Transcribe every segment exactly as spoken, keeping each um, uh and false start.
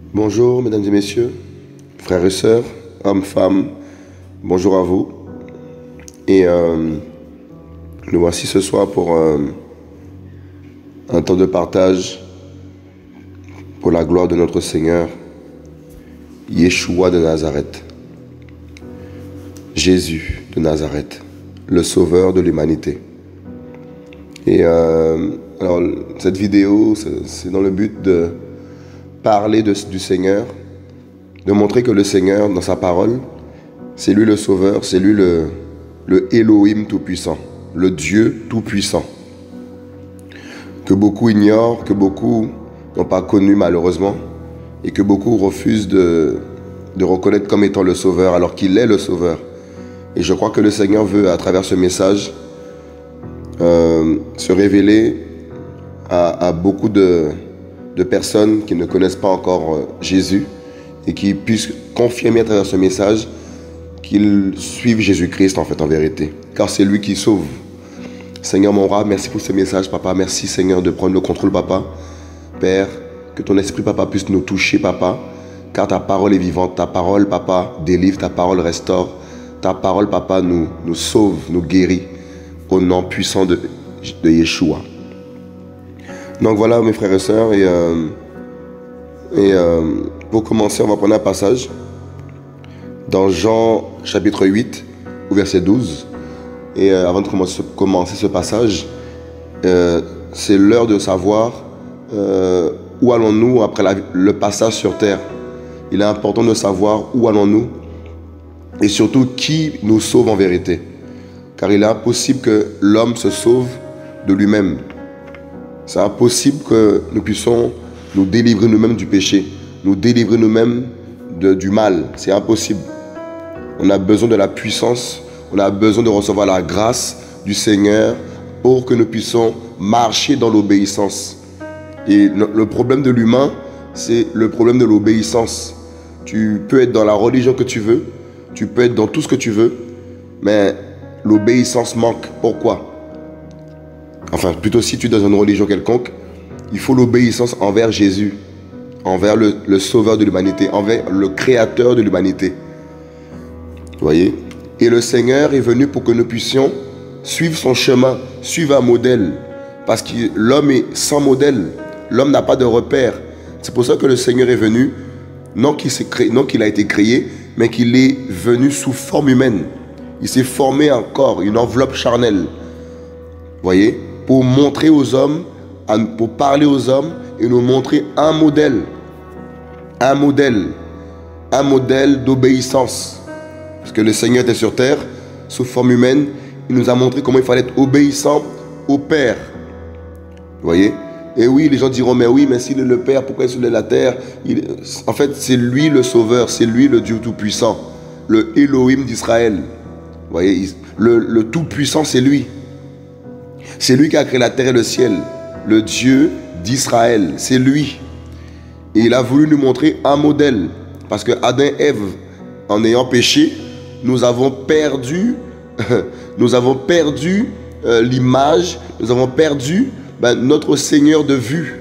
Bonjour mesdames et messieurs, frères et sœurs, hommes, femmes, bonjour à vous. Et euh, nous voici ce soir pour euh, un temps de partage pour la gloire de notre Seigneur, Yeshua de Nazareth. Jésus de Nazareth, le sauveur de l'humanité. Et euh, alors, cette vidéo, c'est dans le but de parler de, du Seigneur, de montrer que le Seigneur, dans sa parole, c'est lui le sauveur, c'est lui le, le Elohim tout-puissant, le Dieu tout-puissant, que beaucoup ignorent, que beaucoup n'ont pas connu malheureusement, et que beaucoup refusent de, de reconnaître comme étant le sauveur, alors qu'il est le sauveur. Et je crois que le Seigneur veut, à travers ce message, euh, se révéler à, à beaucoup de... de personnes qui ne connaissent pas encore euh, Jésus et qui puissent confirmer à travers ce message qu'ils suivent Jésus-Christ en fait en vérité, car c'est lui qui sauve. Seigneur mon roi, merci pour ce message papa, merci Seigneur de prendre le contrôle papa. Père, que ton esprit papa puisse nous toucher papa, car ta parole est vivante, ta parole papa délivre, ta parole restaure, ta parole papa nous, nous sauve, nous guérit au nom puissant de, de Yeshua. Donc voilà mes frères et sœurs, et, euh, et euh, pour commencer on va prendre un passage dans Jean chapitre huit au verset douze. Et euh, avant de commencer, commencer ce passage, euh, c'est l'heure de savoir euh, où allons-nous après la, le passage sur terre. Il est important de savoir où allons-nous et surtout qui nous sauve en vérité, car il est impossible que l'homme se sauve de lui-même. C'est impossible que nous puissions nous délivrer nous-mêmes du péché, nous délivrer nous-mêmes du mal. C'est impossible. On a besoin de la puissance, on a besoin de recevoir la grâce du Seigneur pour que nous puissions marcher dans l'obéissance. Et le problème de l'humain, c'est le problème de l'obéissance. Tu peux être dans la religion que tu veux, tu peux être dans tout ce que tu veux, mais l'obéissance manque. Pourquoi ? Enfin, plutôt si tu es dans une religion quelconque, il faut l'obéissance envers Jésus, envers le, le sauveur de l'humanité, envers le créateur de l'humanité. Vous voyez ? Et le Seigneur est venu pour que nous puissions suivre son chemin, suivre un modèle. Parce que l'homme est sans modèle, l'homme n'a pas de repère. C'est pour ça que le Seigneur est venu, non qu'il s'est créé, non qu'il a été créé, mais qu'il est venu sous forme humaine. Il s'est formé un corps, une enveloppe charnelle. Vous voyez ? Pour montrer aux hommes, pour parler aux hommes et nous montrer un modèle. Un modèle. Un modèle d'obéissance. Parce que le Seigneur était sur terre, sous forme humaine, il nous a montré comment il fallait être obéissant au Père. Vous voyez ? Et oui, les gens diront, mais oui, mais s'il est le Père, pourquoi est-il sur la terre ? il... En fait, c'est lui le Sauveur, c'est lui le Dieu Tout-Puissant, le Elohim d'Israël. Vous voyez ? Le, le Tout-Puissant, c'est lui. C'est lui qui a créé la terre et le ciel, le Dieu d'Israël, c'est lui. Et il a voulu nous montrer un modèle, parce que Adam et Ève, en ayant péché, nous avons perdu, nous avons perdu euh, l'image, nous avons perdu ben, notre Seigneur de vue.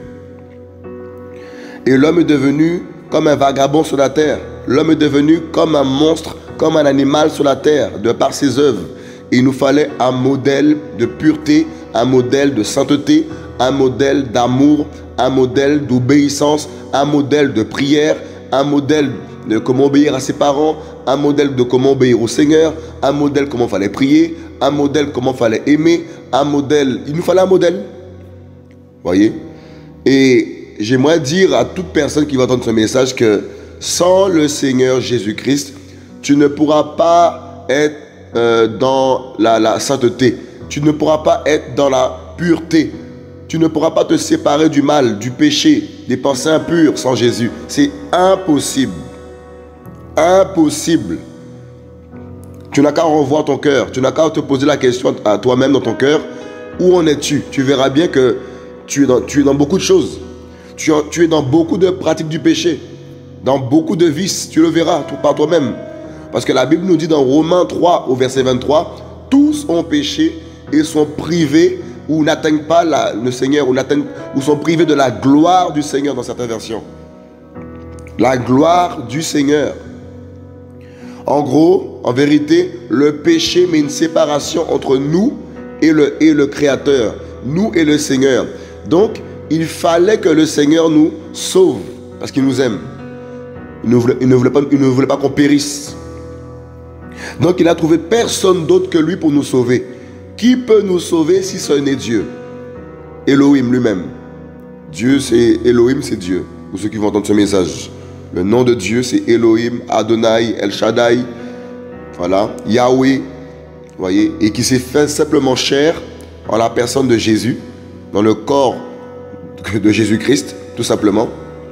Et l'homme est devenu comme un vagabond sur la terre. L'homme est devenu comme un monstre, comme un animal sur la terre, de par ses œuvres. Et il nous fallait un modèle de pureté, un modèle de sainteté, un modèle d'amour, un modèle d'obéissance, un modèle de prière, un modèle de comment obéir à ses parents, un modèle de comment obéir au Seigneur, un modèle comment il fallait prier, un modèle comment il fallait aimer, un modèle, il nous fallait un modèle. Vous voyez ? Et j'aimerais dire à toute personne qui va entendre ce message que sans le Seigneur Jésus-Christ, tu ne pourras pas être euh, dans la, la sainteté. Tu ne pourras pas être dans la pureté. Tu ne pourras pas te séparer du mal, du péché, des pensées impures sans Jésus. C'est impossible. Impossible. Tu n'as qu'à revoir ton cœur. Tu n'as qu'à te poser la question à toi-même dans ton cœur. Où en es-tu? Tu verras bien que tu es dans, tu es dans beaucoup de choses. Tu, tu es dans beaucoup de pratiques du péché. Dans beaucoup de vices. Tu le verras tout par toi-même. Parce que la Bible nous dit dans Romains trois au verset vingt-trois, tous ont péché et sont privés ou n'atteignent pas la, le Seigneur ou, ou sont privés de la gloire du Seigneur dans certaines versions. La gloire du Seigneur. En gros, en vérité, le péché met une séparation entre nous et le, et le Créateur, nous et le Seigneur. Donc, il fallait que le Seigneur nous sauve, parce qu'il nous aime. Il ne voulait, il ne voulait pas, il ne voulait pas qu'on périsse. Donc, il a trouvé personne d'autre que lui pour nous sauver. Qui peut nous sauver si ce n'est Dieu? Elohim lui-même. Dieu, c'est Elohim, c'est Dieu. Pour ceux qui vont entendre ce message. Le nom de Dieu, c'est Elohim, Adonai, El Shaddai. Voilà, Yahweh. Voyez, et qui s'est fait simplement chair en la personne de Jésus, dans le corps de Jésus-Christ, tout simplement.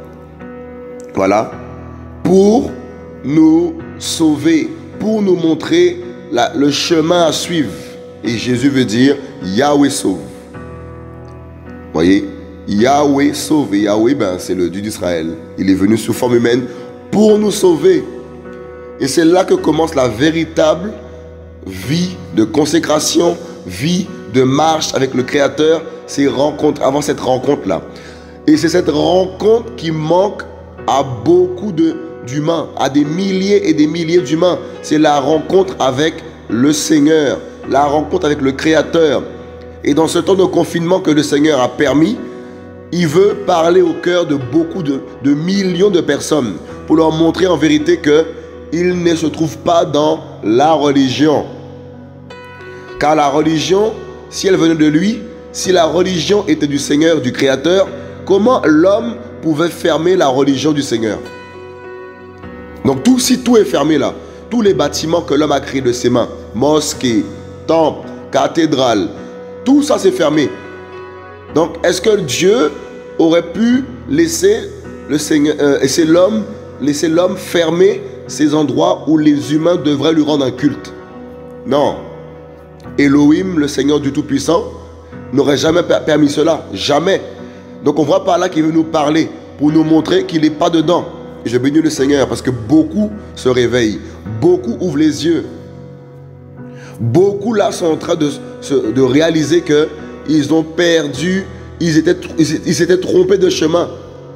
Voilà, pour nous sauver, pour nous montrer la, le chemin à suivre. Et Jésus veut dire Yahweh sauve. Voyez, Yahweh sauve. Et Yahweh, ben, c'est le Dieu d'Israël. Il est venu sous forme humaine pour nous sauver. Et c'est là que commence la véritable vie de consécration, vie de marche avec le Créateur, ces rencontres, avant cette rencontre-là. Et c'est cette rencontre qui manque à beaucoup d'humains, à des milliers et des milliers d'humains. C'est la rencontre avec le Seigneur, la rencontre avec le Créateur. Et dans ce temps de confinement que le Seigneur a permis, il veut parler au cœur de beaucoup de, de millions de personnes pour leur montrer en vérité qu'il ne se trouve pas dans la religion. Car la religion, si elle venait de lui, si la religion était du Seigneur, du Créateur, comment l'homme pouvait fermer la religion du Seigneur? Donc tout, si tout est fermé là, tous les bâtiments que l'homme a créés de ses mains, mosquées, temples, cathédrales, tout ça c'est fermé. Donc est-ce que Dieu aurait pu laisser le Seigneur, euh, laisser l'homme, laisser l'homme fermer ces endroits où les humains devraient lui rendre un culte? Non. Elohim, le Seigneur du Tout-Puissant, n'aurait jamais permis cela. Jamais. Donc on voit par là qu'il veut nous parler pour nous montrer qu'il n'est pas dedans. Et je bénis le Seigneur parce que beaucoup se réveillent. Beaucoup ouvrent les yeux. Beaucoup là sont en train de, de réaliser qu'ils ont perdu, ils étaient, ils s'étaient trompés de chemin.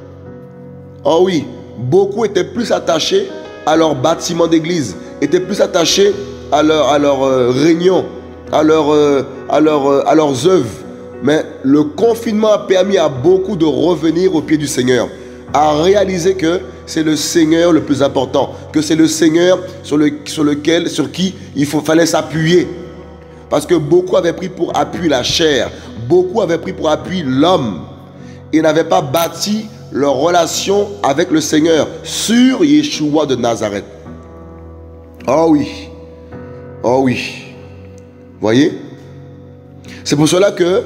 Oh oui, beaucoup étaient plus attachés à leur bâtiment d'église, étaient plus attachés à leur, à leur euh, réunion, à, leur, euh, à, leur, euh, à leurs œuvres. Mais le confinement a permis à beaucoup de revenir au pied du Seigneur, à réaliser que c'est le Seigneur le plus important, que c'est le Seigneur sur, le, sur lequel, sur qui il faut, fallait s'appuyer. Parce que beaucoup avaient pris pour appui la chair, beaucoup avaient pris pour appui l'homme, et n'avaient pas bâti leur relation avec le Seigneur sur Yeshua de Nazareth. Oh oui, oh oui. Voyez? C'est pour cela que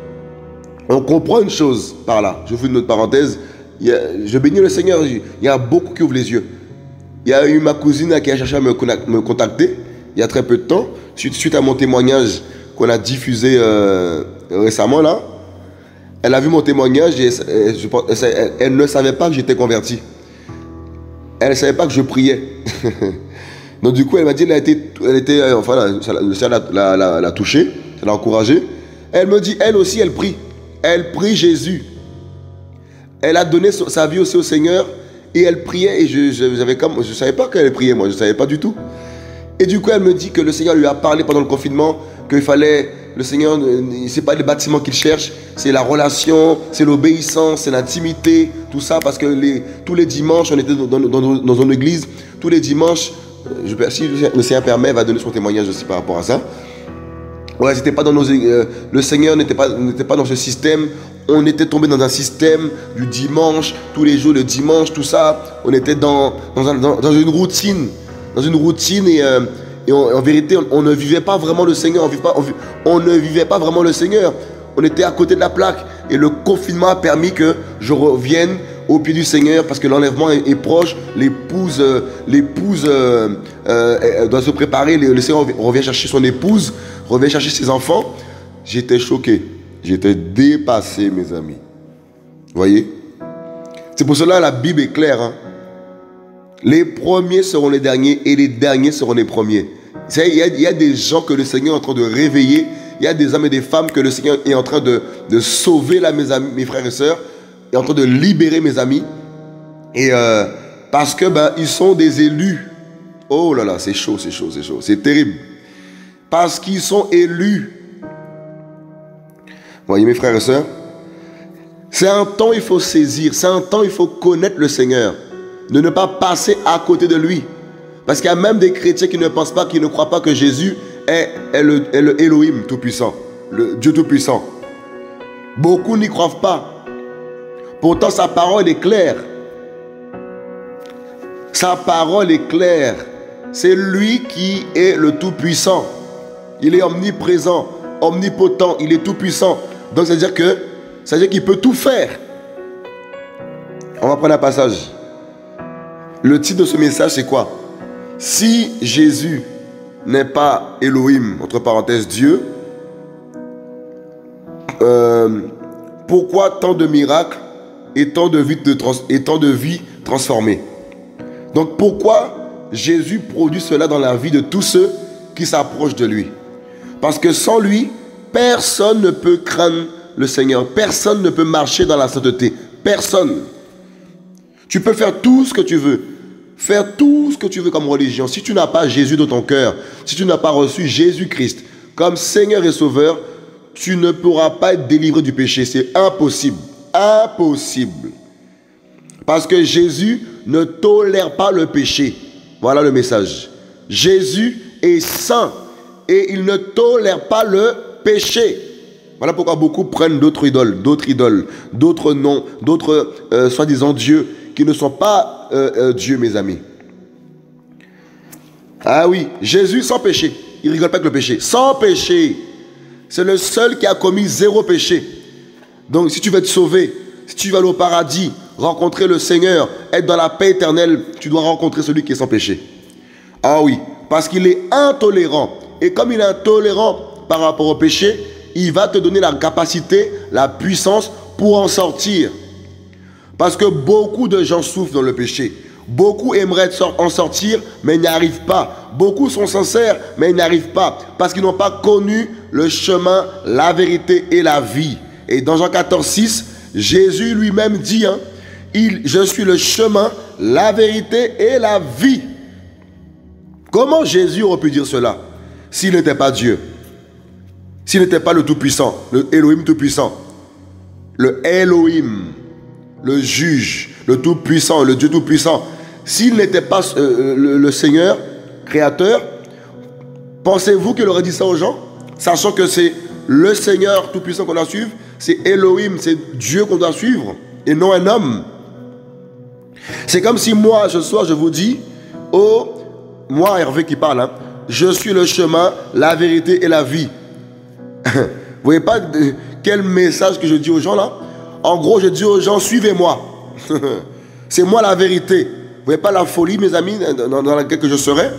on comprend une chose par là. Je vous une autre parenthèse. Il y a, je bénis le Seigneur. Il y a beaucoup qui ouvrent les yeux. Il y a eu ma cousine qui a cherché à me, me contacter il y a très peu de temps, suite, suite à mon témoignage qu'on a diffusé euh, récemment là. Elle a vu mon témoignage et elle, je, elle, elle ne savait pas que j'étais converti. Elle ne savait pas que je priais. Donc du coup, elle m'a dit, elle a été, elle était, enfin, le Seigneur l'a, l'a, l'a touchée, ça l'a encouragée. Elle me dit, elle aussi, elle prie. Elle prie Jésus. Elle a donné sa vie aussi au Seigneur et elle priait. Et je, je, j'avais comme, je ne savais pas qu'elle priait, moi, je ne savais pas du tout. Et du coup, elle me dit que le Seigneur lui a parlé pendant le confinement, qu'il fallait, le Seigneur, ce n'est pas les bâtiments qu'il cherche, c'est la relation, c'est l'obéissance, c'est l'intimité, tout ça, parce que les, tous les dimanches, on était dans, dans, dans, dans une église, tous les dimanches, je, si le Seigneur permet, elle va donner son témoignage aussi par rapport à ça. Ouais, c'était pas dans nos, euh, le Seigneur n'était pas, n'était pas dans ce système. On était tombé dans un système du dimanche, tous les jours, le dimanche, tout ça. On était dans, dans, un, dans, dans une routine, dans une routine et, euh, et on, en vérité, on, on ne vivait pas vraiment le Seigneur. On, vivait pas, on, on ne vivait pas vraiment le Seigneur. On était à côté de la plaque et le confinement a permis que je revienne au pied du Seigneur parce que l'enlèvement est, est proche. L'épouse, euh, l'épouse euh, euh, doit se préparer. Le, le Seigneur revient chercher son épouse, revient chercher ses enfants. J'étais choqué. J'étais dépassé, mes amis. Vous voyez? C'est pour cela que la Bible est claire. Hein? Les premiers seront les derniers et les derniers seront les premiers. Il y, a, il y a des gens que le Seigneur est en train de réveiller. Il y a des hommes et des femmes que le Seigneur est en train de, de sauver, là, mes, amis, mes frères et sœurs. Est en train de libérer, mes amis. Et, euh, Parce que ben, ils sont des élus. Oh là là, c'est chaud, c'est chaud, c'est chaud, c'est terrible. Parce qu'ils sont élus. Vous voyez mes frères et sœurs, c'est un temps il faut saisir, c'est un temps il faut connaître le Seigneur, de ne pas passer à côté de lui. Parce qu'il y a même des chrétiens qui ne pensent pas, qui ne croient pas que Jésus est, est, le, est le Elohim tout-puissant, le Dieu tout-puissant. Beaucoup n'y croient pas. Pourtant sa parole est claire. Sa parole est claire. C'est lui qui est le tout-puissant. Il est omniprésent, omnipotent, il est tout-puissant. Donc ça veut dire que, ça veut dire qu'il peut tout faire. On va prendre un passage. Le titre de ce message c'est quoi? Si Jésus n'est pas Elohim, entre parenthèses Dieu, euh, pourquoi tant de miracles et tant de vies de trans et tant de vies transformées? Donc pourquoi Jésus produit cela dans la vie de tous ceux qui s'approchent de lui? Parce que sans lui, personne ne peut craindre le Seigneur. Personne ne peut marcher dans la sainteté. Personne. Tu peux faire tout ce que tu veux. Faire tout ce que tu veux comme religion. Si tu n'as pas Jésus dans ton cœur, si tu n'as pas reçu Jésus-Christ comme Seigneur et Sauveur, tu ne pourras pas être délivré du péché. C'est impossible. Impossible. Parce que Jésus ne tolère pas le péché. Voilà le message. Jésus est saint et il ne tolère pas le péché. Voilà pourquoi beaucoup prennent d'autres idoles, d'autres idoles, d'autres noms, d'autres euh, soi-disant dieux qui ne sont pas euh, euh, Dieu, mes amis. Ah oui, Jésus sans péché. Il ne rigole pas avec le péché. Sans péché. C'est le seul qui a commis zéro péché. Donc si tu veux être sauvé, si tu veux aller au paradis, rencontrer le Seigneur, être dans la paix éternelle, tu dois rencontrer celui qui est sans péché. Ah oui, parce qu'il est intolérant. Et comme il est intolérant par rapport au péché, il va te donner la capacité, la puissance pour en sortir. Parce que beaucoup de gens souffrent dans le péché. Beaucoup aimeraient en sortir, mais n'y arrivent pas. Beaucoup sont sincères, mais ils n'y arrivent pas. Parce qu'ils n'ont pas connu le chemin, la vérité et la vie. Et dans Jean quatorze, six, Jésus lui-même dit, hein, il, je suis le chemin, la vérité et la vie. Comment Jésus aurait pu dire cela s'il n'était pas Dieu? S'il n'était pas le Tout-Puissant, le Elohim Tout-Puissant, le Elohim, le juge, le Tout-Puissant, le Dieu Tout-Puissant, s'il n'était pas euh, le, le Seigneur, Créateur, pensez-vous qu'il aurait dit ça aux gens? Sachant que c'est le Seigneur Tout-Puissant qu'on doit suivre, c'est Elohim, c'est Dieu qu'on doit suivre, et non un homme. C'est comme si moi, ce soir, je vous dis, oh, moi, Hervé qui parle, hein, je suis le chemin, la vérité et la vie. Vous voyez pas de, quel message que je dis aux gens là? En gros, je dis aux gens, suivez-moi. C'est moi la vérité. Vous voyez pas la folie, mes amis, dans, dans laquelle je serai?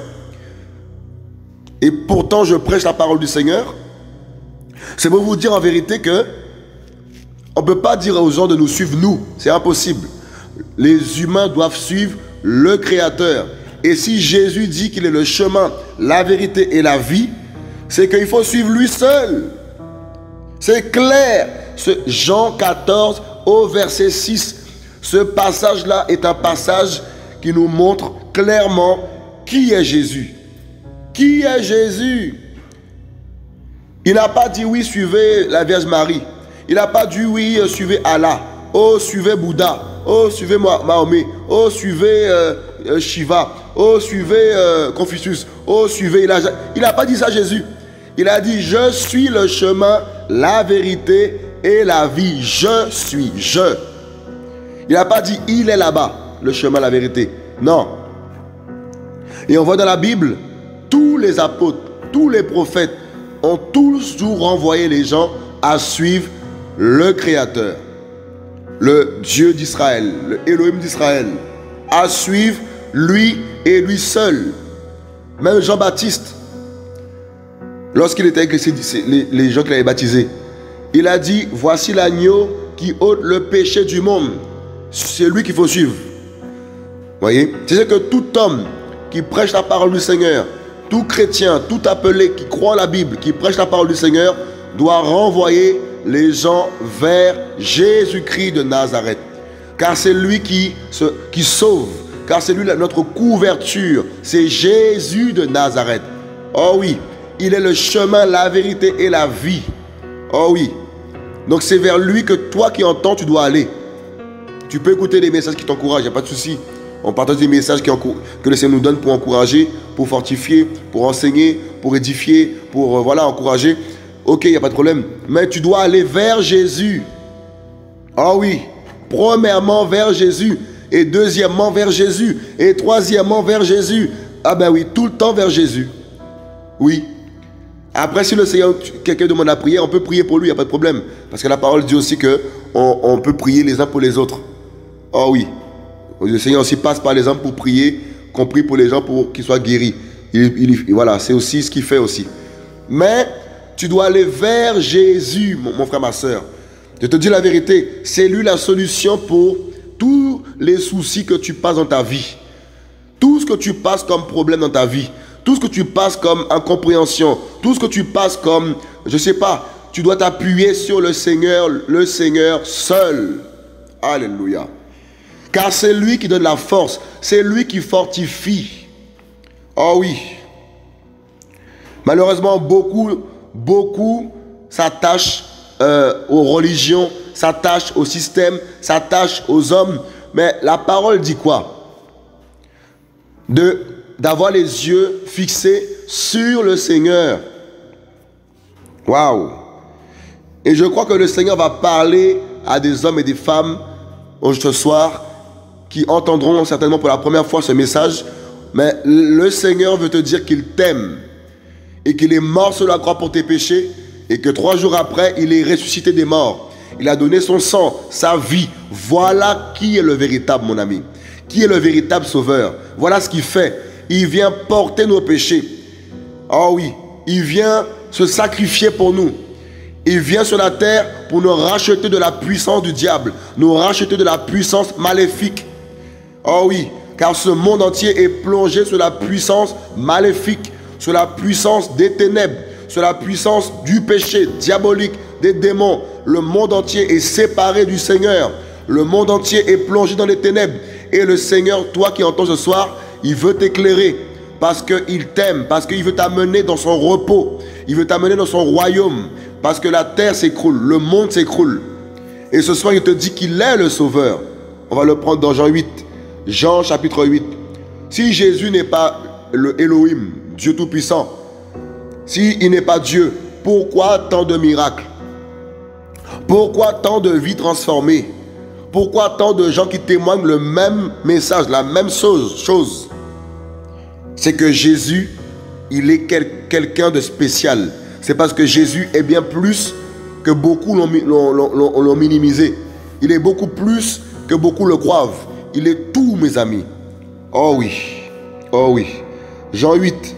Et pourtant, je prêche la parole du Seigneur. C'est pour vous dire en vérité que on ne peut pas dire aux gens de nous suivre nous. C'est impossible. Les humains doivent suivre le Créateur. Et si Jésus dit qu'il est le chemin, la vérité et la vie, c'est qu'il faut suivre lui seul. C'est clair. Ce Jean quatorze au verset six. Ce passage-là est un passage qui nous montre clairement qui est Jésus. Qui est Jésus? Il n'a pas dit oui, suivez la Vierge Marie. Il n'a pas dit oui, suivez Allah. Oh, suivez Bouddha. Oh, suivez Mahomet. Oh, suivez euh, euh, Shiva. Oh, suivez euh, Confucius. Oh, suivez Elijah. Il n'a pas dit ça Jésus. Il a dit, je suis le chemin, la vérité et la vie. Je suis, je. Il n'a pas dit, il est là-bas, le chemin, la vérité. Non. Et on voit dans la Bible, tous les apôtres, tous les prophètes ont toujours renvoyé les gens à suivre le Créateur, le Dieu d'Israël, le Elohim d'Israël, à suivre lui et lui seul. Même Jean-Baptiste, lorsqu'il était avec les, les gens qu'il avait baptisés, il a dit, voici l'agneau qui ôte le péché du monde. C'est lui qu'il faut suivre. Voyez, c'est que tout homme qui prêche la parole du Seigneur, tout chrétien, tout appelé qui croit en la Bible, qui prêche la parole du Seigneur, doit renvoyer les gens vers Jésus-Christ de Nazareth. Car c'est lui qui, se, qui sauve. car c'est lui notre couverture. C'est Jésus de Nazareth. Oh oui, il est le chemin, la vérité et la vie. Oh oui. Donc c'est vers lui que toi qui entends, tu dois aller. Tu peux écouter des messages qui t'encouragent, il n'y a pas de souci. On partage des messages qui que le Seigneur nous donne pour encourager, pour fortifier, pour enseigner, pour édifier, pour euh, voilà, encourager. Ok, il n'y a pas de problème. Mais tu dois aller vers Jésus. Ah oui. Premièrement vers Jésus. Et deuxièmement vers Jésus. Et troisièmement vers Jésus. Ah ben oui, tout le temps vers Jésus. Oui. Après, si le Seigneur, quelqu'un demande la prière, on peut prier pour lui, il n'y a pas de problème. Parce que la parole dit aussi qu'on on peut prier les uns pour les autres. Oh oui. Le Seigneur aussi passe par les hommes pour prier, qu'on prie pour les gens pour qu'ils soient guéris. Il, il, voilà, c'est aussi ce qu'il fait aussi. Mais tu dois aller vers Jésus, mon, mon frère, ma soeur. Je te dis la vérité, c'est lui la solution pour tous les soucis que tu passes dans ta vie. Tout ce que tu passes comme problème dans ta vie. Tout ce que tu passes comme incompréhension. Tout ce que tu passes comme, je ne sais pas, tu dois t'appuyer sur le Seigneur, le Seigneur seul. Alléluia. Car c'est lui qui donne la force. C'est lui qui fortifie. Oh oui. Malheureusement, beaucoup, beaucoup s'attachent euh, aux religions, s'attachent au système, s'attachent aux hommes. Mais la parole dit quoi? De, d'avoir les yeux fixés sur le Seigneur. Waouh! Et je crois que le Seigneur va parler à des hommes et des femmes ce soir qui entendront certainement pour la première fois ce message. Mais le Seigneur veut te dire qu'il t'aime et qu'il est mort sur la croix pour tes péchés et que trois jours après, il est ressuscité des morts. Il a donné son sang, sa vie. Voilà qui est le véritable, mon ami. Qui est le véritable sauveur. Voilà ce qu'il fait. Il vient porter nos péchés. Oh oui, il vient se sacrifier pour nous. Il vient sur la terre pour nous racheter de la puissance du diable, nous racheter de la puissance maléfique. Oh oui, car ce monde entier est plongé sur la puissance maléfique, sur la puissance des ténèbres, sur la puissance du péché diabolique, des démons. Le monde entier est séparé du Seigneur. Le monde entier est plongé dans les ténèbres. Et le Seigneur, toi qui entends ce soir, il veut t'éclairer parce qu'il t'aime, parce qu'il veut t'amener dans son repos. Il veut t'amener dans son royaume. Parce que la terre s'écroule, le monde s'écroule. Et ce soir, il te dit qu'il est le sauveur. On va le prendre dans Jean huit. Jean chapitre huit. Si Jésus n'est pas le Elohim, Dieu Tout-Puissant, s'il n'est pas Dieu, pourquoi tant de miracles? Pourquoi tant de vies transformées? Pourquoi tant de gens qui témoignent le même message, la même chose? C'est que Jésus, il est quel, quelqu'un de spécial. C'est parce que Jésus est bien plus que beaucoup l'ont minimisé. Il est beaucoup plus que beaucoup le croient. Il est tout, mes amis. Oh oui. Oh oui. Jean huit.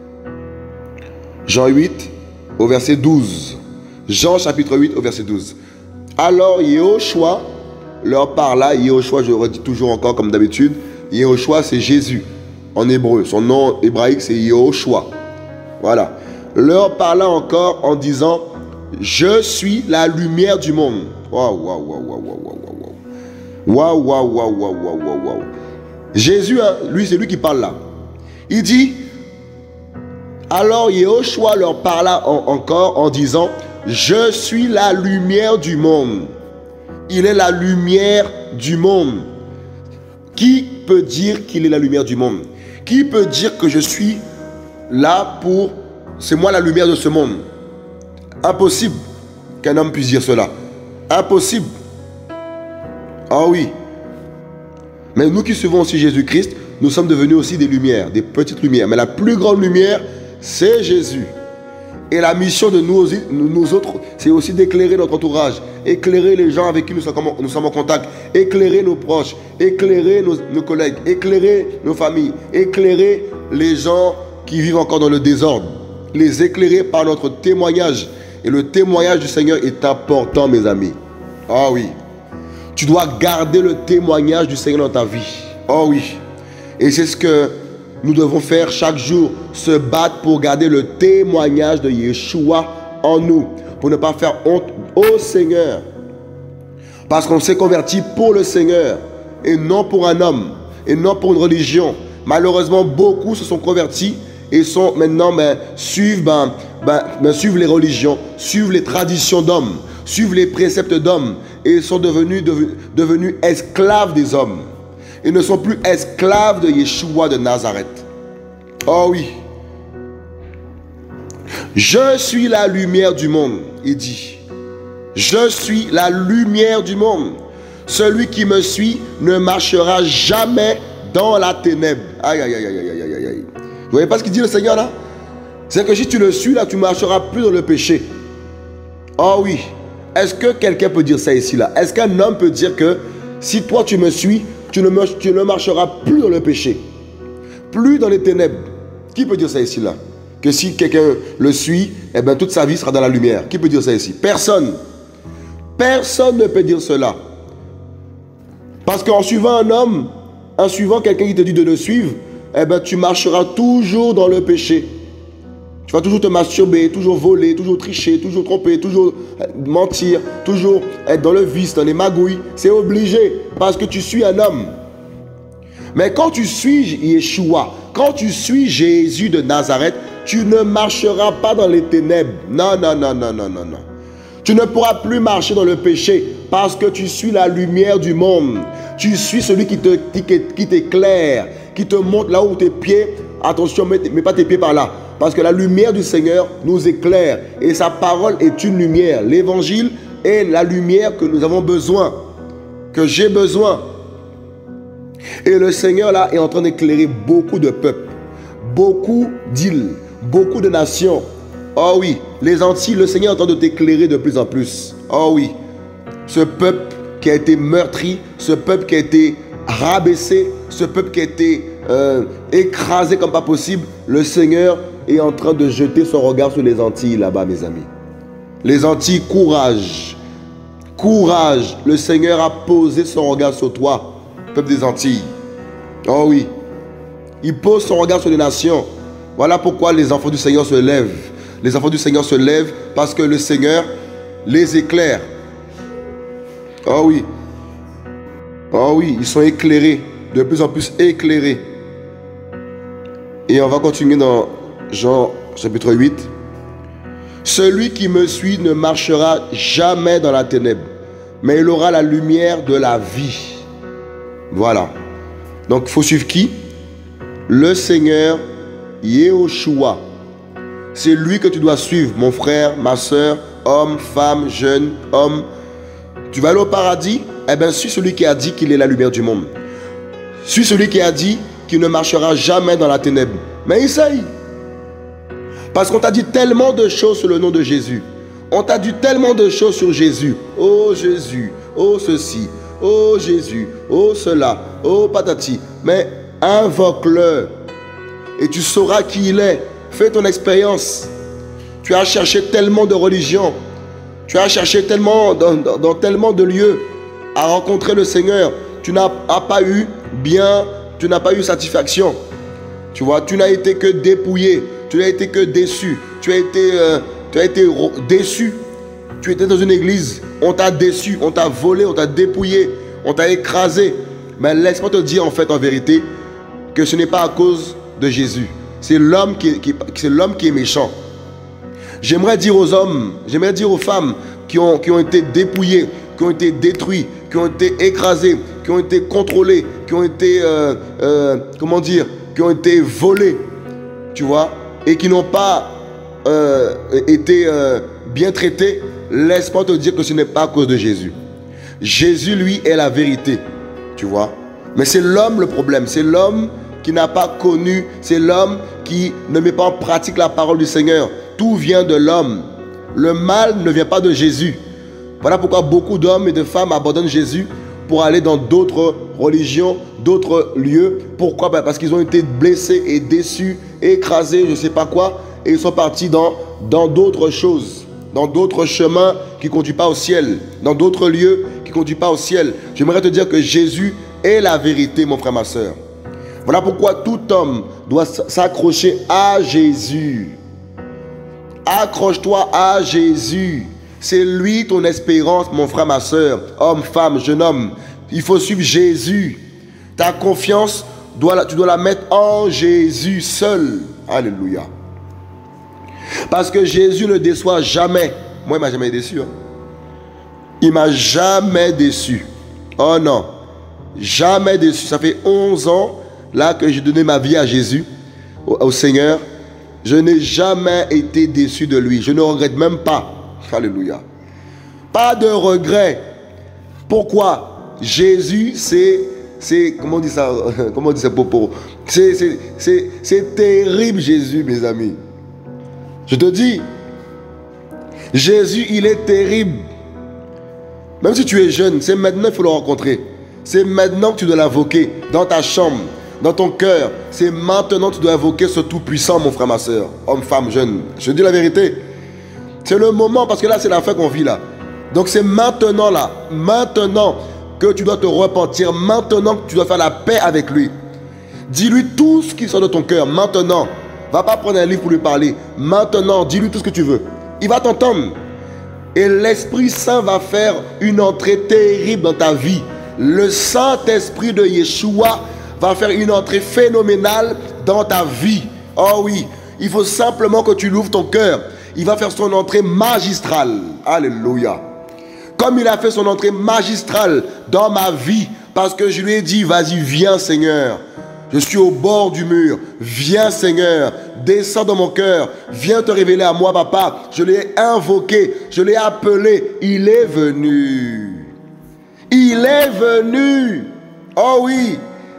Jean huit au verset douze. Jean chapitre huit au verset douze. Alors Yehoshua leur parla. Yehoshua, je le redis toujours encore comme d'habitude. Yehoshua, c'est Jésus en hébreu. Son nom hébraïque, c'est Yehoshua. Voilà. Leur parla encore en disant: je suis la lumière du monde. Waouh, waouh, waouh, waouh, waouh, waouh, waouh, waouh, waouh, waouh, waouh, waouh. Jésus, hein, lui, c'est lui qui parle là. Il dit: alors Yehoshua leur parla en, encore en disant: je suis la lumière du monde. Il est la lumière du monde. Qui peut dire qu'il est la lumière du monde? Qui peut dire que je suis là pour... C'est moi la lumière de ce monde? Impossible qu'un homme puisse dire cela. Impossible. Ah oui. Mais nous qui suivons aussi Jésus-Christ, nous sommes devenus aussi des lumières, des petites lumières. Mais la plus grande lumière, c'est Jésus. Et la mission de nous, nous autres, c'est aussi d'éclairer notre entourage, éclairer les gens avec qui nous sommes, nous sommes en contact, éclairer nos proches, éclairer nos, nos collègues, éclairer nos familles, éclairer les gens qui vivent encore dans le désordre, les éclairer par notre témoignage. Et le témoignage du Seigneur est important, mes amis. Ah oui. Tu dois garder le témoignage du Seigneur dans ta vie. Oh oui. Et c'est ce que nous devons faire chaque jour, se battre pour garder le témoignage de Yeshua en nous, pour ne pas faire honte au Seigneur. Parce qu'on s'est converti pour le Seigneur et non pour un homme. et non pour une religion. Malheureusement, beaucoup se sont convertis et sont maintenant, ben, suivent, ben, ben, ben, suivent les religions, suivent les traditions d'hommes, suivent les préceptes d'hommes et sont devenus, devenus, devenus esclaves des hommes. Ils ne sont plus esclaves de Yeshua de Nazareth. Oh oui. Je suis la lumière du monde, il dit. Je suis la lumière du monde. Celui qui me suit ne marchera jamais dans la ténèbre. Aïe, aïe, aïe, aïe, aïe, aïe, aïe. Vous voyez pas ce qu'il dit le Seigneur là? C'est que si tu le suis là, tu ne marcheras plus dans le péché. Oh oui. Est-ce que quelqu'un peut dire ça ici là? Est-ce qu'un homme peut dire que si toi tu me suis, tu ne, me, tu ne marcheras plus dans le péché, plus dans les ténèbres? Qui peut dire ça ici là? Que si quelqu'un le suit, eh bien toute sa vie sera dans la lumière. Qui peut dire ça ici? Personne. Personne ne peut dire cela. Parce qu'en suivant un homme, en suivant quelqu'un qui te dit de le suivre, eh bien tu marcheras toujours dans le péché. Tu vas toujours te masturber, toujours voler, toujours tricher, toujours tromper, toujours mentir, toujours être dans le vice, dans les magouilles. C'est obligé parce que tu suis un homme. Mais quand tu suis Yeshua, quand tu suis Jésus de Nazareth, tu ne marcheras pas dans les ténèbres. Non, non, non, non, non, non, non. Tu ne pourras plus marcher dans le péché parce que tu suis la lumière du monde. Tu suis celui qui te, qui t'éclaire, qui te montre là où tes pieds. Attention, mets, mets pas tes pieds par là. Parce que la lumière du Seigneur nous éclaire. Et sa parole est une lumière. L'évangile est la lumière que nous avons besoin. Que j'ai besoin. Et le Seigneur là est en train d'éclairer beaucoup de peuples. Beaucoup d'îles. Beaucoup de nations. Oh oui. Les Antilles, le Seigneur est en train de t'éclairer de plus en plus. Oh oui. Ce peuple qui a été meurtri. Ce peuple qui a été rabaissé. Ce peuple qui a été euh, écrasé comme pas possible. Le Seigneur est en train de jeter son regard sur les Antilles là-bas, mes amis. Les Antilles, courage. Courage. Le Seigneur a posé son regard sur toi, peuple des Antilles. Oh oui. Il pose son regard sur les nations. Voilà pourquoi les enfants du Seigneur se lèvent. Les enfants du Seigneur se lèvent parce que le Seigneur les éclaire. Oh oui. Oh oui, ils sont éclairés. De plus en plus éclairés. Et on va continuer dans Jean chapitre huit. Celui qui me suit ne marchera jamais dans la ténèbre, mais il aura la lumière de la vie. Voilà. Donc il faut suivre qui? Le Seigneur Yehoshua. C'est lui que tu dois suivre, mon frère, ma soeur, homme, femme, jeune, homme. Tu vas aller au paradis? Eh bien, suis celui qui a dit qu'il est la lumière du monde. Suis celui qui a dit qu'il ne marchera jamais dans la ténèbre. Mais essaye. Parce qu'on t'a dit tellement de choses sur le nom de Jésus. On t'a dit tellement de choses sur Jésus. Oh Jésus, oh ceci, oh Jésus, oh cela, oh patati. Mais invoque-le. Et tu sauras qui il est. Fais ton expérience. Tu as cherché tellement de religions. Tu as cherché tellement dans, dans, dans tellement de lieux à rencontrer le Seigneur. Tu n'as pas eu bien, tu n'as pas eu satisfaction. Tu vois, tu n'as été que dépouillé. Tu n'as été que déçu. Tu as été, euh, tu as été déçu. Tu étais dans une église. On t'a déçu, on t'a volé, on t'a dépouillé, on t'a écrasé. Mais laisse-moi te dire en fait, en vérité, que ce n'est pas à cause de Jésus. C'est l'homme qui, qui, c'est l'homme qui est méchant. J'aimerais dire aux hommes, j'aimerais dire aux femmes qui ont, qui ont été dépouillés, qui ont été détruits, qui ont été écrasés, qui ont été contrôlés, qui ont été, euh, euh, comment dire, qui ont été volés, tu vois, et qui n'ont pas euh, été euh, bien traités. Laisse-moi te dire que ce n'est pas à cause de Jésus. Jésus, lui, est la vérité, tu vois. Mais c'est l'homme le problème, c'est l'homme qui n'a pas connu, c'est l'homme qui ne met pas en pratique la parole du Seigneur. Tout vient de l'homme. Le mal ne vient pas de Jésus. Voilà pourquoi beaucoup d'hommes et de femmes abandonnent Jésus pour aller dans d'autres religions, d'autres lieux. Pourquoi? Ben parce qu'ils ont été blessés et déçus, écrasés, je ne sais pas quoi, et ils sont partis dans dans d'autres choses, dans d'autres chemins qui ne conduisent pas au ciel, dans d'autres lieux qui ne conduisent pas au ciel. J'aimerais te dire que Jésus est la vérité, mon frère, ma soeur. Voilà pourquoi tout homme doit s'accrocher à Jésus. Accroche-toi à Jésus. C'est lui ton espérance, mon frère, ma soeur, homme, femme, jeune homme. Il faut suivre Jésus. Ta confiance, dois la, tu dois la mettre en Jésus seul. Alléluia. Parce que Jésus ne déçoit jamais. Moi, il ne m'a jamais déçu. Hein. Il ne m'a jamais déçu. Oh non. Jamais déçu. Ça fait onze ans là que j'ai donné ma vie à Jésus, au, au Seigneur. Je n'ai jamais été déçu de lui. Je ne regrette même pas. Alléluia. Pas de regret. Pourquoi? Jésus, c'est... C'est, comment on dit ça? Comment on dit ça, Popo? C'est, c'est, c'est, c'est terrible, Jésus, mes amis. Je te dis, Jésus, il est terrible. Même si tu es jeune, c'est maintenant qu'il faut le rencontrer. C'est maintenant que tu dois l'invoquer dans ta chambre, dans ton cœur. C'est maintenant que tu dois invoquer ce Tout-Puissant, mon frère, ma soeur, homme, femme, jeune. Je te dis la vérité. C'est le moment, parce que là, c'est la fin qu'on vit là. Donc c'est maintenant là, maintenant que tu dois te repentir, maintenant que tu dois faire la paix avec lui. Dis-lui tout ce qui sort de ton cœur, maintenant. Va pas prendre un livre pour lui parler. Maintenant, dis-lui tout ce que tu veux. Il va t'entendre. Et l'Esprit Saint va faire une entrée terrible dans ta vie. Le Saint-Esprit de Yeshua va faire une entrée phénoménale dans ta vie. Oh oui, il faut simplement que tu l'ouvres ton cœur. Il va faire son entrée magistrale. Alléluia. Comme il a fait son entrée magistrale dans ma vie, parce que je lui ai dit, vas-y, viens Seigneur. Je suis au bord du mur. Viens Seigneur, descends dans mon cœur. Viens te révéler à moi, papa. Je l'ai invoqué, je l'ai appelé. Il est venu. Il est venu. Oh oui.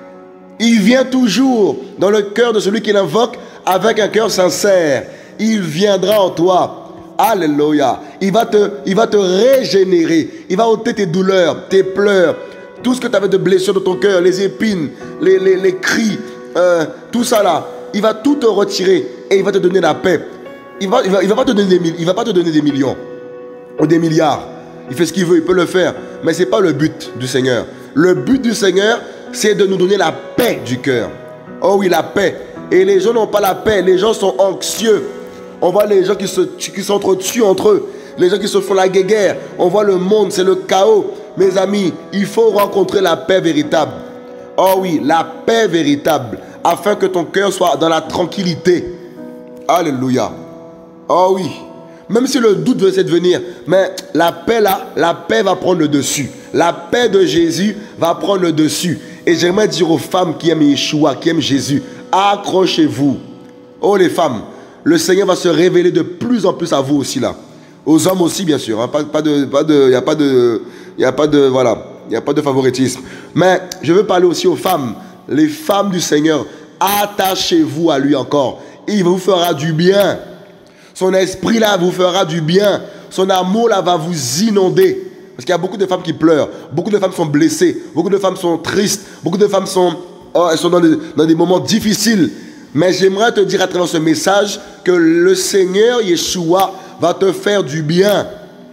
Il vient toujours dans le cœur de celui qui l'invoque avec un cœur sincère. Il viendra en toi. Alléluia. Il va te, il va te régénérer. Il va ôter tes douleurs, tes pleurs, tout ce que tu avais de blessures dans ton cœur, les épines, les, les, les cris, euh, tout ça là. Il va tout te retirer et il va te donner la paix. Il va, il va, il va pas te donner des, il va pas te donner des millions ou des milliards. Il fait ce qu'il veut, il peut le faire. Mais ce n'est pas le but du Seigneur. Le but du Seigneur, c'est de nous donner la paix du cœur. Oh oui, la paix. Et les gens n'ont pas la paix. Les gens sont anxieux. On voit les gens qui se, qui s'entretuent entre eux. Les gens qui se font la guéguerre. On voit le monde, c'est le chaos. Mes amis, il faut rencontrer la paix véritable. Oh oui, la paix véritable. Afin que ton cœur soit dans la tranquillité. Alléluia. Oh oui. Même si le doute veut essayer de venir. Mais la paix là, la paix va prendre le dessus. La paix de Jésus va prendre le dessus. Et j'aimerais dire aux femmes qui aiment Yeshua, qui aiment Jésus, accrochez-vous. Oh les femmes. Le Seigneur va se révéler de plus en plus à vous aussi là. Aux hommes aussi bien sûr. Hein. Pas, pas de, pas de, il n'y a pas de, il n'y a pas de, voilà, il n'y a pas de favoritisme. Mais je veux parler aussi aux femmes. Les femmes du Seigneur, attachez-vous à lui encore. Il vous fera du bien. Son esprit là vous fera du bien. Son amour là va vous inonder. Parce qu'il y a beaucoup de femmes qui pleurent. Beaucoup de femmes sont blessées. Beaucoup de femmes sont tristes. Beaucoup de femmes sont, oh, elles sont dans des, dans des moments difficiles. Mais j'aimerais te dire à travers ce message que le Seigneur Yeshua va te faire du bien.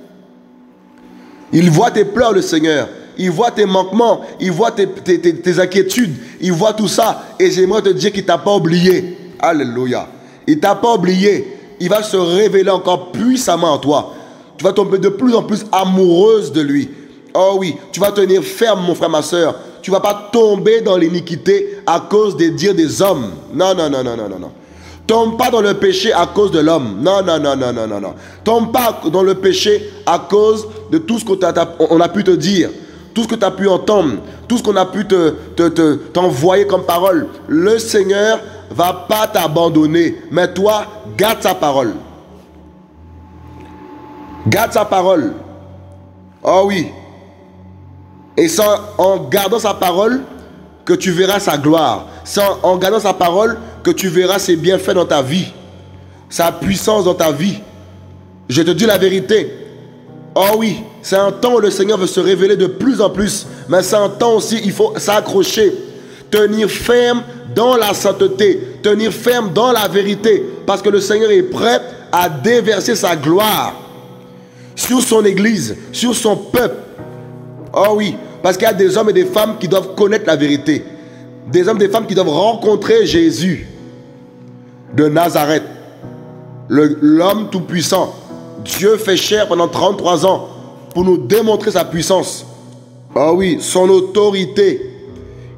Il voit tes pleurs, le Seigneur. Il voit tes manquements. Il voit tes, tes, tes, tes inquiétudes. Il voit tout ça. Et j'aimerais te dire qu'il ne t'a pas oublié. Alléluia. Il ne t'a pas oublié. Il va se révéler encore puissamment en toi. Tu vas tomber de plus en plus amoureuse de lui. Oh oui, tu vas tenir ferme, mon frère, ma soeur. Tu ne vas pas tomber dans l'iniquité à cause des dires des hommes. Non, non, non, non, non, non, non. Tombe pas dans le péché à cause de l'homme. Non, non, non, non, non, non, non. Tombe pas dans le péché à cause de tout ce qu'on a, a pu te dire, tout ce que tu as pu entendre, tout ce qu'on a pu te, te, te, t'envoyer comme parole. Le Seigneur va pas t'abandonner. Mais toi, garde sa parole. Garde sa parole. Oh oui. Et c'est en gardant sa parole que tu verras sa gloire. C'est en gardant sa parole que tu verras ses bienfaits dans ta vie. Sa puissance dans ta vie. Je te dis la vérité. Oh oui, c'est un temps où le Seigneur veut se révéler de plus en plus. Mais c'est un temps aussi, il faut s'accrocher. Tenir ferme dans la sainteté. Tenir ferme dans la vérité. Parce que le Seigneur est prêt à déverser sa gloire sur son église, sur son peuple. Oh oui, parce qu'il y a des hommes et des femmes qui doivent connaître la vérité. Des hommes et des femmes qui doivent rencontrer Jésus de Nazareth, l'homme tout-puissant. Dieu fait chair pendant trente-trois ans pour nous démontrer sa puissance. Oh oui, son autorité.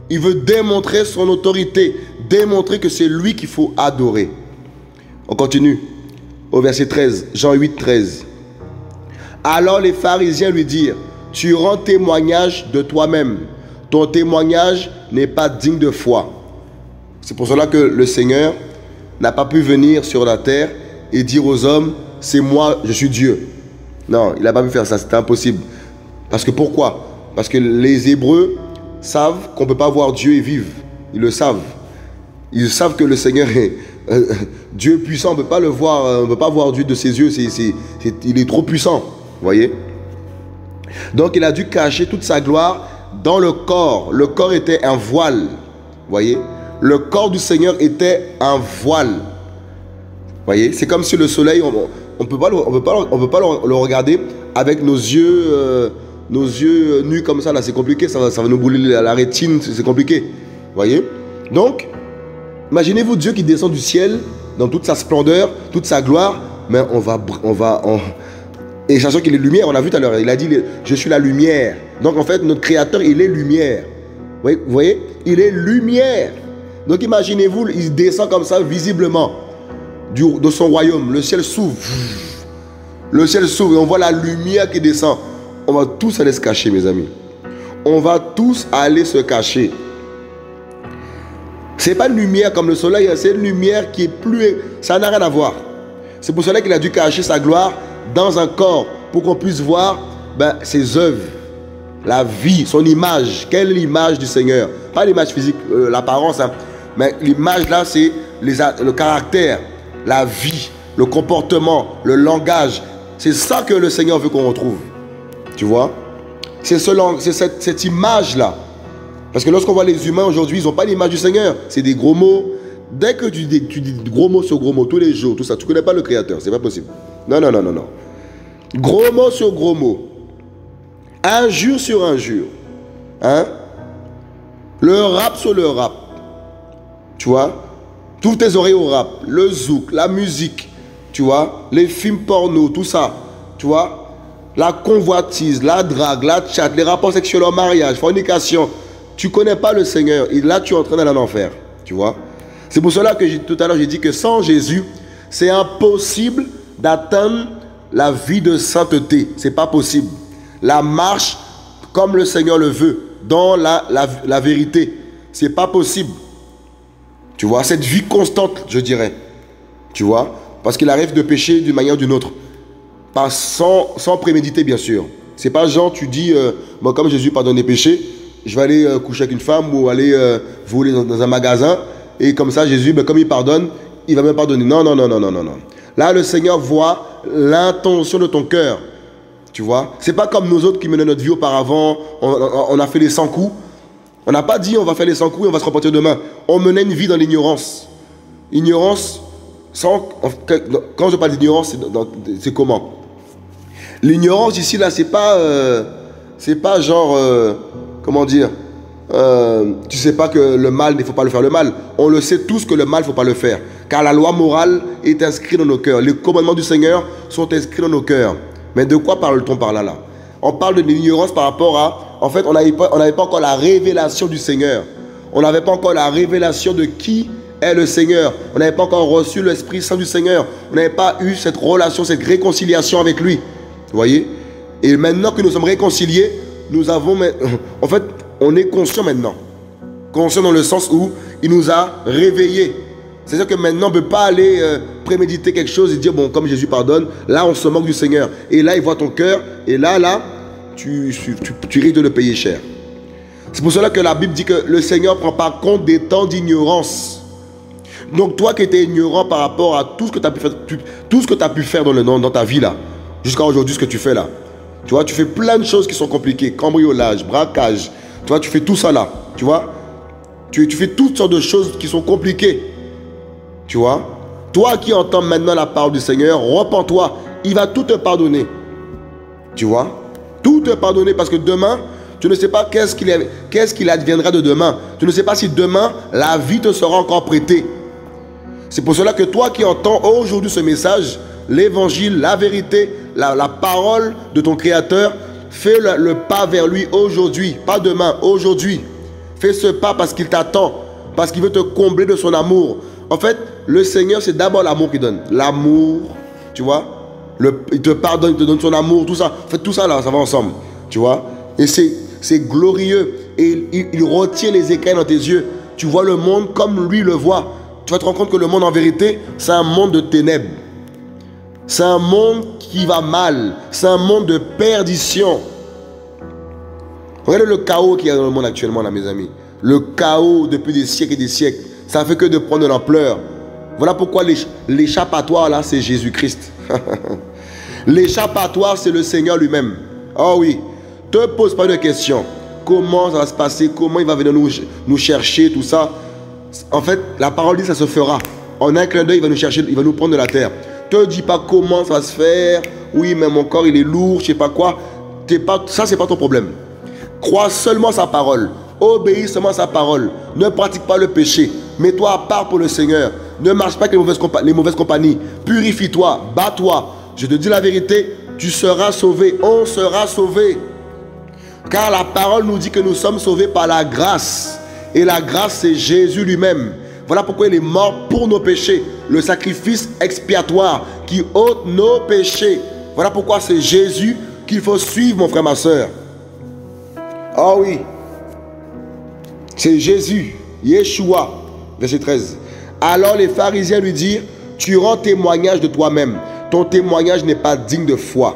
Il veut démontrer son autorité, démontrer que c'est lui qu'il faut adorer. On continue au verset treize, Jean huit, treize. Alors les pharisiens lui dirent, tu rends témoignage de toi-même. Ton témoignage n'est pas digne de foi. C'est pour cela que le Seigneur n'a pas pu venir sur la terre et dire aux hommes, c'est moi, je suis Dieu. Non, il n'a pas pu faire ça, c'était impossible. Parce que pourquoi? Parce que les Hébreux savent qu'on ne peut pas voir Dieu et vivre. Ils le savent. Ils savent que le Seigneur est euh, Dieu puissant. On ne peut pas le voir, euh, on ne peut pas voir Dieu de ses yeux. C'est, c'est, c'est, il est trop puissant. Vous voyez? Donc il a dû cacher toute sa gloire dans le corps. Le corps était un voile. Vous voyez? Le corps du Seigneur était un voile. Vous voyez? C'est comme si le soleil, on ne peut pas, le, on peut pas, on peut pas le, le regarder avec nos yeux, euh, nos yeux nus comme ça. Là, c'est compliqué. Ça va, ça va nous brûler la, la rétine. C'est compliqué. Vous voyez? Donc, imaginez-vous Dieu qui descend du ciel dans toute sa splendeur, toute sa gloire. Mais on va... On va on... Et sachant qu'il est lumière, on l'a vu tout à l'heure. Il a dit, je suis la lumière. Donc, en fait, notre Créateur, il est lumière. Vous voyez? Il est lumière. Donc, imaginez-vous, il descend comme ça, visiblement, du, de son royaume. Le ciel s'ouvre. Le ciel s'ouvre et on voit la lumière qui descend. On va tous aller se cacher, mes amis. On va tous aller se cacher. Ce n'est pas une lumière comme le soleil, c'est une lumière qui est plus... Ça n'a rien à voir. C'est pour cela qu'il a dû cacher sa gloire dans un corps, pour qu'on puisse voir ben, ses œuvres, la vie, son image. Quelle est l'image du Seigneur? Pas l'image physique, euh, l'apparence, hein, mais l'image là, c'est le caractère, la vie, le comportement, le langage. C'est ça que le Seigneur veut qu'on retrouve. Tu vois? C'est ce, cette, cette image-là. Parce que lorsqu'on voit les humains aujourd'hui, ils n'ont pas l'image du Seigneur. C'est des gros mots. Dès que tu dis, tu dis gros mots sur gros mots, tous les jours, tout ça, tu ne connais pas le Créateur. C'est pas possible. Non, non, non, non, non. Gros mots sur gros mots. Injure sur injure. Hein? Le rap sur le rap. Tu vois? Toutes tes oreilles au rap. Le zouk, la musique. Tu vois? Les films porno, tout ça. Tu vois? La convoitise, la drague, la chatte, les rapports sexuels en mariage, fornication. Tu ne connais pas le Seigneur. Et là, tu es en train d'aller en enfer. Tu vois? C'est pour cela que tout à l'heure, j'ai dit que sans Jésus, c'est impossible d'atteindre la vie de sainteté. Ce n'est pas possible. La marche comme le Seigneur le veut, dans la, la, la vérité. Ce n'est pas possible. Tu vois, cette vie constante, je dirais. Tu vois, parce qu'il arrive de pécher d'une manière ou d'une autre. Pas sans, sans préméditer, bien sûr. Ce n'est pas genre, tu dis, euh, bon, comme Jésus pardonne les péchés, je vais aller euh, coucher avec une femme ou aller euh, voler dans, dans un magasin. Et comme ça, Jésus, ben, comme il pardonne, il va même pardonner. Non, non, non, non, non, non, non. Là, le Seigneur voit l'intention de ton cœur. Tu vois, c'est pas comme nous autres qui menaient notre vie auparavant. On, on, on a fait les cent coups. On n'a pas dit on va faire les cent coups et on va se repentir demain. On menait une vie dans l'ignorance. Ignorance, sans, quand je parle d'ignorance, c'est comment? L'ignorance ici, là, c'est pas, euh, c'est pas genre, euh, comment dire, euh, tu sais pas que le mal, il ne faut pas le faire le mal. On le sait tous que le mal, il ne faut pas le faire. Car la loi morale est inscrite dans nos cœurs. Les commandements du Seigneur sont inscrits dans nos cœurs. Mais de quoi parle-t-on par là, là? On parle de l'ignorance par rapport à... En fait, on n'avait pas, on n'avait pas encore la révélation du Seigneur. On n'avait pas encore la révélation de qui est le Seigneur. On n'avait pas encore reçu l'Esprit Saint du Seigneur. On n'avait pas eu cette relation, cette réconciliation avec lui. Vous voyez? Et maintenant que nous sommes réconciliés, nous avons... En fait, on est conscient maintenant. Conscient dans le sens où il nous a réveillés. C'est-à-dire que maintenant, on ne peut pas aller euh, préméditer quelque chose et dire, bon, comme Jésus pardonne, là, on se moque du Seigneur. Et là, il voit ton cœur, et là, là, tu, tu, tu, tu risques de le payer cher. C'est pour cela que la Bible dit que le Seigneur ne prend pas compte des temps d'ignorance. Donc, toi qui étais ignorant par rapport à tout ce que tu as pu faire, tu, tout ce que tu as pu faire dans, le, dans, dans ta vie, là, jusqu'à aujourd'hui, ce que tu fais là. Tu vois, tu fais plein de choses qui sont compliquées. Cambriolage, braquage. Tu vois, tu fais tout ça là. Tu vois, tu, tu fais toutes sortes de choses qui sont compliquées. Tu vois, toi qui entends maintenant la parole du Seigneur, repens-toi, il va tout te pardonner. Tu vois, tout te pardonner parce que demain, tu ne sais pas qu'est-ce qu'il qu'est-ce qu'il adviendra de demain. Tu ne sais pas si demain, la vie te sera encore prêtée. C'est pour cela que toi qui entends aujourd'hui ce message, l'évangile, la vérité, la, la parole de ton Créateur, fais le, le pas vers lui aujourd'hui, pas demain, aujourd'hui. Fais ce pas parce qu'il t'attend, parce qu'il veut te combler de son amour. En fait, le Seigneur, c'est d'abord l'amour qu'il donne. L'amour, tu vois. Le, il te pardonne, il te donne son amour, tout ça. En fait, tout ça, là, ça va ensemble, tu vois. Et c'est glorieux. Et il, il retire les écailles dans tes yeux. Tu vois le monde comme lui le voit. Tu vas te rendre compte que le monde, en vérité, c'est un monde de ténèbres. C'est un monde qui va mal. C'est un monde de perdition. Regardez le chaos qu'il y a dans le monde actuellement, là, mes amis. Le chaos depuis des siècles et des siècles. Ça fait que de prendre de l'ampleur. Voilà pourquoi l'échappatoire, là, c'est Jésus-Christ. L'échappatoire, c'est le Seigneur lui-même. Oh oui. Ne te pose pas de questions. Comment ça va se passer? Comment il va venir nous, nous chercher, tout ça? En fait, la parole dit ça se fera. En un clin d'œil, il va nous chercher, il va nous prendre de la terre. Ne te dis pas comment ça va se faire. Oui, mais mon corps, il est lourd, je sais pas quoi. Pas, ça, c'est pas ton problème. Crois seulement sa parole. Obéis seulement à sa parole. Ne pratique pas le péché. Mets-toi à part pour le Seigneur. Ne marche pas avec les mauvaises, compa les mauvaises compagnies. Purifie-toi, bats-toi. Je te dis la vérité, tu seras sauvé. On sera sauvé. Car la parole nous dit que nous sommes sauvés par la grâce. Et la grâce, c'est Jésus lui-même. Voilà pourquoi il est mort pour nos péchés. Le sacrifice expiatoire qui ôte nos péchés. Voilà pourquoi c'est Jésus qu'il faut suivre, mon frère, ma soeur. Ah oui. C'est Jésus, Yeshua, verset treize. Alors les pharisiens lui dirent, tu rends témoignage de toi-même. Ton témoignage n'est pas digne de foi.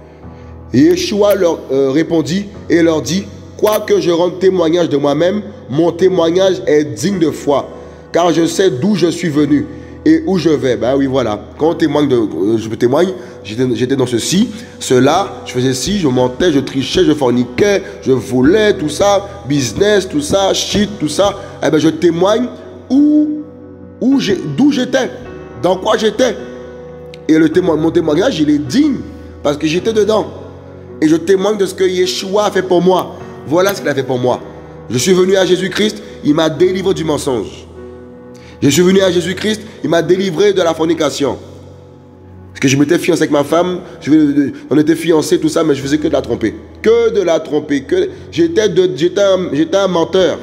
Et Yeshua leur euh, répondit et leur dit, quoique je rende témoignage de moi-même, mon témoignage est digne de foi. Car je sais d'où je suis venu et où je vais. Ben oui, voilà. Quand on témoigne de, euh, je témoigne, j'étais dans ceci, cela, je faisais ci, je mentais, je trichais, je forniquais, je volais, tout ça, business, tout ça, shit, tout ça. Eh ben je témoigne où, où d'où j'étais, dans quoi j'étais. Et le témoin, mon témoignage, il est digne parce que j'étais dedans. Et je témoigne de ce que Yeshua a fait pour moi. Voilà ce qu'il a fait pour moi. Je suis venu à Jésus-Christ, il m'a délivré du mensonge. Je suis venu à Jésus-Christ, il m'a délivré de la fornication. Parce que je m'étais fiancé avec ma femme, je, on était fiancés, tout ça, mais je faisais que de la tromper. Que de la tromper. Que, j'étais un, un menteur.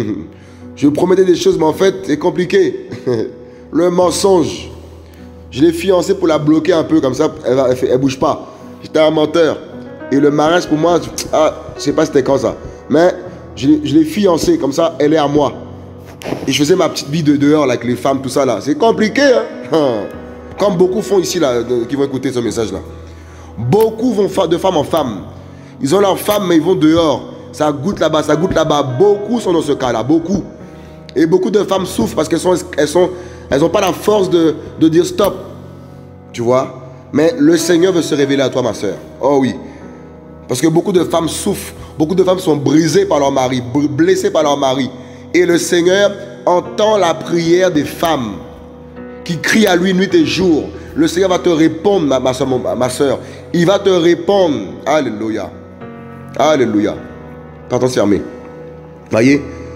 Je promettais des choses, mais en fait, c'est compliqué. Le mensonge. Je l'ai fiancée pour la bloquer un peu, comme ça, elle ne bouge pas. J'étais un menteur. Et le mariage, pour moi, ah, je ne sais pas c'était quand ça. Mais je l'ai fiancée, comme ça, elle est à moi. Et je faisais ma petite vie de dehors là, avec les femmes, tout ça là. C'est compliqué, hein. Comme beaucoup font ici, là, de, qui vont écouter ce message là. Beaucoup vont de femme en femme. Ils ont leur femme, mais ils vont dehors. Ça goûte là-bas, ça goûte là-bas. Beaucoup sont dans ce cas-là, beaucoup. Et beaucoup de femmes souffrent parce qu'elles sont, elles sont, elles n'ont pas la force de, de dire stop. Tu vois. Mais le Seigneur veut se révéler à toi, ma soeur. Oh oui. Parce que beaucoup de femmes souffrent. Beaucoup de femmes sont brisées par leur mari, blessées par leur mari. Et le Seigneur entend la prière des femmes qui crient à lui nuit et jour. Le Seigneur va te répondre, ma, ma, soeur, ma, ma soeur. Il va te répondre. Alléluia. Alléluia. Pardon, c'est fermé. Voyez,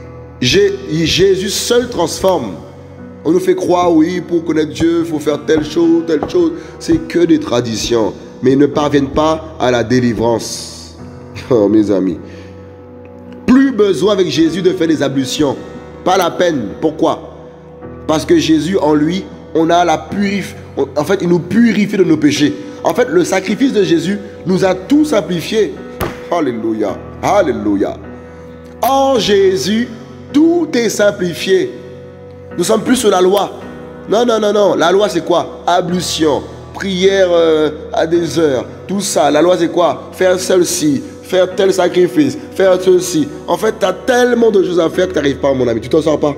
Jésus seul transforme. On nous fait croire, oui, pour connaître Dieu, il faut faire telle chose, telle chose. C'est que des traditions. Mais ils ne parviennent pas à la délivrance. Oh, mes amis. Plus besoin avec Jésus de faire des ablutions. Pas la peine. Pourquoi? Parce que Jésus, en lui, on a la purif. En fait, il nous purifie de nos péchés. En fait, le sacrifice de Jésus nous a tout simplifié. Alléluia. Alléluia. En Jésus, tout est simplifié. Nous sommes plus sur la loi. Non, non, non, non. La loi, c'est quoi? Ablution, prière euh, à des heures, tout ça. La loi, c'est quoi? Faire celle-ci, faire tel sacrifice, faire ceci. En fait, tu as tellement de choses à faire que tu n'arrives pas, mon ami. Tu t'en sors pas.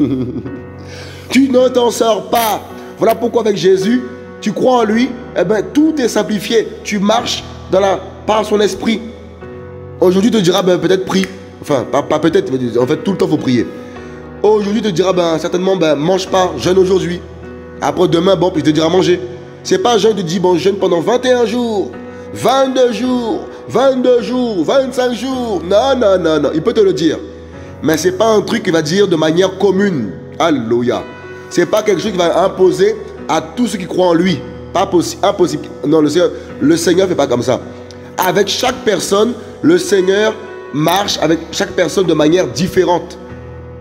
Tu ne t'en sors pas. Voilà pourquoi avec Jésus, tu crois en lui, eh ben, tout est simplifié. Tu marches dans la, par son esprit. Aujourd'hui, tu te diras, ben, peut-être prie. Enfin, pas, pas peut-être, en fait, tout le temps, il faut prier. Aujourd'hui, tu te diras, ben, certainement, ben, mange pas, jeûne aujourd'hui. Après demain, bon, puis il te dira manger. C'est pas jeûne, tu te dis, bon, jeûne pendant vingt et un jours, vingt-deux jours, vingt-deux jours, vingt-cinq jours. Non, non, non, non, il peut te le dire. Mais c'est pas un truc qu'il va dire de manière commune. Alléluia. C'est pas quelque chose qu'il va imposer à tous ceux qui croient en lui. Pas possible, impossible. Non, le Seigneur, le Seigneur fait pas comme ça. Avec chaque personne, le Seigneur marche avec chaque personne de manière différente.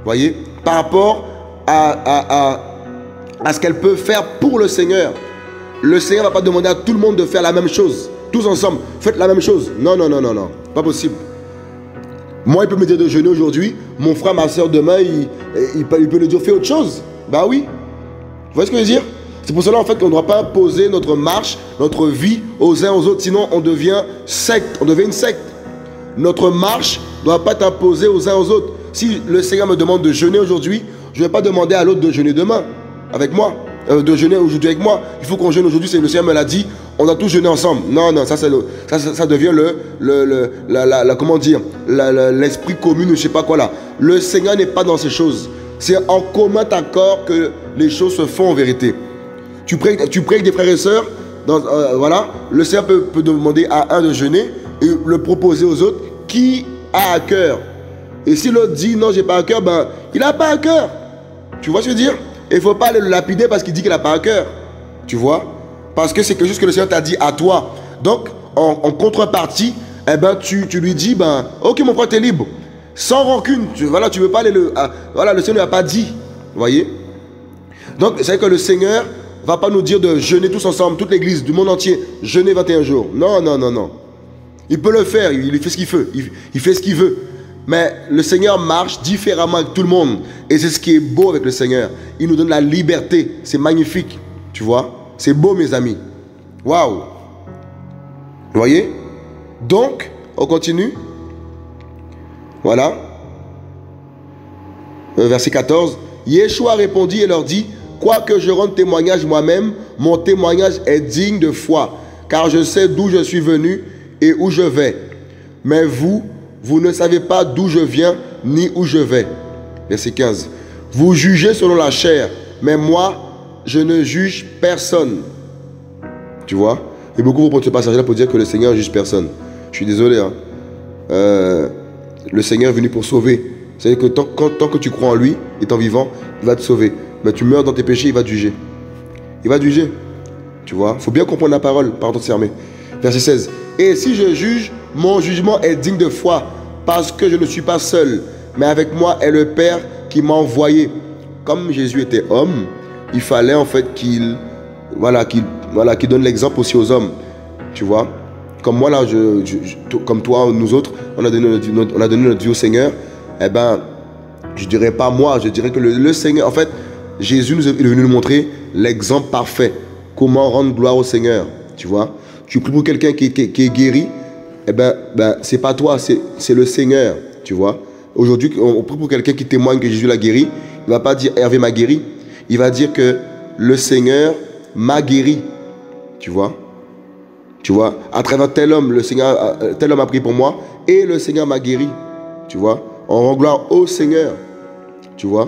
Voyez, par rapport à, à, à, à ce qu'elle peut faire pour le Seigneur. Le Seigneur ne va pas demander à tout le monde de faire la même chose. Tous ensemble, faites la même chose. Non, non, non, non, non. Pas possible. Moi, il peut me dire de jeûner aujourd'hui. Mon frère, ma soeur, demain, il, il, peut, il peut le dire, fais autre chose. Bah oui. Vous voyez ce que je veux dire? C'est pour cela, en fait, qu'on ne doit pas imposer notre marche, notre vie aux uns aux autres. Sinon, on devient secte. On devient une secte. Notre marche ne doit pas être imposée aux uns aux autres. Si le Seigneur me demande de jeûner aujourd'hui, je ne vais pas demander à l'autre de jeûner demain avec moi. Euh, de jeûner aujourd'hui avec moi. Il faut qu'on jeûne aujourd'hui. C'est le Seigneur me l'a dit. On a tous jeûné ensemble. Non, non, ça, c'est le, ça, ça, ça devient le, le, le la, la, la, comment dire, l'esprit commun, je ne sais pas quoi là. Le Seigneur n'est pas dans ces choses. C'est en commun accord que les choses se font en vérité. Tu pries, tu pries avec des frères et sœurs. Dans, euh, voilà. Le Seigneur peut, peut demander à un de jeûner et le proposer aux autres qui a à cœur. Et si l'autre dit non, j'ai pas à cœur, ben il n'a pas à cœur. Tu vois ce que je veux dire? Il ne faut pas le lapider parce qu'il dit qu'il n'a pas à cœur. Tu vois? Parce que c'est quelque chose que le Seigneur t'a dit à toi. Donc, en, en contrepartie, eh ben, tu, tu lui dis, ben, ok mon frère, tu es libre. Sans rancune. Tu, voilà, tu veux pas aller le... Ah, voilà, le Seigneur n'a pas dit. Vous voyez? Donc, c'est vrai que le Seigneur ne va pas nous dire de jeûner tous ensemble, toute l'église du monde entier, jeûner vingt et un jours. Non, non, non, non. Il peut le faire, il fait ce qu'il veut. Il, il fait ce qu'il veut. Mais le Seigneur marche différemment avec tout le monde. Et c'est ce qui est beau avec le Seigneur. Il nous donne la liberté. C'est magnifique. Tu vois? C'est beau, mes amis. Waouh! Vous voyez? Donc, on continue. Voilà. Verset quatorze. Yeshua répondit et leur dit, quoique je rende témoignage moi-même, mon témoignage est digne de foi, car je sais d'où je suis venu et où je vais. Mais vous, vous ne savez pas d'où je viens ni où je vais. Verset quinze. Vous jugez selon la chair, mais moi, je ne juge personne. Tu vois? Et beaucoup vont prendre ce passage-là pour dire que le Seigneur ne juge personne. Je suis désolé. Hein. Euh, le Seigneur est venu pour sauver. C'est-à-dire que tant, quand, tant que tu crois en lui, étant vivant, il va te sauver. Mais tu meurs dans tes péchés, il va te juger. Il va te juger. Tu vois? Il faut bien comprendre la parole. Pardon de fermer. Verset seize. Et si je juge, mon jugement est digne de foi, parce que je ne suis pas seul, mais avec moi est le Père qui m'a envoyé. Comme Jésus était homme, il fallait en fait qu'il voilà, qu'il voilà, qu'il donne l'exemple aussi aux hommes. Tu vois? Comme moi là, je, je, je, comme toi, nous autres, on a donné notre, on a donné notre vie au Seigneur. Eh ben, je dirais pas moi, je dirais que le, le Seigneur, en fait, Jésus nous est venu nous montrer l'exemple parfait. Comment rendre gloire au Seigneur. Tu vois? Tu pries pour quelqu'un qui, qui, qui est guéri, eh ben, ben c'est pas toi, c'est le Seigneur. Tu vois? Aujourd'hui, on, on prie pour quelqu'un qui témoigne que Jésus l'a guéri. Il ne va pas dire Hervé m'a guéri. Il va dire que le Seigneur m'a guéri. Tu vois? Tu vois? À travers tel homme, le Seigneur, tel homme a prié pour moi et le Seigneur m'a guéri. Tu vois? On rend gloire au Seigneur. Tu vois?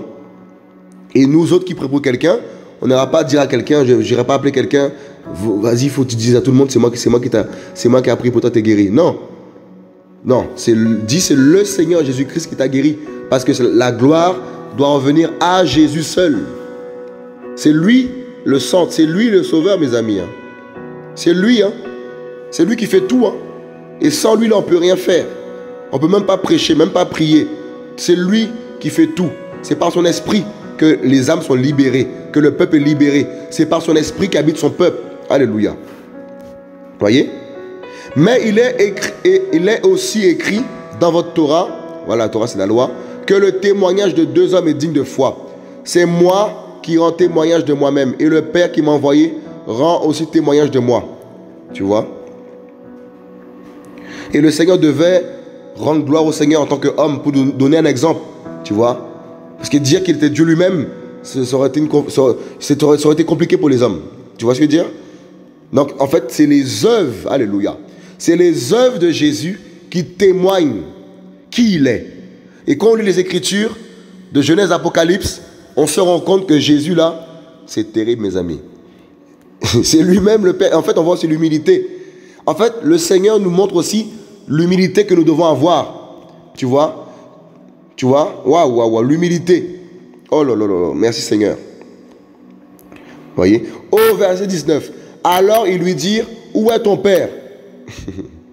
Et nous autres qui prions pour quelqu'un, on n'ira pas dire à quelqu'un, je n'irai pas appeler quelqu'un, vas-y, il faut que tu dises à tout le monde, c'est moi, moi qui t'a, c'est moi qui a prié pour toi, t'es guéri. Non. Non, c'est dit, c'est le Seigneur Jésus-Christ qui t'a guéri. Parce que la gloire doit revenir à Jésus seul. C'est lui le centre, c'est lui le sauveur, mes amis. Hein. C'est lui, hein. C'est lui qui fait tout. Hein. Et sans lui, là, on ne peut rien faire. On ne peut même pas prêcher, même pas prier. C'est lui qui fait tout. C'est par son esprit que les âmes sont libérées, que le peuple est libéré. C'est par son esprit qu'habite son peuple. Alléluia. Voyez? Mais il est, écrit, et il est aussi écrit dans votre Torah, voilà, la Torah c'est la loi, que le témoignage de deux hommes est digne de foi. C'est moi qui rends témoignage de moi-même, et le Père qui m'a envoyé rend aussi témoignage de moi. Tu vois? Et le Seigneur devait rendre gloire au Seigneur en tant qu'homme pour nous donner un exemple. Tu vois? Parce que dire qu'il était Dieu lui-même, ça, ça, aurait été une, ça, ça aurait été compliqué pour les hommes. Tu vois ce que je veux dire? Donc, en fait, c'est les œuvres, alléluia, c'est les œuvres de Jésus qui témoignent qui il est. Et quand on lit les Écritures, de Genèse à Apocalypse, on se rend compte que Jésus, là, c'est terrible, mes amis. C'est lui-même le Père. En fait, on voit aussi l'humilité. En fait, le Seigneur nous montre aussi l'humilité que nous devons avoir. Tu vois? Tu vois? Waouh, waouh, waouh, l'humilité. Oh là là là, merci Seigneur. Vous voyez? Au verset dix-neuf. Alors ils lui dirent, où est ton père?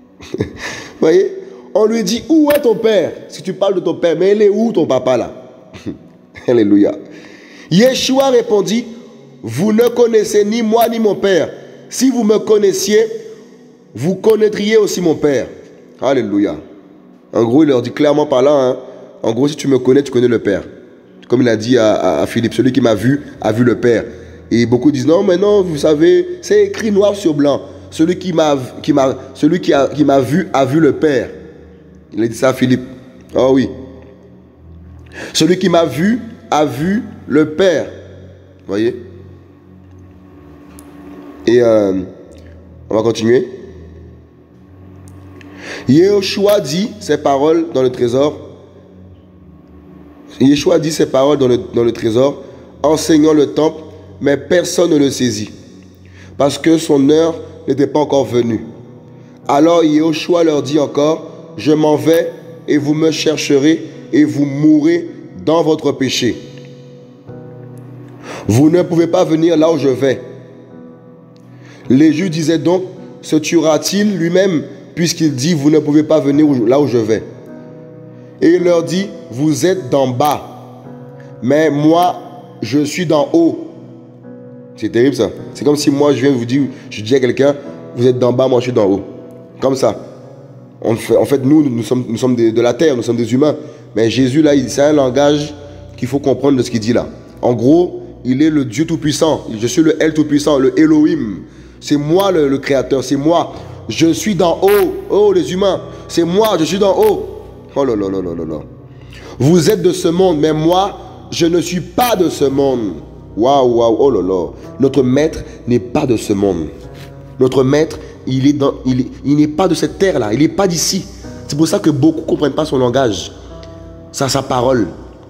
Vous voyez? On lui dit, où est ton père? Si tu parles de ton père, mais il est où ton papa là? Alléluia. Yeshua répondit, vous ne connaissez ni moi ni mon Père. Si vous me connaissiez, vous connaîtriez aussi mon Père. Alléluia. En gros, il leur dit clairement par là, hein, en gros, si tu me connais, tu connais le Père. Comme il a dit à, à, à Philippe, celui qui m'a vu, a vu le Père. Et beaucoup disent, non, mais non, vous savez, c'est écrit noir sur blanc. Celui qui m'a qui m'a, celui qui a, qui m'a vu, a vu le Père. Il a dit ça à Philippe. Ah oh, oui. Celui qui m'a vu, a vu le Père. Vous voyez? Et euh, on va continuer. Yeshua dit ces paroles dans le trésor. Yeshua dit ces paroles dans le, dans le trésor, enseignant le temple, mais personne ne le saisit, parce que son heure n'était pas encore venue. Alors Yeshua leur dit encore, je m'en vais, et vous me chercherez, et vous mourrez dans votre péché. Vous ne pouvez pas venir là où je vais. Les Juifs disaient donc, se tuera-t-il lui-même, puisqu'il dit, vous ne pouvez pas venir là où je vais. Et il leur dit, vous êtes d'en bas, mais moi, je suis d'en haut. C'est terrible ça. C'est comme si moi, je viens vous dire, je dis à quelqu'un, vous êtes d'en bas, moi, je suis d'en haut. Comme ça. On fait, en fait, nous, nous sommes, nous sommes des, de la terre, nous sommes des humains. Mais Jésus, là, c'est un langage qu'il faut comprendre de ce qu'il dit là. En gros, il est le Dieu Tout-Puissant. Je suis le El Tout-Puissant, le Elohim. C'est moi le, le Créateur, c'est moi. Je suis d'en haut. Oh, les humains, c'est moi, je suis d'en haut. Oh là là là là là là. Vous êtes de ce monde, mais moi, je ne suis pas de ce monde. Waouh, waouh, oh là là. Notre maître n'est pas de ce monde. Notre maître, il est dans, il, il n'est pas de cette terre-là. Il n'est pas d'ici. C'est pour ça que beaucoup ne comprennent pas son langage, sa, sa parole.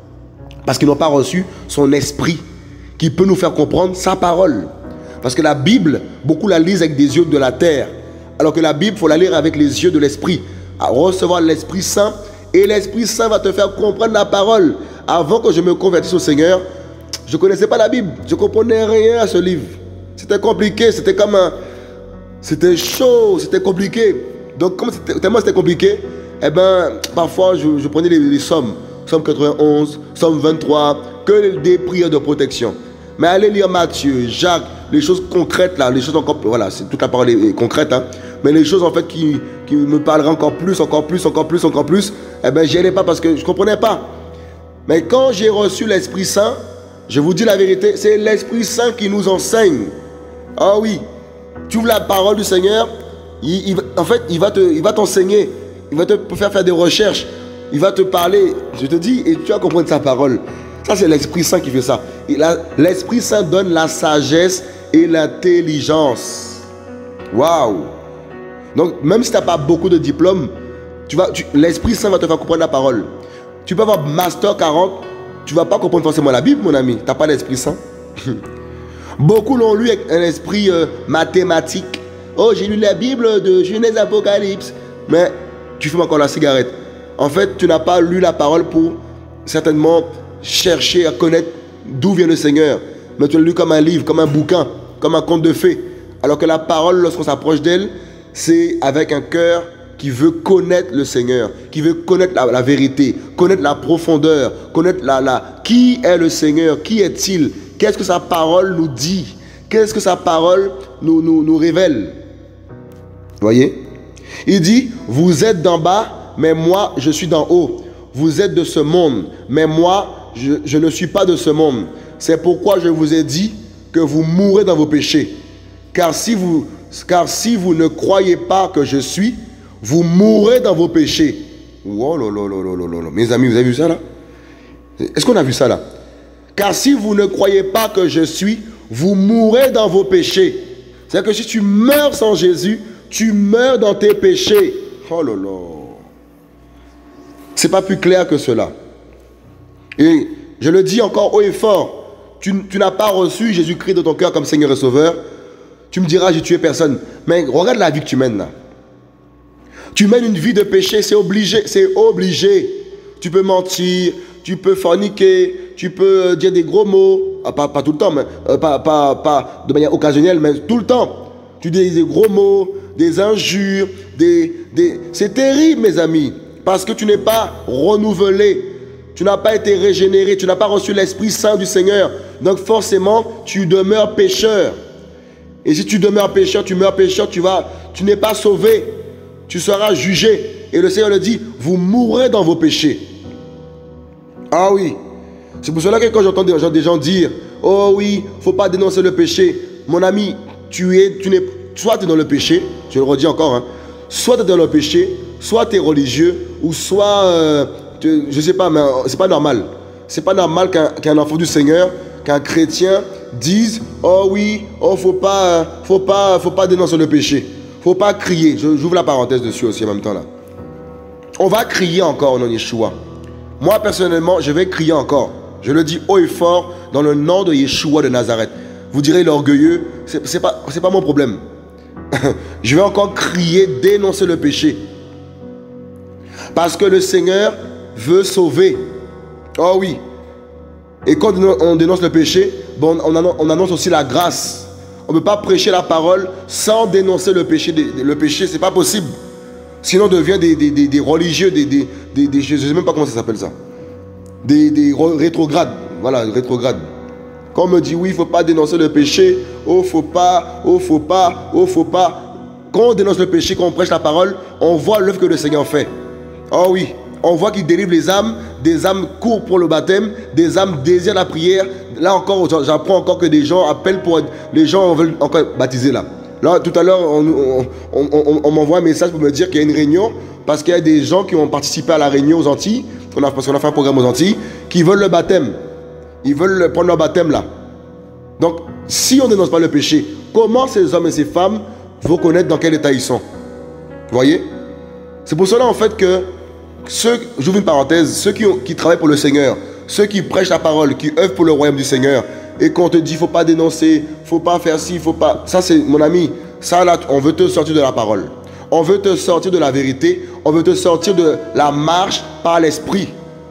Parce qu'ils n'ont pas reçu son esprit qui peut nous faire comprendre sa parole. Parce que la Bible, beaucoup la lisent avec des yeux de la terre. Alors que la Bible, il faut la lire avec les yeux de l'esprit. À recevoir l'Esprit Saint. Et l'Esprit Saint va te faire comprendre la parole. Avant que je me convertisse au Seigneur, je ne connaissais pas la Bible. Je ne comprenais rien à ce livre. C'était compliqué. C'était comme un... C'était chaud. C'était compliqué. Donc, comme c'était, tellement c'était compliqué, eh ben, parfois, je, je prenais les, les psaumes. Psaume quatre-vingt-onze, Psaume vingt-trois, que des prières de protection. Mais allez lire Matthieu, Jacques, les choses concrètes là, les choses encore... Voilà, c'est toute la parole est concrète, hein. Mais les choses en fait qui, qui me parleraient encore plus, encore plus, encore plus, encore plus, eh bien, j'y allais pas parce que je ne comprenais pas. Mais quand j'ai reçu l'Esprit Saint, je vous dis la vérité, c'est l'Esprit Saint qui nous enseigne. Ah oui, tu ouvres la parole du Seigneur, il, il, en fait, il va te, il va t'enseigner, il va te faire faire des recherches, il va te parler, je te dis, et tu vas comprendre sa parole. Ça, c'est l'Esprit Saint qui fait ça. L'Esprit Saint donne la sagesse et l'intelligence. Waouh! Donc, même si tu n'as pas beaucoup de diplômes, l'Esprit Saint va te faire comprendre la parole. Tu peux avoir Master quarante, tu ne vas pas comprendre forcément la Bible, mon ami. Tu n'as pas l'Esprit Saint. Beaucoup l'ont lu avec un esprit euh, mathématique. Oh, j'ai lu la Bible de Genèse Apocalypse. Mais tu fumes encore la cigarette. En fait, tu n'as pas lu la parole pour certainement chercher à connaître d'où vient le Seigneur. Mais tu l'as lu comme un livre, comme un bouquin, comme un conte de fées. Alors que la parole, lorsqu'on s'approche d'elle, c'est avec un cœur qui veut connaître le Seigneur, qui veut connaître la, la vérité, connaître la profondeur, connaître la, la... Qui est le Seigneur? Qui est-il? Qu'est-ce que sa parole nous dit? Qu'est-ce que sa parole nous, nous, nous révèle? Voyez? Il dit, vous êtes d'en bas, mais moi, je suis d'en haut. Vous êtes de ce monde, mais moi, je, je ne suis pas de ce monde. C'est pourquoi je vous ai dit que vous mourrez dans vos péchés. Car si vous, car si vous ne croyez pas que je suis, vous mourrez dans vos péchés. Oh là là là là là là. Mes amis, vous avez vu ça là? Est-ce qu'on a vu ça là? Car si vous ne croyez pas que je suis, vous mourrez dans vos péchés. C'est-à-dire que si tu meurs sans Jésus, tu meurs dans tes péchés. Oh là là. C'est pas plus clair que cela. Et je le dis encore haut et fort. Tu, tu n'as pas reçu Jésus-Christ dans ton cœur comme Seigneur et Sauveur. Tu me diras, j'ai tué personne. Mais regarde la vie que tu mènes là. Tu mènes une vie de péché, c'est obligé, c'est obligé. Tu peux mentir, tu peux forniquer, tu peux dire des gros mots. Ah, pas, pas tout le temps, mais euh, pas, pas, pas de manière occasionnelle, mais tout le temps. Tu dis des gros mots, des injures, des, des... c'est terrible, mes amis. Parce que tu n'es pas renouvelé. Tu n'as pas été régénéré. Tu n'as pas reçu l'Esprit Saint du Seigneur. Donc forcément, tu demeures pécheur. Et si tu demeures pécheur, tu meurs pécheur, tu vas, tu n'es pas sauvé. Tu seras jugé. Et le Seigneur le dit, vous mourrez dans vos péchés. Ah oui. C'est pour cela que quand j'entends des gens, des gens dire, oh oui, il ne faut pas dénoncer le péché. Mon ami, tu es, tu n'es, soit tu es dans le péché, je le redis encore, hein, soit tu es dans le péché, soit tu es religieux, ou soit, euh, tu, je ne sais pas, mais c'est pas normal. C'est pas normal qu'un qu'un enfant du Seigneur, qu'un chrétien dise, oh oui, oh faut pas, faut pas, faut pas dénoncer le péché. Faut pas crier. J'ouvre la parenthèse dessus aussi en même temps là. On va crier encore au nom de Yeshua. Moi personnellement, je vais crier encore. Je le dis haut et fort dans le nom de Yeshua de Nazareth. Vous direz l'orgueilleux, c'est c'est pas, c'est pas mon problème. Je vais encore crier, dénoncer le péché. Parce que le Seigneur veut sauver. Oh oui. Et quand on dénonce le péché, bon, on, annonce, on annonce aussi la grâce. On ne peut pas prêcher la parole sans dénoncer le péché. Le péché, c'est pas possible. Sinon, on devient des, des, des, des religieux, des, des, des, des, je ne sais même pas comment ça s'appelle ça. Des, des rétrogrades. Voilà, rétrogrades. Quand on me dit oui, il ne faut pas dénoncer le péché, oh, faut pas, oh, faut pas, oh, faut pas. Quand on dénonce le péché, quand on prêche la parole, on voit l'œuvre que le Seigneur fait. Oh oui, on voit qu'il délivre les âmes, des âmes courent pour le baptême, des âmes désirent la prière. Là encore, j'apprends encore que des gens appellent pour... Les gens veulent encore baptiser là. Là, tout à l'heure, on, on, on, on, on m'envoie un message pour me dire qu'il y a une réunion, parce qu'il y a des gens qui ont participé à la réunion aux Antilles, on a, parce qu'on a fait un programme aux Antilles, qui veulent le baptême. Ils veulent prendre leur baptême là. Donc, si on ne dénonce pas le péché, comment ces hommes et ces femmes vont connaître dans quel état ils sont? Vous voyez? C'est pour cela en fait que ceux, j'ouvre une parenthèse, ceux qui, ont, qui travaillent pour le Seigneur, ceux qui prêchent la parole, qui œuvrent pour le royaume du Seigneur, et qu'on te dit, il ne faut pas dénoncer, il ne faut pas faire ci, il ne faut pas... Ça, c'est, mon ami, ça là, on veut te sortir de la parole. On veut te sortir de la vérité. On veut te sortir de la marche par l'esprit.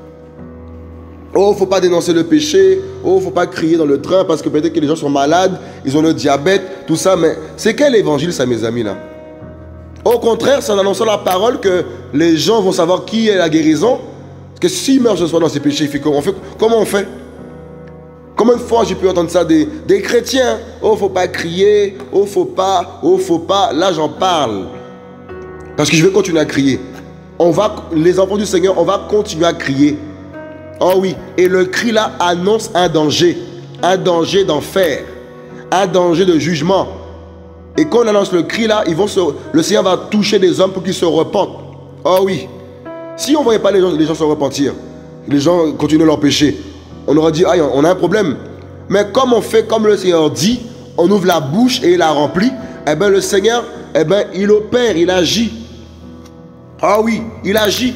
Oh, il ne faut pas dénoncer le péché. Oh, il ne faut pas crier dans le train parce que peut-être que les gens sont malades, ils ont le diabète, tout ça. Mais c'est quel évangile ça, mes amis, là? Au contraire, c'est en annonçant la parole que les gens vont savoir qui est la guérison. Parce que s'ils meurent ce soir dans ces péchés, il fait comment on fait, comment on fait? Combien de fois j'ai pu entendre ça des, des chrétiens? Oh, faut pas crier. Oh, faut pas. Oh, faut pas. Là, j'en parle. Parce que je vais continuer à crier. On va, les enfants du Seigneur, on va continuer à crier. Oh oui. Et le cri là annonce un danger. Un danger d'enfer. Un danger de jugement. Et quand on annonce le cri là, ils vont se, le Seigneur va toucher des hommes pour qu'ils se repentent. Oh oui. Si on ne voyait pas les gens, les gens se repentir, les gens continuent leur péché, on aurait dit, ah, on a un problème. Mais comme on fait comme le Seigneur dit, on ouvre la bouche et il la remplit, eh bien le Seigneur, eh bien il opère, il agit. Ah oui, il agit.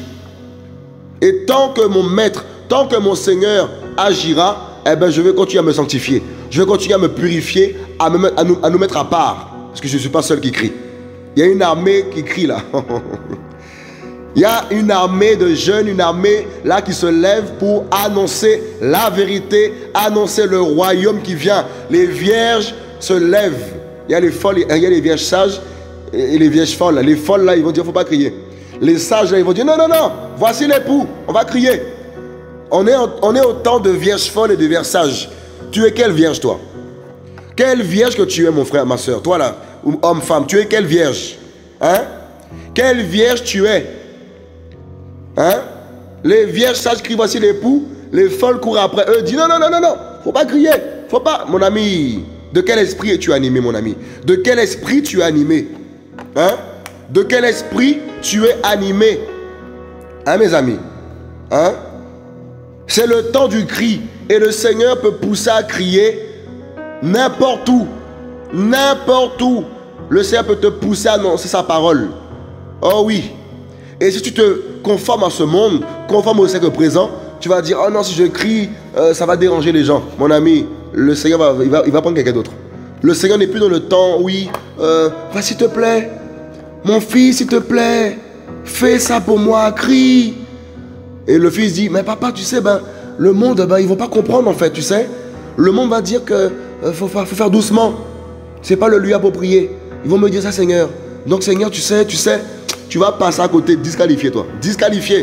Et tant que mon maître, tant que mon Seigneur agira, eh bien je vais continuer à me sanctifier. Je vais continuer à me purifier, à, me, à, nous, à nous mettre à part. Parce que je ne suis pas seul qui crie. Il y a une armée qui crie là. Il y a une armée de jeunes, une armée là qui se lève pour annoncer la vérité, annoncer le royaume qui vient. Les vierges se lèvent. Il y a les folles, il y a les vierges sages et les vierges folles. Les folles là, ils vont dire, il ne faut pas crier. Les sages là, ils vont dire, non, non, non, voici l'époux, on va crier. On est, on est au temps de vierges folles et de vierges sages. Tu es quelle vierge toi? Quelle vierge que tu es mon frère, ma soeur? Toi là, homme, femme, tu es quelle vierge? Hein? Quelle vierge tu es? Hein? Les vierges sages crient voici l'époux, les folles courent après eux, disent non, non, non, non, non, faut pas crier, faut pas. Mon ami, de quel esprit es-tu animé, mon ami? De quel esprit tu es animé? Hein? De quel esprit tu es animé? Hein, mes amis? Hein? C'est le temps du cri et le Seigneur peut pousser à crier n'importe où, n'importe où. Le Seigneur peut te pousser à annoncer sa parole. Oh oui. Et si tu te conformes à ce monde, conforme au siècle présent, tu vas dire, oh non, si je crie, euh, ça va déranger les gens. Mon ami, le Seigneur va, il va, il va prendre quelqu'un d'autre. Le Seigneur n'est plus dans le temps, oui, euh, va s'il te plaît, mon fils, s'il te plaît, fais ça pour moi, crie. Et le fils dit, mais papa, tu sais, ben, le monde, ben, ils ne vont pas comprendre en fait, tu sais. Le monde va dire qu'il euh, faut, faut faire doucement. Ce n'est pas le lieu approprié. Ils vont me dire ça, Seigneur. Donc, Seigneur, tu sais, tu sais, tu vas passer à côté, disqualifié, toi. Disqualifié.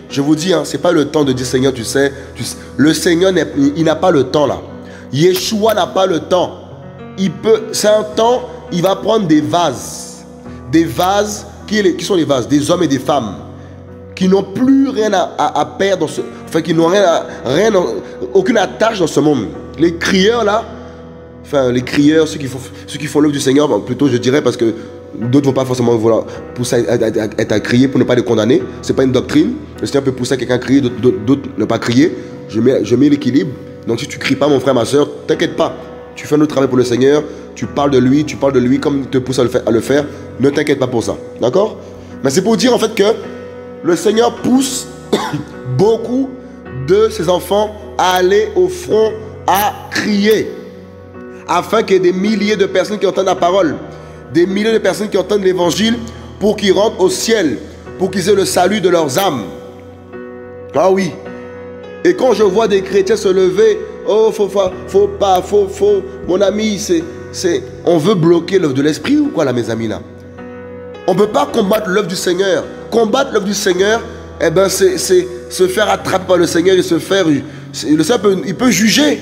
Je vous dis, hein, ce n'est pas le temps de dire Seigneur, tu sais, tu sais. Le Seigneur, il n'a pas le temps là. Yeshua n'a pas le temps. Il peut, c'est un temps, il va prendre des vases. Des vases, qui, qui sont les vases? Des hommes et des femmes qui n'ont plus rien à, à, à perdre, dans ce, enfin qui n'ont rien, à, rien aucune attache dans ce monde. Les crieurs là, enfin les crieurs, ceux qui font, ceux qui font l'œuvre du Seigneur, bon, plutôt je dirais, parce que d'autres ne vont pas forcément vouloir pousser à, à, à, à être à crier pour ne pas les condamner. Ce n'est pas une doctrine. Le Seigneur peut pousser quelqu'un à crier, d'autres ne pas crier. Je mets, je mets l'équilibre. Donc si tu ne cries pas, mon frère, ma soeur, t'inquiète pas. Tu fais un autre travail pour le Seigneur, tu parles de lui, tu parles de lui comme il te pousse à le faire. À le faire. Ne t'inquiète pas pour ça. D'accord? Mais c'est pour dire en fait que le Seigneur pousse beaucoup de ses enfants à aller au front, à crier, afin qu'il y ait des milliers de personnes qui entendent la parole, des milliers de personnes qui entendent l'évangile, pour qu'ils rentrent au ciel, pour qu'ils aient le salut de leurs âmes. Ah oui. Et quand je vois des chrétiens se lever, oh, faut, faut, faut pas, faut, faut, mon ami, c'est, c'est, on veut bloquer l'œuvre de l'esprit ou quoi là, mes amis là? On ne peut pas combattre l'œuvre du Seigneur. Combattre l'œuvre du Seigneur, eh ben, c'est se faire attraper par le Seigneur et se faire, le Seigneur peut, il peut juger.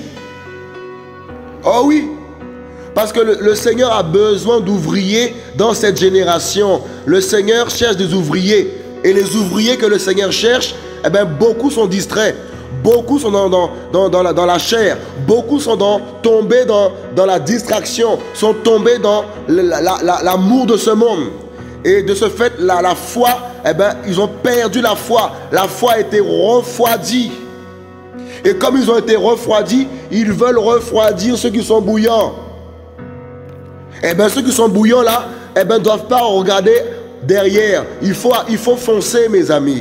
Oh oui. Parce que le, le Seigneur a besoin d'ouvriers dans cette génération. Le Seigneur cherche des ouvriers. Et les ouvriers que le Seigneur cherche, eh ben, beaucoup sont distraits. Beaucoup sont dans, dans, dans, dans, la, dans la chair. Beaucoup sont dans, tombés dans, dans la distraction. Sont tombés dans l'amour la, la, de ce monde. Et de ce fait, la, la foi, eh ben, ils ont perdu la foi. La foi a été refroidie. Et comme ils ont été refroidis, ils veulent refroidir ceux qui sont bouillants. Eh bien, ceux qui sont bouillants là, eh bien, ne doivent pas regarder derrière. Il faut, il faut foncer, mes amis.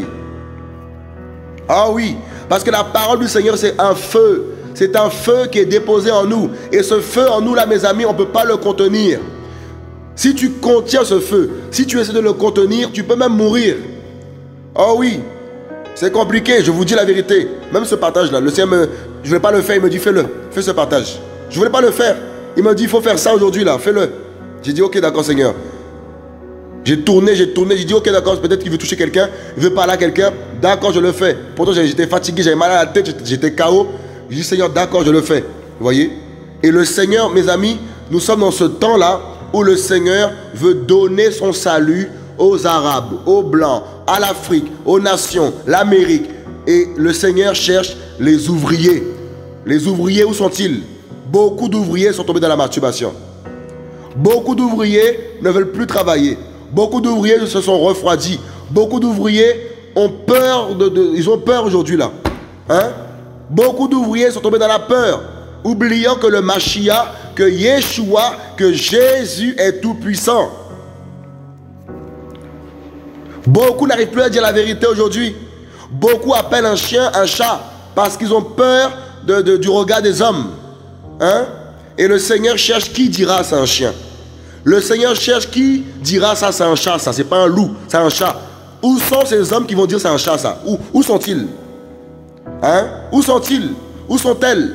Ah oui, parce que la parole du Seigneur, c'est un feu. C'est un feu qui est déposé en nous. Et ce feu en nous, là, mes amis, on ne peut pas le contenir. Si tu contiens ce feu, si tu essaies de le contenir, tu peux même mourir. Oh oui, c'est compliqué, je vous dis la vérité. Même ce partage-là, le Seigneur, me, je ne vais pas le faire, il me dit fais-le, fais ce partage. Je ne voulais pas le faire. Il m'a dit, il faut faire ça aujourd'hui, là, fais-le. J'ai dit, ok, d'accord, Seigneur. J'ai tourné, j'ai tourné, j'ai dit, ok, d'accord, peut-être qu'il veut toucher quelqu'un, il veut parler à quelqu'un, d'accord, je le fais. Pourtant, j'étais fatigué, j'avais mal à la tête, j'étais K O. J'ai dit, Seigneur, d'accord, je le fais. Vous voyez? Et le Seigneur, mes amis, nous sommes dans ce temps-là où le Seigneur veut donner son salut aux Arabes, aux Blancs, à l'Afrique, aux nations, l'Amérique. Et le Seigneur cherche les ouvriers. Les ouvriers, où sont-ils? Beaucoup d'ouvriers sont tombés dans la masturbation. Beaucoup d'ouvriers ne veulent plus travailler. Beaucoup d'ouvriers se sont refroidis. Beaucoup d'ouvriers ont peur, de, de, ils ont peur aujourd'hui là. Hein? Beaucoup d'ouvriers sont tombés dans la peur, oubliant que le Mashiach, que Yeshua, que Jésus est tout puissant. Beaucoup n'arrivent plus à dire la vérité aujourd'hui. Beaucoup appellent un chien un chat parce qu'ils ont peur de, de, du regard des hommes. Hein? Et le Seigneur cherche qui dira c'est un chien. Le Seigneur cherche qui dira ça c'est un chat, ça c'est pas un loup, c'est un chat. Où sont ces hommes qui vont dire c'est un chat ça? Où, où sont-ils? Hein? Où sont-ils? Où sont-elles?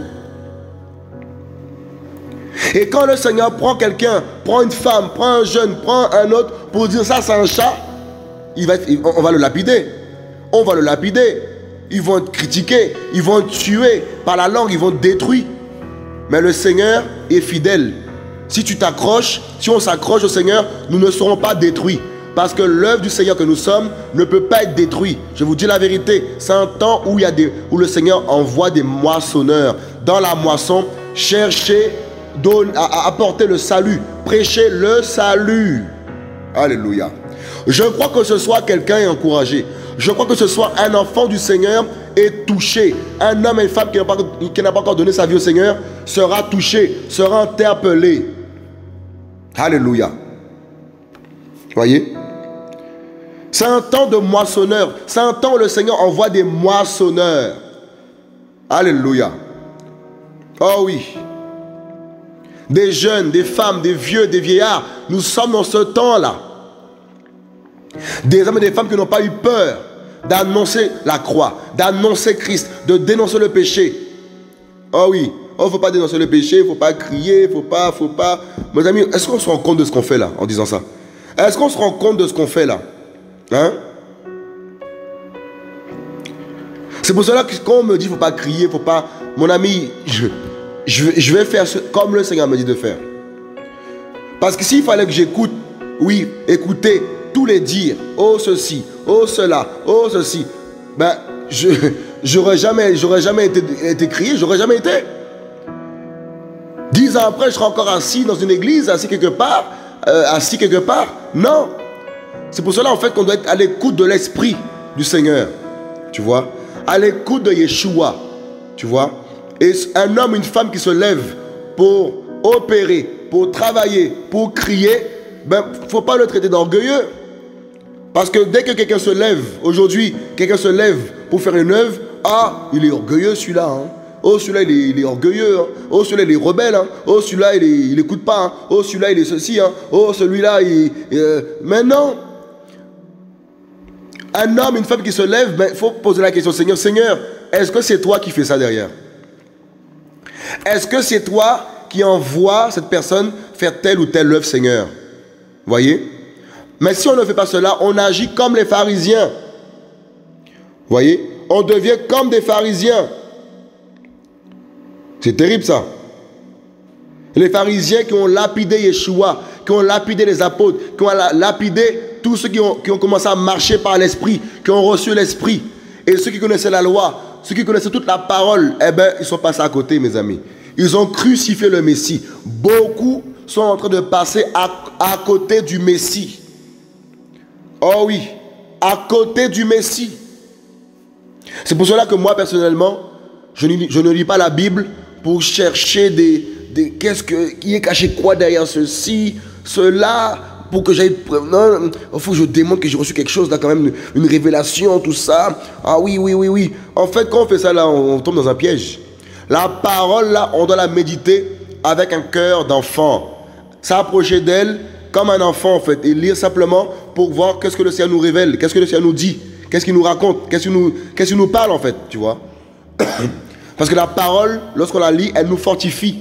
Et quand le Seigneur prend quelqu'un, prend une femme, prend un jeune, prend un autre pour dire ça c'est un chat, il va être, on va le lapider. On va le lapider. Ils vont être critiqués, ils vont être tués par la langue, ils vont être détruits. Mais le Seigneur est fidèle. Si tu t'accroches, si on s'accroche au Seigneur, nous ne serons pas détruits. Parce que l'œuvre du Seigneur que nous sommes ne peut pas être détruite. Je vous dis la vérité. C'est un temps où, il y a des, où le Seigneur envoie des moissonneurs. Dans la moisson, chercher, donner, à, à apporter le salut. Prêcher le salut. Alléluia. Je crois que ce soit quelqu'un est encouragé. Je crois que ce soit un enfant du Seigneur est touché. Un homme et une femme qui n'a pas, qui n'a pas encore donné sa vie au Seigneur sera touché, sera interpellé. Alléluia. Voyez? C'est un temps de moissonneurs. C'est un temps où le Seigneur envoie des moissonneurs. Alléluia. Oh oui. Des jeunes, des femmes, des vieux, des vieillards. Nous sommes dans ce temps-là. Des hommes et des femmes qui n'ont pas eu peur d'annoncer la croix, d'annoncer Christ, de dénoncer le péché. Oh oui, oh, il ne faut pas dénoncer le péché, il ne faut pas crier, il ne faut pas, il faut pas. Mes amis, est-ce qu'on se rend compte de ce qu'on fait là en disant ça? Est-ce qu'on se rend compte de ce qu'on fait là? Hein? C'est pour cela que quand on me dit qu'il ne faut pas crier, il ne faut pas... Mon ami, je, je, je vais faire ce, comme le Seigneur me dit de faire. Parce que s'il fallait que j'écoute, oui, écouter tous les dires, oh ceci, oh cela, oh ceci, ben, je j'aurais jamais, j'aurais jamais été, été crié, j'aurais jamais été. Dix ans après, je serai encore assis dans une église, assis quelque part, euh, assis quelque part. Non. C'est pour cela, en fait, qu'on doit être à l'écoute de l'esprit du Seigneur. Tu vois? À l'écoute de Yeshua. Tu vois? Et un homme, une femme qui se lève pour opérer, pour travailler, pour crier, ben, il ne faut pas le traiter d'orgueilleux. Parce que dès que quelqu'un se lève, aujourd'hui, quelqu'un se lève pour faire une œuvre, ah, il est orgueilleux celui-là, hein. Oh, celui-là, il est, il est orgueilleux. Hein. Oh, celui-là, il est rebelle. Hein. Oh, celui-là, il n'écoute pas. Hein. Oh, celui-là, il est ceci. Hein. Oh, celui-là, il... Euh... Mais non. Un homme, une femme qui se lève, il ben, faut poser la question, Seigneur, Seigneur, est-ce que c'est toi qui fais ça derrière? Est-ce que c'est toi qui envoie cette personne faire telle ou telle œuvre, Seigneur? Voyez? Mais si on ne fait pas cela, on agit comme les pharisiens. Voyez? On devient comme des pharisiens. C'est terrible ça. Les pharisiens qui ont lapidé Yeshua, qui ont lapidé les apôtres, qui ont lapidé tous ceux qui ont, qui ont commencé à marcher par l'esprit, qui ont reçu l'esprit. Et ceux qui connaissaient la loi, ceux qui connaissaient toute la parole, eh bien, ils sont passés à côté, mes amis. Ils ont crucifié le Messie. Beaucoup sont en train de passer à, à côté du Messie. Oh oui, à côté du Messie. C'est pour cela que moi, personnellement, je ne, je ne lis pas la Bible pour chercher des... des qu'est-ce que... Qui est caché quoi derrière ceci, cela, pour que j'aille... Non, il faut que je démontre que j'ai reçu quelque chose, là, quand même, une, une révélation, tout ça. Ah oui, oui, oui, oui. En fait, quand on fait ça, là, on, on tombe dans un piège. La parole, là, on doit la méditer avec un cœur d'enfant. S'approcher d'elle comme un enfant, en fait, et lire simplement pour voir qu'est-ce que le Seigneur nous révèle, qu'est-ce que le Seigneur nous dit, qu'est-ce qu'il nous raconte, qu'est-ce qu'il nous, qu'est-ce qu'il nous parle, en fait, tu vois. Parce que la parole, lorsqu'on la lit, elle nous fortifie.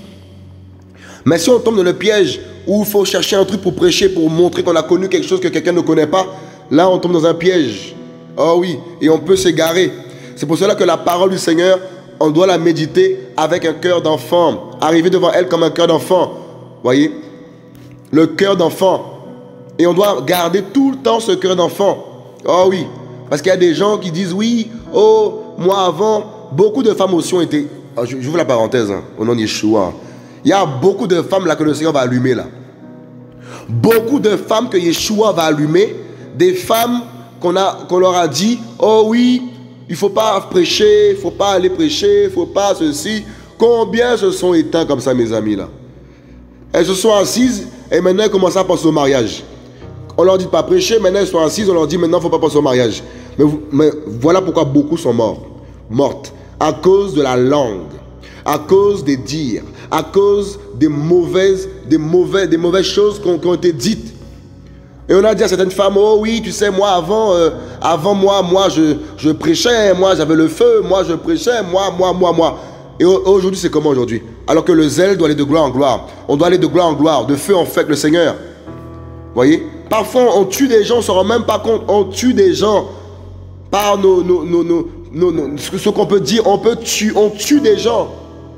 Mais si on tombe dans le piège où il faut chercher un truc pour prêcher, pour montrer qu'on a connu quelque chose que quelqu'un ne connaît pas, là on tombe dans un piège. Oh oui, et on peut s'égarer. C'est pour cela que la parole du Seigneur, on doit la méditer avec un cœur d'enfant. Arriver devant elle comme un cœur d'enfant. Voyez? Le cœur d'enfant. Et on doit garder tout le temps ce cœur d'enfant. Oh oui. Parce qu'il y a des gens qui disent oui, oh, moi avant... Beaucoup de femmes aussi ont été... Je vous la parenthèse, hein, au nom de Yeshua. Il y a beaucoup de femmes là que le Seigneur va allumer là. Beaucoup de femmes que Yeshua va allumer. Des femmes qu'on a, qu'on leur a dit, oh oui, il ne faut pas prêcher, il ne faut pas aller prêcher, il ne faut pas ceci. Combien se sont éteints comme ça, mes amis là? Elles se sont assises et maintenant elles commencent à penser au mariage. On leur dit de pas prêcher, maintenant elles sont assises, on leur dit maintenant il ne faut pas penser au mariage. Mais, mais voilà pourquoi beaucoup sont morts, mortes. À cause de la langue, à cause des dires, à cause des mauvaises, des mauvais, des mauvaises choses qui ont, qui ont été dites. Et on a dit à certaines femmes, oh oui, tu sais, moi avant, euh, avant moi, moi je, je prêchais, moi j'avais le feu, moi je prêchais, moi, moi, moi, moi. Et aujourd'hui, c'est comment aujourd'hui? Alors que le zèle doit aller de gloire en gloire. On doit aller de gloire en gloire, de feu en feu avec le Seigneur. Vous voyez? Parfois, on tue des gens, on ne se rend même pas compte. On tue des gens par nos... nos, nos, nos Non, non, ce, ce qu'on peut dire, on peut tuer, on tue des gens.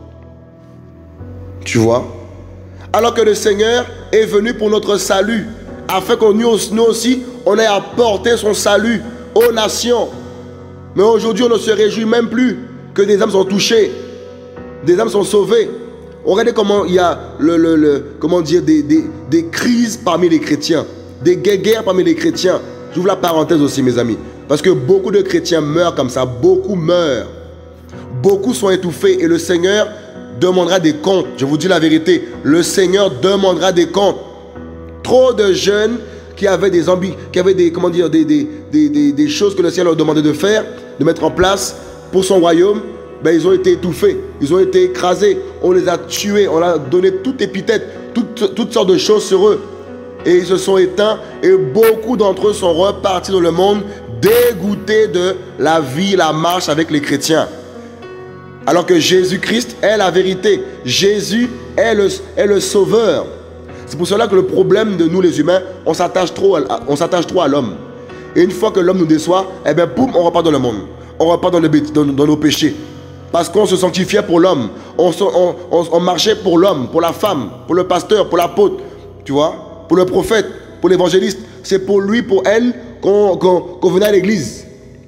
Tu vois? Alors que le Seigneur est venu pour notre salut, afin que nous, nous aussi, on ait apporté son salut aux nations. Mais aujourd'hui, on ne se réjouit même plus que des âmes sont touchées, des âmes sont sauvées. Regardez comment il y a le, le, le, comment dire, des, des, des crises parmi les chrétiens, des guerres parmi les chrétiens. J'ouvre la parenthèse aussi, mes amis. Parce que beaucoup de chrétiens meurent comme ça, beaucoup meurent. Beaucoup sont étouffés et le Seigneur demandera des comptes. Je vous dis la vérité, le Seigneur demandera des comptes. Trop de jeunes qui avaient des ambitions, qui avaient des, comment dire, des, des, des, des, des choses que le Seigneur leur demandait de faire, de mettre en place pour son royaume, ben, ils ont été étouffés, ils ont été écrasés, on les a tués, on a donné toute épithète, toutes, toutes sortes de choses sur eux. Et ils se sont éteints et beaucoup d'entre eux sont repartis dans le monde dégoûtés de la vie, la marche avec les chrétiens. Alors que Jésus-Christ est la vérité. Jésus est le, est le sauveur. C'est pour cela que le problème de nous les humains, on s'attache trop, on s'attache trop à l'homme. Et une fois que l'homme nous déçoit, eh bien, boum, on repart dans le monde. on repart dans, le, dans, dans nos péchés. Parce qu'on se sanctifiait pour l'homme. On, on, on, on marchait pour l'homme, pour la femme, pour le pasteur, pour l'apôtre, tu vois, pour le prophète, pour l'évangéliste. C'est pour lui, pour elle qu'on qu'on, qu'on venait à l'église.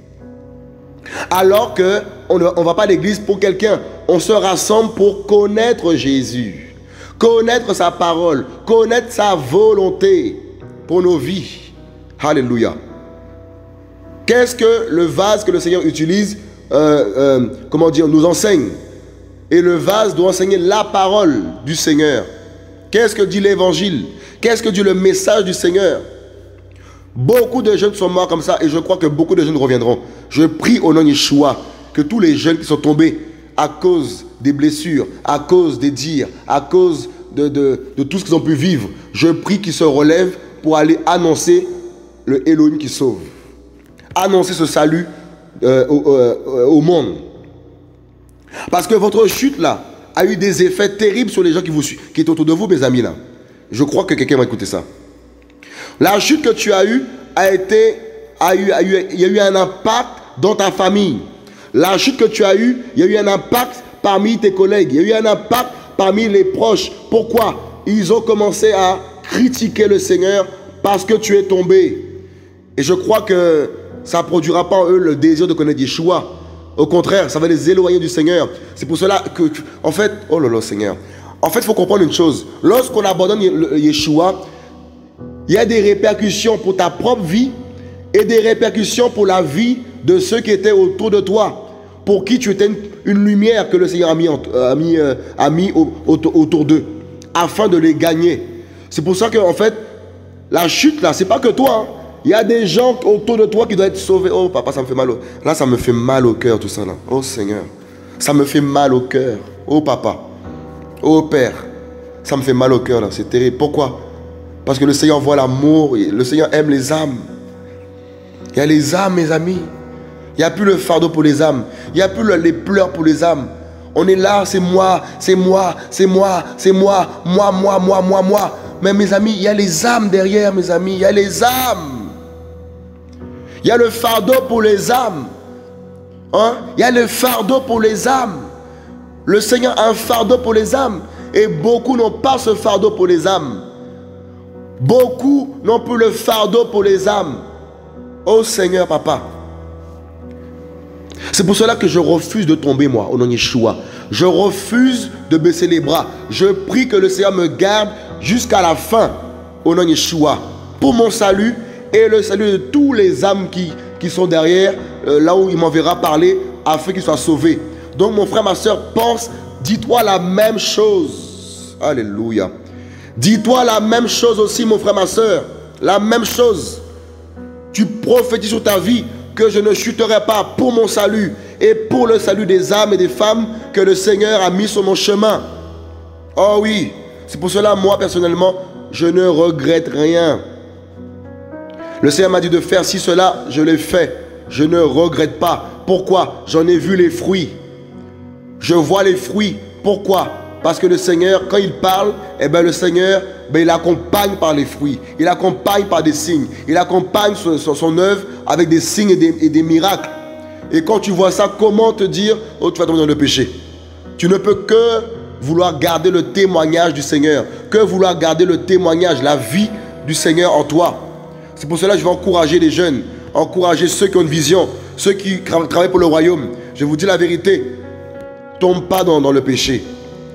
Alors qu'on ne on va pas à l'église pour quelqu'un. On se rassemble pour connaître Jésus. Connaître sa parole. Connaître sa volonté pour nos vies. Alléluia. Qu'est-ce que le vase que le Seigneur utilise, euh, euh, comment dire, nous enseigne? Et le vase doit enseigner la parole du Seigneur. Qu'est-ce que dit l'évangile? Qu'est-ce que dit le message du Seigneur? Beaucoup de jeunes sont morts comme ça et je crois que beaucoup de jeunes reviendront. Je prie au nom de Yeshua que tous les jeunes qui sont tombés à cause des blessures, à cause des dires, à cause de, de, de tout ce qu'ils ont pu vivre, je prie qu'ils se relèvent pour aller annoncer le Elohim qui sauve. Annoncer ce salut euh, au, euh, au monde. Parce que votre chute là a eu des effets terribles sur les gens qui, vous, qui étaient autour de vous, mes amis là. Je crois que quelqu'un va écouter ça. La chute que tu as eue a été, a eu, a eu, il y a eu un impact dans ta famille. La chute que tu as eue, il y a eu un impact parmi tes collègues. Il y a eu un impact parmi les proches. Pourquoi? Ils ont commencé à critiquer le Seigneur parce que tu es tombé. Et je crois que ça ne produira pas en eux le désir de connaître Yeshua. Au contraire, ça va les éloigner du Seigneur. C'est pour cela que, en fait, oh là là, Seigneur. En fait, il faut comprendre une chose. Lorsqu'on abandonne Yeshua, il y a des répercussions pour ta propre vie et des répercussions pour la vie de ceux qui étaient autour de toi, pour qui tu étais une, une lumière que le Seigneur a mis, a mis, euh, a mis au, au, autour d'eux, afin de les gagner. C'est pour ça que, en fait, la chute là, c'est pas que toi. Hein. Il y a des gens autour de toi qui doivent être sauvés. Oh papa, ça me fait mal au... Là, ça me fait mal au cœur tout ça là. Oh Seigneur, ça me fait mal au cœur. Oh papa, oh Père, ça me fait mal au cœur là, c'est terrible. Pourquoi? Parce que le Seigneur voit l'amour, le Seigneur aime les âmes. Il y a les âmes, mes amis. Il n'y a plus le fardeau pour les âmes. Il n'y a plus le, les pleurs pour les âmes. On est là, c'est moi, c'est moi, c'est moi, c'est moi, moi, moi, moi, moi, moi. Mais mes amis, il y a les âmes derrière, mes amis. Il y a les âmes. Il y a le fardeau pour les âmes. Hein? Il y a le fardeau pour les âmes. Le Seigneur a un fardeau pour les âmes. Et beaucoup n'ont pas ce fardeau pour les âmes. Beaucoup n'ont plus le fardeau pour les âmes. Oh Seigneur, papa. C'est pour cela que je refuse de tomber, moi, au nom de Yeshua. Je refuse de baisser les bras. Je prie que le Seigneur me garde jusqu'à la fin, au nom de Yeshua, pour mon salut et le salut de tous les âmes qui, qui sont derrière, euh, là où il m'enverra parler, afin qu'ils soient sauvés. Donc, mon frère, ma soeur, pense, dis-toi la même chose. Alléluia. Dis-toi la même chose aussi, mon frère, ma soeur. La même chose. Tu prophétises sur ta vie que je ne chuterai pas pour mon salut et pour le salut des âmes et des femmes que le Seigneur a mis sur mon chemin. Oh oui, c'est pour cela, moi, personnellement, je ne regrette rien. Le Seigneur m'a dit de faire ci, cela, je l'ai fait. Je ne regrette pas. Pourquoi? J'en ai vu les fruits. Je vois les fruits. Pourquoi? Parce que le Seigneur, quand il parle, eh ben le Seigneur, ben il accompagne par les fruits. Il accompagne par des signes. Il accompagne son, son, son œuvre avec des signes et des, et des miracles. Et quand tu vois ça, comment te dire, oh, tu vas tomber dans le péché? Tu ne peux que vouloir garder le témoignage du Seigneur, que vouloir garder le témoignage, la vie du Seigneur en toi. C'est pour cela que je vais encourager les jeunes, encourager ceux qui ont une vision, ceux qui travaillent pour le royaume. Je vous dis la vérité, tombe pas dans, dans le péché.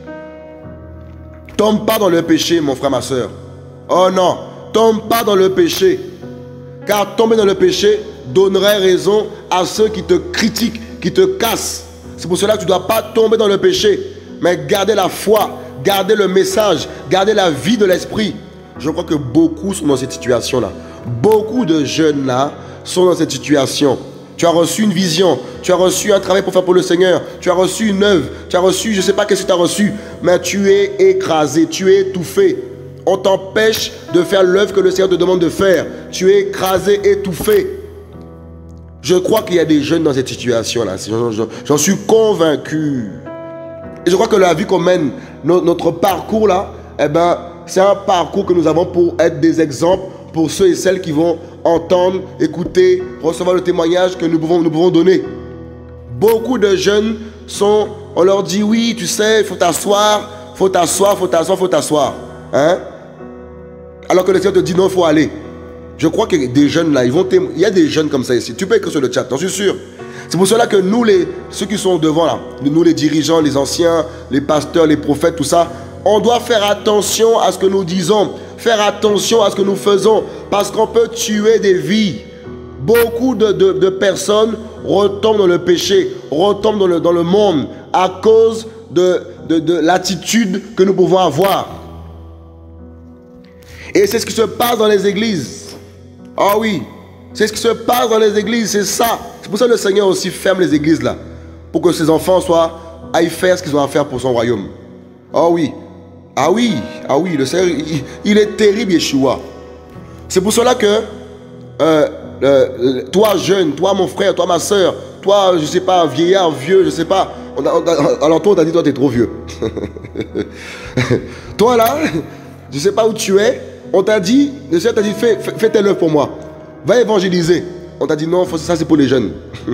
Tombe pas dans le péché, mon frère, ma soeur. Oh non, tombe pas dans le péché. Car tomber dans le péché donnerait raison à ceux qui te critiquent, qui te cassent. C'est pour cela que tu ne dois pas tomber dans le péché, mais garder la foi, garder le message, garder la vie de l'esprit. Je crois que beaucoup sont dans cette situation-là. Beaucoup de jeunes là sont dans cette situation. Tu as reçu une vision, tu as reçu un travail pour faire pour le Seigneur, tu as reçu une œuvre, tu as reçu, je ne sais pas qu'est-ce que tu as reçu, mais tu es écrasé, tu es étouffé. On t'empêche de faire l'œuvre que le Seigneur te demande de faire. Tu es écrasé, étouffé. Je crois qu'il y a des jeunes dans cette situation-là. J'en suis convaincu. Et je crois que la vie qu'on mène, notre parcours là, eh ben, c'est un parcours que nous avons pour être des exemples pour ceux et celles qui vont entendre, écouter, recevoir le témoignage que nous pouvons, nous pouvons donner. Beaucoup de jeunes sont, on leur dit oui, tu sais, il faut t'asseoir, faut t'asseoir, faut t'asseoir, faut t'asseoir. Hein? Alors que le Seigneur te dit non, il faut aller. Je crois que des jeunes là, ils vont témoigner. Il y a des jeunes comme ça ici. Tu peux écrire sur le chat, j'en suis sûr. C'est pour cela que nous, les, ceux qui sont devant là, nous les dirigeants, les anciens, les pasteurs, les prophètes, tout ça, on doit faire attention à ce que nous disons, faire attention à ce que nous faisons, parce qu'on peut tuer des vies. Beaucoup de, de, de personnes retombent dans le péché, retombent dans le, dans le monde à cause de, de, de l'attitude que nous pouvons avoir. Et c'est ce qui se passe dans les églises. Ah oui, c'est ce qui se passe dans les églises, c'est ça. C'est pour ça que le Seigneur aussi ferme les églises là, pour que ses enfants soient, aillent faire ce qu'ils ont à faire pour son royaume. Ah oui, ah oui, ah oui, le Seigneur, il, il est terrible, Yeshua. C'est pour cela que euh, euh, toi jeune, toi mon frère, toi ma soeur, toi je sais pas, vieillard, vieux, je sais pas, on a, on a, alors toi on t'a dit toi t'es trop vieux. Toi là, je sais pas où tu es, on t'a dit, le Seigneur t'a dit fais, fais, fais telle œuvre pour moi, va évangéliser. On t'a dit non, ça c'est pour les jeunes.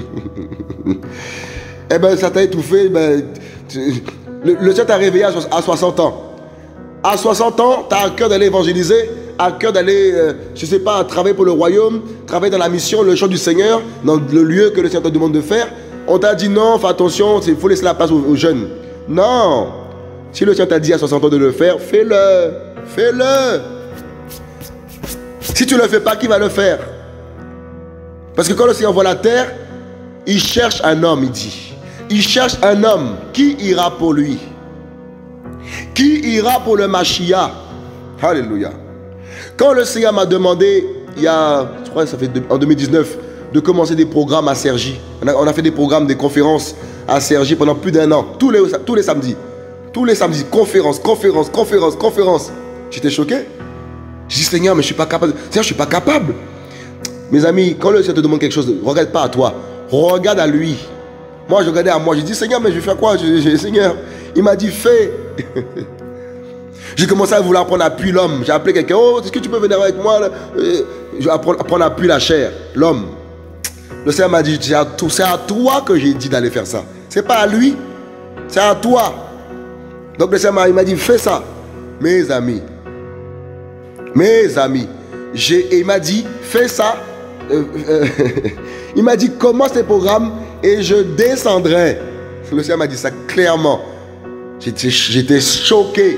Eh ben ça t'a étouffé, ben, tu, le, le Seigneur t'a réveillé à soixante ans. À soixante ans, tu as à cœur d'aller évangéliser, à cœur d'aller, euh, je ne sais pas, travailler pour le royaume, travailler dans la mission, le champ du Seigneur, dans le lieu que le Seigneur te demande de faire. On t'a dit non, fais attention, il faut laisser la place aux, aux jeunes. Non. Si le Seigneur t'a dit à soixante ans de le faire, fais-le. Fais-le. Si tu ne le fais pas, qui va le faire? Parce que quand le Seigneur voit la terre, il cherche un homme, il dit. Il cherche un homme. Qui ira pour lui? Qui ira pour le Mashiach? Alléluia. Quand le Seigneur m'a demandé, il y a, je crois que ça fait de, en deux mille dix-neuf, de commencer des programmes à Cergy. On a, on a fait des programmes, des conférences à Cergy pendant plus d'un an. Tous les, tous les samedis. Tous les samedis. Conférences, conférences, conférences, conférences. J'étais choqué. Je dis, Seigneur, mais je ne suis pas capable. Seigneur, je ne suis pas capable. Mes amis, quand le Seigneur te demande quelque chose, ne regarde pas à toi. Regarde à lui. Moi, je regardais à moi. J'ai dit, Seigneur, mais je vais faire quoi? je, je, Seigneur, il m'a dit, fais. J'ai commencé à vouloir prendre appui l'homme. J'ai appelé quelqu'un. Oh, est-ce que tu peux venir avec moi là? Je vais apprendre, prendre appui la chair. L'homme. Le Seigneur m'a dit, c'est à, à toi que j'ai dit d'aller faire ça. C'est pas à lui. C'est à toi. Donc le Seigneur m'a dit, fais ça. Mes amis. Mes amis. Et il m'a dit, fais ça. Euh, euh, il m'a dit, commence tes programmes et je descendrai. Le Seigneur m'a dit ça clairement. J'étais choqué.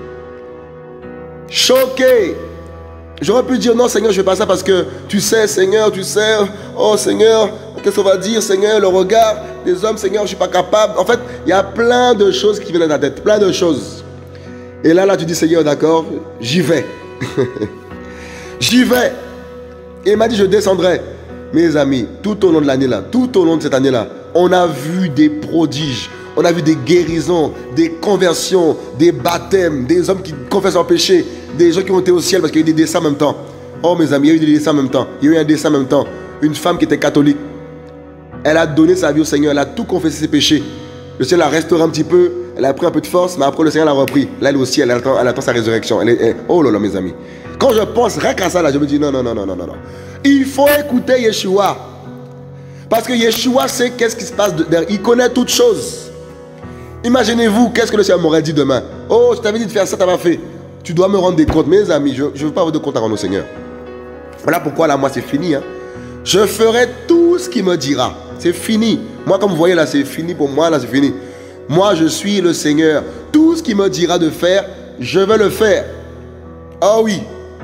Choqué. J'aurais pu dire non Seigneur, je ne fais pas ça parce que tu sais Seigneur, tu sais, oh Seigneur, qu'est-ce qu'on va dire Seigneur, le regard des hommes, Seigneur, je ne suis pas capable. En fait, il y a plein de choses qui viennent dans ta tête, plein de choses. Et là, là, tu dis Seigneur, d'accord, j'y vais. J'y vais. Et il m'a dit, je descendrai. Mes amis, tout au long de l'année là, tout au long de cette année-là, on a vu des prodiges. On a vu des guérisons, des conversions, des baptêmes, des hommes qui confessent leur péché, des gens qui ont été au ciel parce qu'il y a eu des décès en même temps. Oh mes amis, il y a eu des décès en même temps. Il y a eu un décès en même temps. Une femme qui était catholique, elle a donné sa vie au Seigneur, elle a tout confessé ses péchés. Le Seigneur l'a restauré un petit peu, elle a pris un peu de force, mais après le Seigneur l'a repris. Là, elle est au ciel, elle attend, elle attend sa résurrection. Elle est, elle, oh là là mes amis. Quand je pense rien qu'à ça, là, je me dis non, non, non, non, non, non. Il faut écouter Yeshua. Parce que Yeshua sait qu'est-ce qui se passe derrière. Il connaît toutes choses. Imaginez-vous, qu'est-ce que le Seigneur m'aurait dit demain? Oh, je t'avais dit de faire ça, tu n'as pas fait. Tu dois me rendre des comptes. Mes amis, je ne veux pas avoir de compte à rendre au Seigneur. Voilà pourquoi là, moi, c'est fini. Hein. Je ferai tout ce qu'il me dira. C'est fini. Moi, comme vous voyez là, c'est fini pour moi. Là, c'est fini. Moi, je suis le Seigneur. Tout ce qu'il me dira de faire, je vais le faire. Ah oui.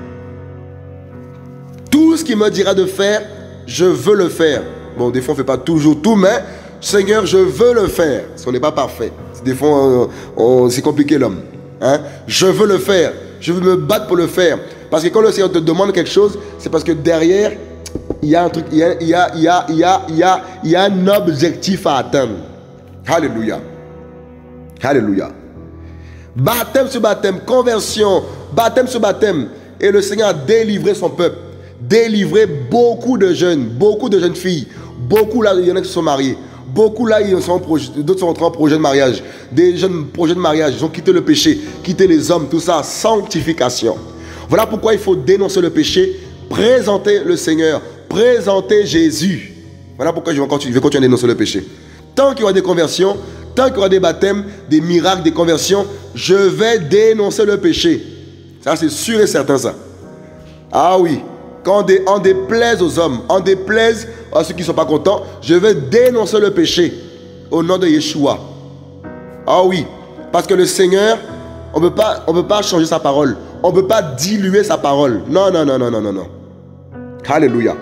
Tout ce qu'il me dira de faire, je veux le faire. Bon, des fois, on ne fait pas toujours tout, mais Seigneur, je veux le faire. Si on n'est pas parfait. Des fois, c'est compliqué l'homme. Hein? Je veux le faire. Je veux me battre pour le faire. Parce que quand le Seigneur te demande quelque chose, c'est parce que derrière, il y a un truc, il y a, il y a, il y a, il y a, il y a, il y a un objectif à atteindre. Alléluia. Alléluia. Baptême sur baptême, conversion, baptême sur baptême. Et le Seigneur a délivré son peuple. Délivré beaucoup de jeunes, beaucoup de jeunes filles. Beaucoup là, il y en a qui se sont mariés. Beaucoup là, ils sont d'autres sont entrés en projet de mariage. Des jeunes projets de mariage, ils ont quitté le péché, quitté les hommes, tout ça, sanctification. Voilà pourquoi il faut dénoncer le péché, présenter le Seigneur, présenter Jésus. Voilà pourquoi je vais continuer, je vais continuer à dénoncer le péché. tant qu'il y aura des conversions, tant qu'il y aura des baptêmes, des miracles, des conversions, je vais dénoncer le péché. Ça, c'est sûr et certain, ça. Ah oui. Quand on déplaise aux hommes, on déplaise à ceux qui ne sont pas contents, je vais dénoncer le péché au nom de Yeshua. Ah oui. Parce que le Seigneur, on ne peut pas, on peut pas changer sa parole. On ne peut pas diluer sa parole. Non, non, non, non, non, non, non. Alléluia.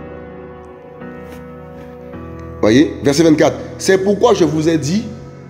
Voyez, verset vingt-quatre. C'est pourquoi je vous ai dit,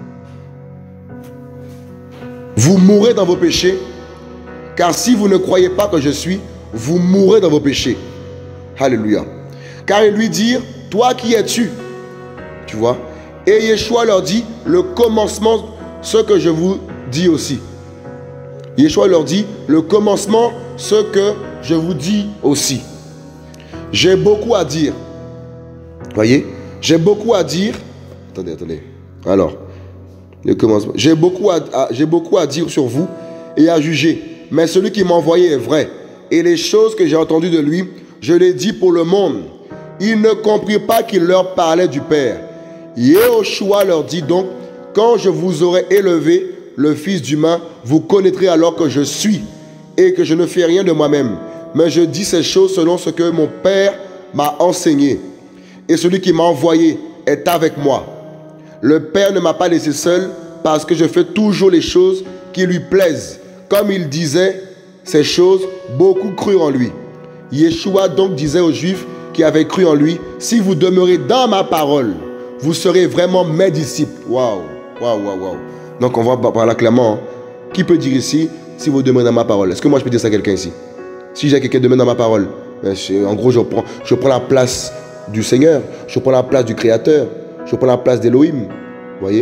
vous mourrez dans vos péchés, car si vous ne croyez pas que je suis, vous mourrez dans vos péchés. Alléluia. Car il lui dit, toi qui es-tu? Tu vois? Et Yeshua leur dit, le commencement, ce que je vous dis aussi. Yeshua leur dit, le commencement, ce que je vous dis aussi. J'ai beaucoup à dire. Voyez? J'ai beaucoup à dire. Attendez, attendez. Alors, le commencement. J'ai beaucoup à, à, j'ai beaucoup à dire sur vous et à juger. Mais celui qui m'a envoyé est vrai. Et les choses que j'ai entendues de lui, je les dis pour le monde. Ils ne comprirent pas qu'il leur parlait du Père. Yehoshua leur dit donc, quand je vous aurai élevé, le Fils d'humain, vous connaîtrez alors que je suis et que je ne fais rien de moi-même. Mais je dis ces choses selon ce que mon Père m'a enseigné. Et celui qui m'a envoyé est avec moi. Le Père ne m'a pas laissé seul parce que je fais toujours les choses qui lui plaisent. Comme il disait ces choses, beaucoup crurent en lui. Yeshua donc disait aux Juifs qui avaient cru en lui, si vous demeurez dans ma parole, vous serez vraiment mes disciples. Waouh, waouh, waouh, waouh. Donc on voit par là clairement, hein, qui peut dire ici, si vous demeurez dans ma parole? Est-ce que moi je peux dire ça à quelqu'un ici? Si j'ai quelqu'un qui demeure dans ma parole, ben, en gros je prends, je prends la place du Seigneur, je prends la place du Créateur, je prends la place d'Élohim. Vous voyez?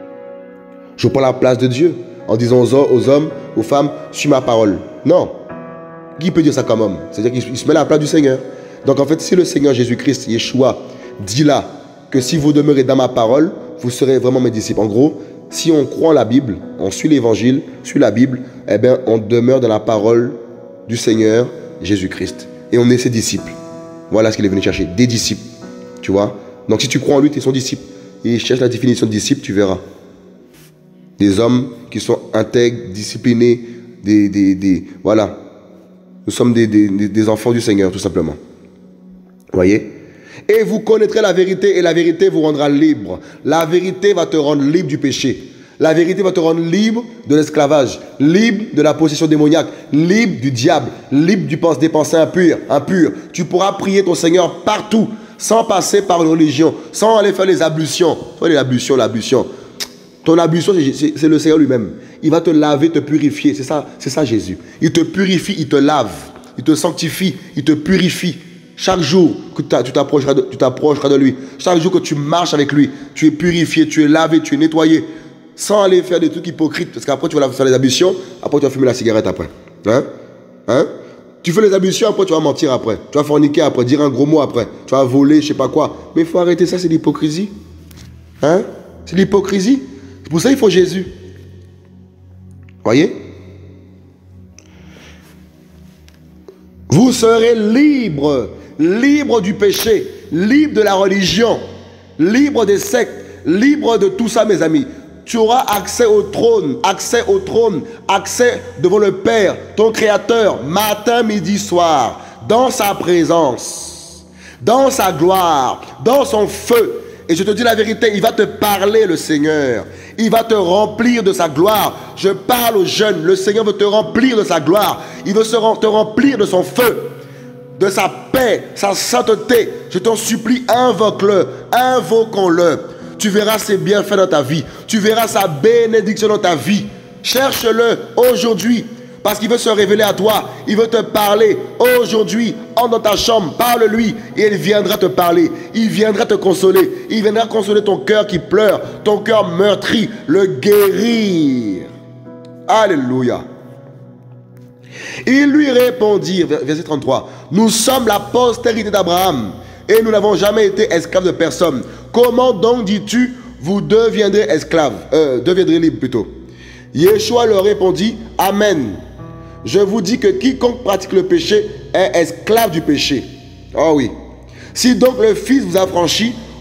Je prends la place de Dieu en disant aux, aux hommes, aux femmes, suis ma parole. Non. Qui peut dire ça comme homme? C'est-à-dire qu'il se met à la place du Seigneur. Donc en fait, si le Seigneur Jésus-Christ, Yeshua, dit là que si vous demeurez dans ma parole, vous serez vraiment mes disciples. En gros, si on croit en la Bible, on suit l'évangile, suit la Bible, eh bien on demeure dans la parole du Seigneur Jésus-Christ. Et on est ses disciples. Voilà ce qu'il est venu chercher, des disciples. Tu vois? Donc si tu crois en lui, tu es son disciple. Et cherche la définition de disciple, tu verras. Des hommes qui sont intègres, disciplinés, des, des, des voilà. Nous sommes des, des, des enfants du Seigneur, tout simplement. Voyez? Et vous connaîtrez la vérité, et la vérité vous rendra libre. La vérité va te rendre libre du péché. La vérité va te rendre libre de l'esclavage, libre de la possession démoniaque, libre du diable, libre du pense, des pensées impures, impures. Tu pourras prier ton Seigneur partout, sans passer par une religion, sans aller faire les ablutions. Soit les ablutions, l'ablution. Ton ablution, c'est le Seigneur lui-même. Il va te laver, te purifier. C'est ça, c'est ça Jésus. Il te purifie, il te lave. Il te sanctifie, il te purifie. Chaque jour que tu t'approcheras de, tu t'approcheras de lui, chaque jour que tu marches avec lui, tu es purifié, tu es lavé, tu es nettoyé. Sans aller faire des trucs hypocrites. Parce qu'après, tu vas faire les ablutions, après, tu vas fumer la cigarette après. Hein? Hein? Tu fais les ablutions, après, tu vas mentir après. Tu vas forniquer après, dire un gros mot après. Tu vas voler, je sais pas quoi. Mais il faut arrêter ça, c'est l'hypocrisie. Hein? C'est l'hypocrisie. C'est pour ça qu'il faut Jésus. Voyez? Vous serez libre, libre du péché, libre de la religion, libre des sectes, libre de tout ça, mes amis. Tu auras accès au trône, accès au trône, accès devant le Père, ton Créateur, matin, midi, soir, dans sa présence, dans sa gloire, dans son feu. Et je te dis la vérité, il va te parler, le Seigneur. Il va te remplir de sa gloire. Je parle aux jeunes, le Seigneur veut te remplir de sa gloire. Il veut te remplir de son feu, de sa paix, sa sainteté. Je t'en supplie, invoque-le, invoquons-le. Tu verras ses bienfaits dans ta vie. Tu verras sa bénédiction dans ta vie. Cherche-le aujourd'hui. Parce qu'il veut se révéler à toi. Il veut te parler aujourd'hui. Entre dans ta chambre, parle-lui. Et il viendra te parler. Il viendra te consoler. Il viendra consoler ton cœur qui pleure. Ton cœur meurtri. Le guérir. Alléluia. Il lui répondit, verset trente-trois. Nous sommes la postérité d'Abraham. Et nous n'avons jamais été esclaves de personne. Comment donc dis-tu, vous deviendrez esclaves, euh, deviendrez libres plutôt? Yeshua leur répondit, Amen. Je vous dis que quiconque pratique le péché est esclave du péché. Oh oui. Si donc le Fils vous affranchit,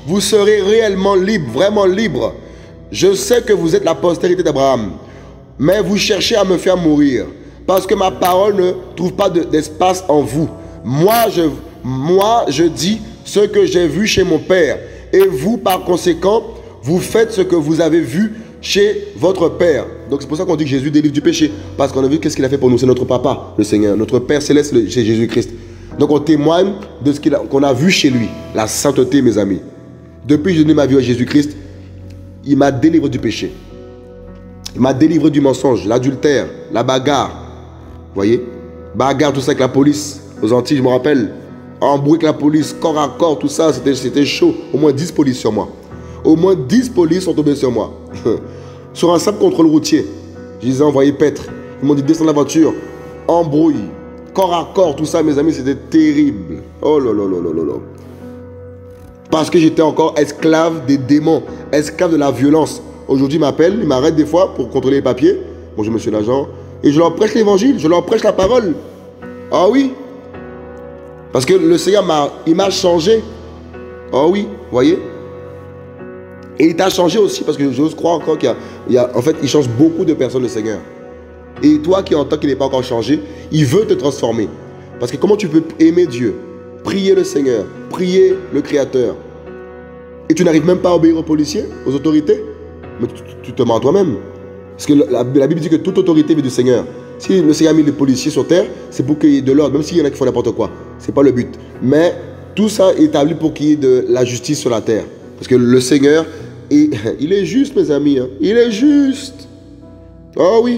vous serez réellement libre, vraiment libre. Je sais que vous êtes la postérité d'Abraham, mais vous cherchez à me faire mourir, parce que ma parole ne trouve pas d'espace en vous. Moi je, moi, je dis ce que j'ai vu chez mon Père, et vous, par conséquent, vous faites ce que vous avez vu chez votre Père. Donc c'est pour ça qu'on dit que Jésus délivre du péché, parce qu'on a vu qu'est-ce qu'il a fait pour nous. C'est notre Papa, le Seigneur, notre Père céleste, c'est Jésus-Christ. Donc on témoigne de ce qu'il a, qu'on a vu chez lui, la sainteté, mes amis. Depuis que j'ai donné ma vie à Jésus-Christ, il m'a délivré du péché. Il m'a délivré du mensonge, l'adultère, la bagarre. Vous voyez? Bagarre, tout ça avec la police. Aux Antilles, je me rappelle. Embrouille avec la police, corps à corps, tout ça, c'était chaud. Au moins dix polices sur moi. Au moins dix polices sont tombés sur moi. Sur un simple contrôle routier. Je les ai envoyés paître. Ils m'ont dit descends de la voiture. Embrouille. Corps à corps, tout ça, mes amis, c'était terrible. Oh là là là là là là. Parce que j'étais encore esclave des démons, esclave de la violence. Aujourd'hui, ils m'appellent, ils m'arrêtent des fois pour contrôler les papiers. Bonjour, monsieur l'agent. Et je leur prêche l'évangile, je leur prêche la parole. Ah oui. Parce que le Seigneur m'a, il m'a changé. Ah oui, vous voyez. Et il t'a changé aussi, parce que j'ose croire encore qu'il y a, il y a, en fait, il change beaucoup de personnes, le Seigneur. Et toi qui entends qu'il n'est pas encore changé, il veut te transformer. Parce que comment tu peux aimer Dieu, prier le Seigneur, prier le Créateur, et tu n'arrives même pas à obéir aux policiers, aux autorités? Mais tu, tu, tu te mens toi-même. Parce que la, la Bible dit que toute autorité vient du Seigneur. Si le Seigneur a mis les policiers sur terre, c'est pour qu'il y ait de l'ordre, même s'il y en a qui font n'importe quoi. Ce n'est pas le but. Mais tout ça est établi pour qu'il y ait de la justice sur la terre. Parce que le Seigneur, est, il est juste, mes amis. Hein. Il est juste. Oh oui.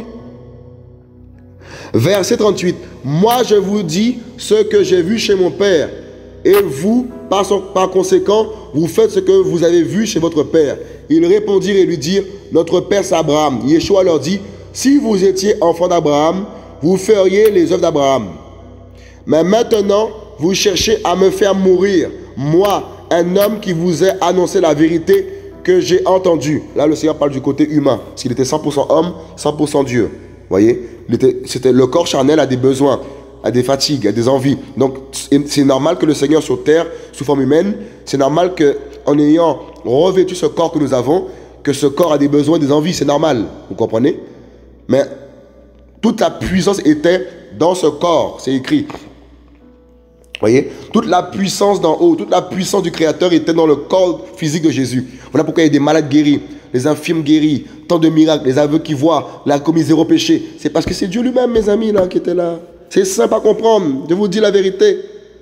Verset trente-huit. Moi, je vous dis ce que j'ai vu chez mon Père. Et vous, par, son, par conséquent, vous faites ce que vous avez vu chez votre Père. Ils répondirent et lui dirent, notre Père c'est Abraham. Yeshua leur dit, si vous étiez enfant d'Abraham, vous feriez les œuvres d'Abraham. Mais maintenant, vous cherchez à me faire mourir, moi, un homme qui vous ai annoncé la vérité que j'ai entendue. Là, le Seigneur parle du côté humain, parce qu'il était cent pour cent homme, cent pour cent Dieu. Vous voyez, c'était, le corps charnel a des besoins, a des fatigues, a des envies. Donc, c'est normal que le Seigneur sur terre, sous forme humaine, c'est normal qu'en ayant revêtu ce corps que nous avons, que ce corps a des besoins, des envies, c'est normal. Vous comprenez? Mais toute la puissance était dans ce corps, c'est écrit. Vous voyez? Toute la puissance d'en haut, toute la puissance du Créateur était dans le corps physique de Jésus. Voilà pourquoi il y a des malades guéris, les infirmes guéris, tant de miracles, les aveugles qui voient, la commis zéro péché. C'est parce que c'est Dieu lui-même, mes amis, là, qui était là. C'est simple à comprendre, je vous dis la vérité.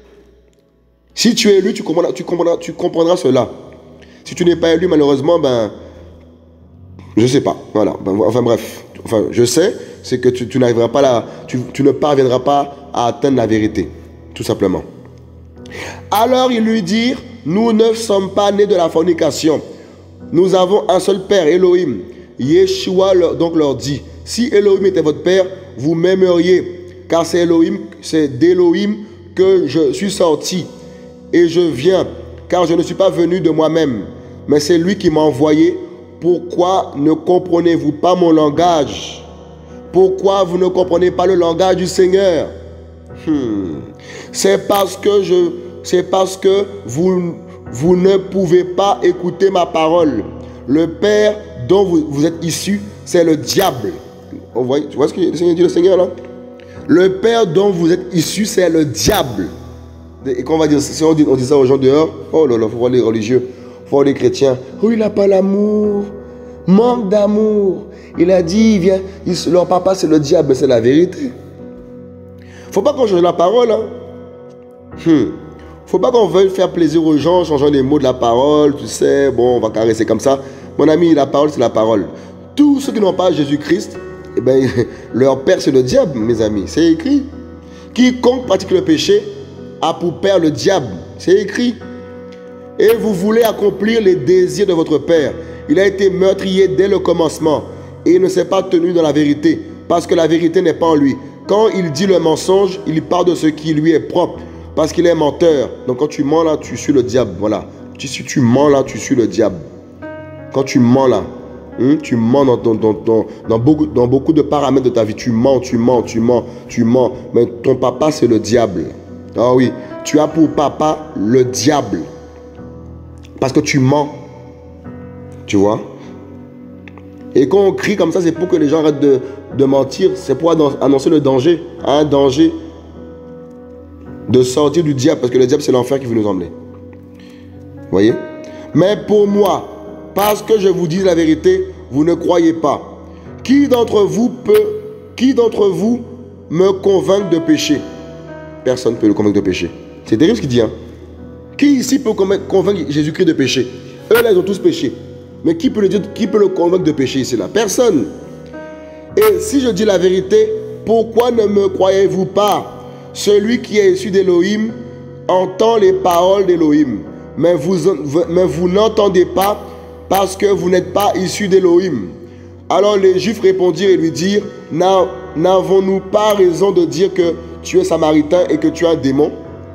Si tu es élu, tu comprendras, tu comprendras, tu comprendras cela. Si tu n'es pas élu, malheureusement, ben, je ne sais pas. Voilà, ben, enfin bref. Enfin, je sais, c'est que tu, tu n'arriveras pas là, tu, tu ne parviendras pas à atteindre la vérité, tout simplement. Alors ils lui dirent, nous ne sommes pas nés de la fornication. Nous avons un seul Père, Elohim. Yeshua leur, donc leur dit, si Elohim était votre Père, vous m'aimeriez, car c'est Elohim, c'est d'Elohim que je suis sorti. Et je viens, car je ne suis pas venu de moi-même, mais c'est lui qui m'a envoyé. Pourquoi ne comprenez-vous pas mon langage? Pourquoi vous ne comprenez pas le langage du Seigneur? hmm. C'est parce que je, c'est parce que vous, vous ne pouvez pas écouter ma parole. Le Père dont vous, vous êtes issus, c'est le diable. On voit, tu vois ce que le Seigneur dit, le Seigneur là? Le Père dont vous êtes issus, c'est le diable. Et qu'on va dire, si on dit, on dit ça aux gens dehors, oh là là, il faut voir les religieux, il faut voir les chrétiens. Oh, il n'a pas l'amour, manque d'amour. Il a dit, il vient, il, leur papa c'est le diable, mais c'est la vérité. Il ne faut pas qu'on change la parole. Hein. Hmm. Faut pas qu'on veuille faire plaisir aux gens en changeant les mots de la parole, tu sais, bon, on va caresser comme ça. Mon ami, la parole, c'est la parole. Tous ceux qui n'ont pas Jésus-Christ, eh ben, leur père, c'est le diable, mes amis. C'est écrit. Quiconque pratique le péché a pour père le diable. C'est écrit. Et vous voulez accomplir les désirs de votre père. Il a été meurtrier dès le commencement et il ne s'est pas tenu dans la vérité, parce que la vérité n'est pas en lui. Quand il dit le mensonge, il parle de ce qui lui est propre, parce qu'il est menteur. Donc quand tu mens là, tu suis le diable. Voilà. Si tu mens là, tu suis le diable. Quand tu mens là, hein, tu mens dans, dans, dans, dans, dans, beaucoup, dans beaucoup de paramètres de ta vie. Tu mens, tu mens, tu mens, tu mens. Mais ton papa, c'est le diable. Ah oui, tu as pour papa le diable. Parce que tu mens. Tu vois? Et quand on crie comme ça, c'est pour que les gens arrêtent de, de mentir. C'est pour annoncer le danger. Un danger de sortir du diable. Parce que le diable, c'est l'enfer qui veut nous emmener. Vous voyez? Mais pour moi, parce que je vous dis la vérité, vous ne croyez pas. Qui d'entre vous peut, qui d'entre vous me convainc de péché? Personne ne peut le convaincre de péché. C'est terrible ce qu'il dit. Hein? Qui ici peut convaincre Jésus-Christ de péché? Eux là, ils ont tous péché. Mais qui peut le dire, qui peut le convaincre de péché ici là? Personne. Et si je dis la vérité, pourquoi ne me croyez-vous pas? Celui qui est issu d'Élohim entend les paroles d'Élohim. Mais vous, mais vous n'entendez pas parce que vous n'êtes pas issu d'Élohim. Alors les Juifs répondirent et lui dirent, n'avons-nous pas raison de dire que tu es samaritain et que tu as un démon?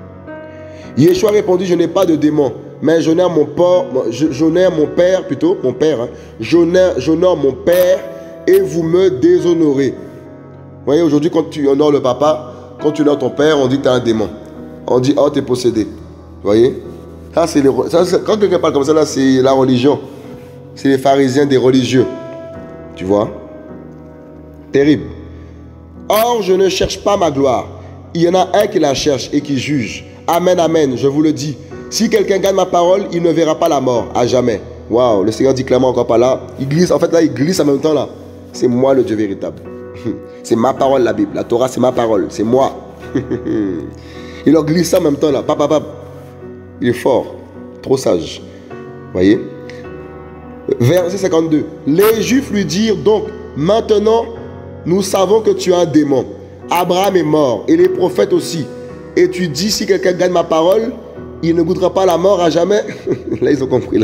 Yeshua répondit, je n'ai pas de démon, mais j'honore mon père, j'honore mon père plutôt, mon père, hein, j'honore mon père et vous me déshonorez. Vous voyez, aujourd'hui, quand tu honores le papa, quand tu honores ton père, on dit que tu as un démon. On dit, oh, tu es possédé. Vous voyez? Ça, c'est les, ça, quand quelqu'un parle comme ça, là, c'est la religion. C'est les pharisiens des religieux. Tu vois? Terrible. Or, je ne cherche pas ma gloire. Il y en a un qui la cherche et qui juge. Amen, amen, je vous le dis. Si quelqu'un gagne ma parole, il ne verra pas la mort, à jamais. Waouh, le Seigneur dit clairement encore pas là. Il glisse, en fait là, il glisse en même temps là. C'est moi le Dieu véritable. C'est ma parole, la Bible. La Torah, c'est ma parole. C'est moi. Il leur glisse en même temps là. Papa, papa. Il est fort. Trop sage. Voyez? Verset cinquante-deux. Les Juifs lui dirent donc, maintenant, nous savons que tu as un démon. Abraham est mort et les prophètes aussi. Et tu dis, si quelqu'un gagne ma parole, il ne goûtera pas la mort à jamais. Là, ils ont compris. Là,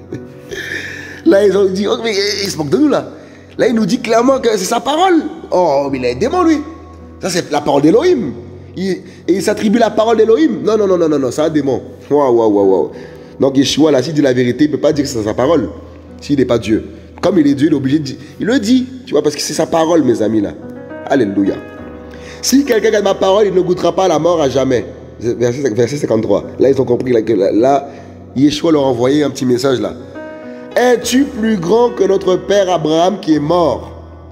là ils ont dit, oh, mais il se moque de nous là. Là, il nous dit clairement que c'est sa parole. Oh, mais il a un démon, lui. Ça, c'est la parole d'Élohim. Il, et il s'attribue la parole d'Élohim. Non, non, non, non, non, non, c'est un démon. Waouh, waouh, waouh, waouh. Donc, Yeshua, là, s'il dit la vérité, il ne peut pas dire que c'est sa parole. S'il n'est pas Dieu. Comme il est Dieu, il est obligé de dire. Il le dit, tu vois, parce que c'est sa parole, mes amis, là. Alléluia. Si quelqu'un gagne ma parole, il ne goûtera pas la mort à jamais. Verset, verset cinquante-trois. Là, ils ont compris là, que là, là, Yeshua leur a envoyé un petit message là. Es-tu plus grand que notre père Abraham qui est mort?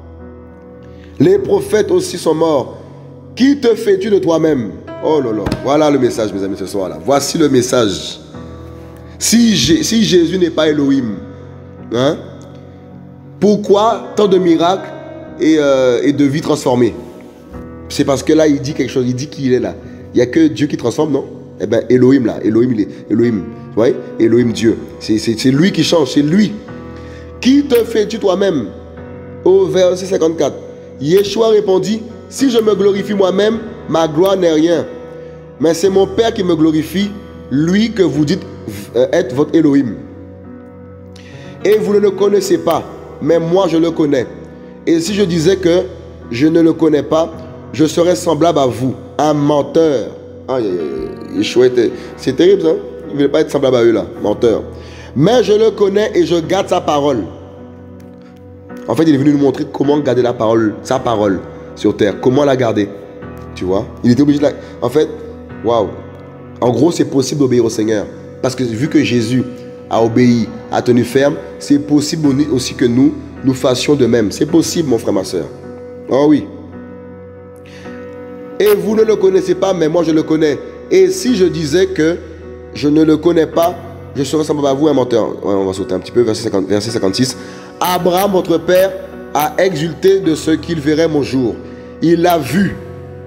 Les prophètes aussi sont morts. Qui te fais-tu de toi-même? Oh là là. Voilà le message, mes amis, ce soir là. Voici le message. Si, si Jésus n'est pas Elohim, hein, pourquoi tant de miracles et, euh, et de vies transformées? C'est parce que là, il dit quelque chose. Il dit qu'il est là. Il n'y a que Dieu qui transforme, non? Eh bien, Elohim là. Elohim, il est Elohim. Vous voyez? Elohim, Dieu. C'est lui qui change. C'est lui. Qui te fais-tu toi-même? Au verset cinquante-quatre. Yeshua répondit, si je me glorifie moi-même, ma gloire n'est rien. Mais c'est mon Père qui me glorifie, lui que vous dites être votre Elohim. Et vous ne le connaissez pas, mais moi je le connais. Et si je disais que je ne le connais pas, je serais semblable à vous, un menteur. Ah, Yeshua était... C'est terrible ça. Il ne voulait pas être semblable à eux là, menteur. Mais je le connais et je garde sa parole. En fait, il est venu nous montrer comment garder la parole, sa parole sur terre. Comment la garder. Tu vois? Il était obligé de la... En fait, waouh. En gros, c'est possible d'obéir au Seigneur. Parce que vu que Jésus a obéi, a tenu ferme, c'est possible aussi que nous, nous fassions de même. C'est possible, mon frère, ma soeur. Oh oui. Et vous ne le connaissez pas, mais moi je le connais. Et si je disais que je ne le connais pas, je serais semblable à vous un menteur. Ouais, on va sauter un petit peu, verset, cinquante, verset cinquante-six. Abraham, votre père, a exulté de ce qu'il verrait mon jour. Il l'a vu.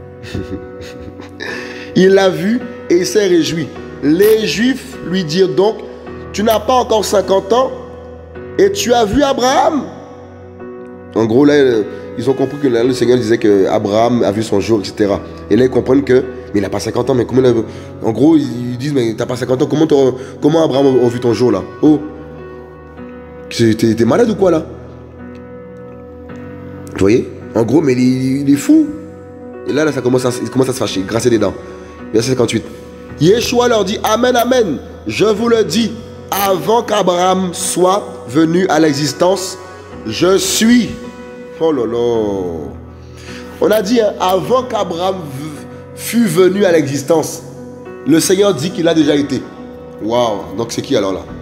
Il l'a vu et il s'est réjoui. Les Juifs lui dirent donc, tu n'as pas encore cinquante ans et tu as vu Abraham? En gros, là, ils ont compris que là, le Seigneur disait qu'Abraham a vu son jour, et cetera. Et là, ils comprennent que, mais il n'a pas cinquante ans, mais comment... En gros, ils disent, mais t'as pas cinquante ans, comment, comment Abraham a vu ton jour, là? Oh, t'es malade ou quoi, là? Vous voyez? En gros, mais il, il est fou. Et là, là ça commence à, il commence à se fâcher, grasser des dents. Verset cinquante-huit. Yeshua leur dit, amen, amen, je vous le dis, avant qu'Abraham soit venu à l'existence, je suis... Oh là là. On a dit, hein, avant qu'Abraham fût venu à l'existence, le Seigneur dit qu'il a déjà été. Waouh. Donc c'est qui alors là?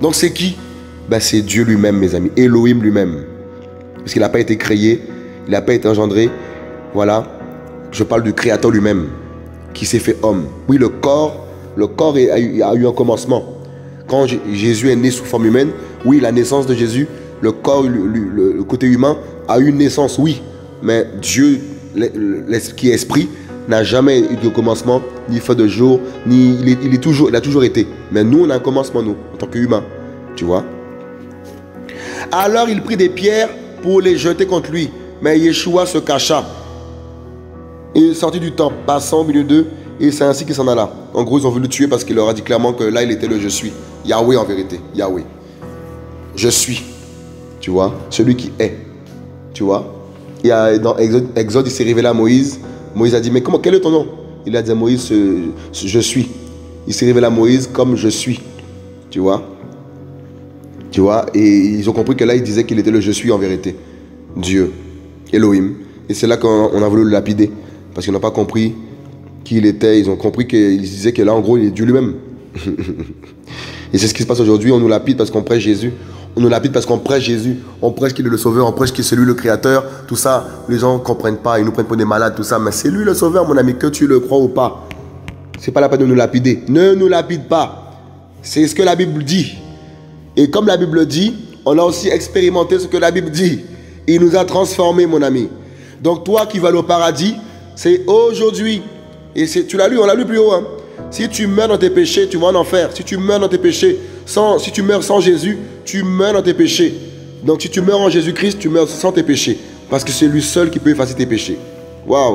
Donc c'est qui? Ben, c'est Dieu lui-même, mes amis. Elohim lui-même. Parce qu'il n'a pas été créé, il n'a pas été engendré. Voilà. Je parle du Créateur lui-même, qui s'est fait homme. Oui, le corps, le corps a eu, a eu un commencement. Quand Jésus est né sous forme humaine, oui, la naissance de Jésus, le corps, le, le, le côté humain a eu une naissance, oui. Mais Dieu, qui est esprit, n'a jamais eu de commencement, ni fin de jour, ni il, est, il, est toujours, il a toujours été. Mais nous, on a un commencement, nous, en tant qu'humains. Tu vois? Alors il prit des pierres pour les jeter contre lui. Mais Yeshua se cacha. Il est sorti du temple, passant au milieu d'eux, et c'est ainsi qu'il s'en alla. En gros, ils ont voulu le tuer parce qu'il leur a dit clairement que là, il était le je suis. Yahweh en vérité. Yahweh. Je suis. Tu vois? Celui qui est. Tu vois? Il y a, dans Exode, Exode, il s'est révélé à Moïse. Moïse a dit, mais comment, quel est ton nom? Il a dit à Moïse, ce, ce, je suis. Il s'est révélé à Moïse comme je suis. Tu vois? Tu vois? Et ils ont compris que là, il disait qu'il était le je suis en vérité. Dieu. Elohim. Et c'est là qu'on a voulu le lapider. Parce qu'ils n'ont pas compris qui il était. Ils ont compris qu'il disait que là, en gros, il est Dieu lui-même. Et c'est ce qui se passe aujourd'hui. On nous lapide parce qu'on prêche Jésus. On nous lapide parce qu'on prêche Jésus. On prêche qu'il est le sauveur. On prêche qu'il est celui le créateur. Tout ça, les gens ne comprennent pas. Ils nous prennent pour des malades, tout ça. Mais c'est lui le sauveur, mon ami, que tu le crois ou pas. C'est pas la peine de nous lapider. Ne nous lapide pas. C'est ce que la Bible dit. Et comme la Bible dit, on a aussi expérimenté ce que la Bible dit. Il nous a transformés, mon ami. Donc toi qui vas aller au paradis, c'est aujourd'hui. Et tu l'as lu, on l'a lu plus haut. Hein. Si tu meurs dans tes péchés, tu vas en enfer. Si tu meurs dans tes péchés, sans, si tu meurs sans Jésus, tu meurs dans tes péchés. Donc si tu meurs en Jésus-Christ, tu meurs sans tes péchés. Parce que c'est lui seul qui peut effacer tes péchés. Waouh.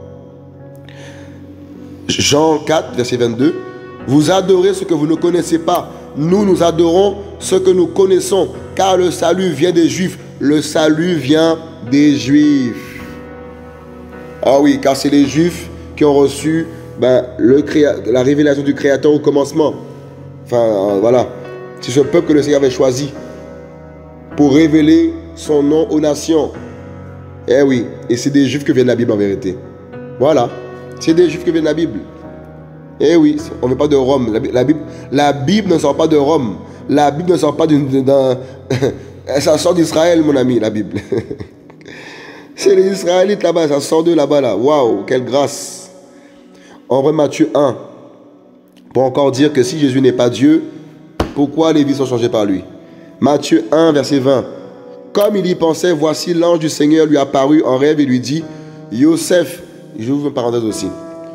Jean quatre, verset vingt-deux. Vous adorez ce que vous ne connaissez pas. Nous, nous adorons ce que nous connaissons. Car le salut vient des Juifs. Le salut vient des Juifs. Ah oui, car c'est les Juifs qui ont reçu ben, le créa la révélation du Créateur au commencement. Enfin, euh, voilà. C'est ce peuple que le Seigneur avait choisi pour révéler son nom aux nations. Eh oui, et c'est des Juifs que vient la Bible en vérité. Voilà, c'est des Juifs que vient la Bible. Eh oui, on ne veut pas de Rome. La, la, Bible, la Bible ne sort pas de Rome. La Bible ne sort pas d'un... ça sort d'Israël, mon ami, la Bible. C'est les Israélites là-bas, ça sort de là-bas, là. Waouh, quelle grâce. En vrai, Matthieu un, pour encore dire que si Jésus n'est pas Dieu, pourquoi les vies sont changées par lui? Matthieu un, verset vingt. Comme il y pensait, voici l'ange du Seigneur lui apparut en rêve et lui dit, Yosef, je vous ouvre une parenthèse aussi.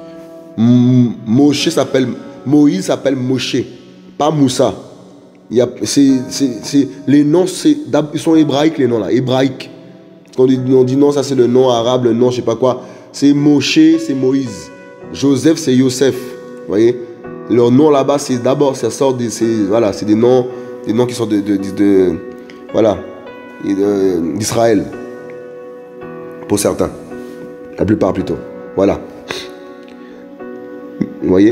Moshe s'appelle, Moïse s'appelle Moshe, pas Moussa. Il y a, c'est, c'est, c'est, les noms, c'est, ils sont hébraïques, les noms là, hébraïques. On dit, on dit non, ça c'est le nom arabe, le nom je sais pas quoi. C'est Moshe, c'est Moïse. Joseph, c'est Yosef. Vous voyez? Leur nom là-bas, c'est d'abord, ça sort des, voilà, c'est des noms, des noms qui sont de, de, de, de voilà, d'Israël. Pour certains. La plupart plutôt. Voilà. Vous voyez?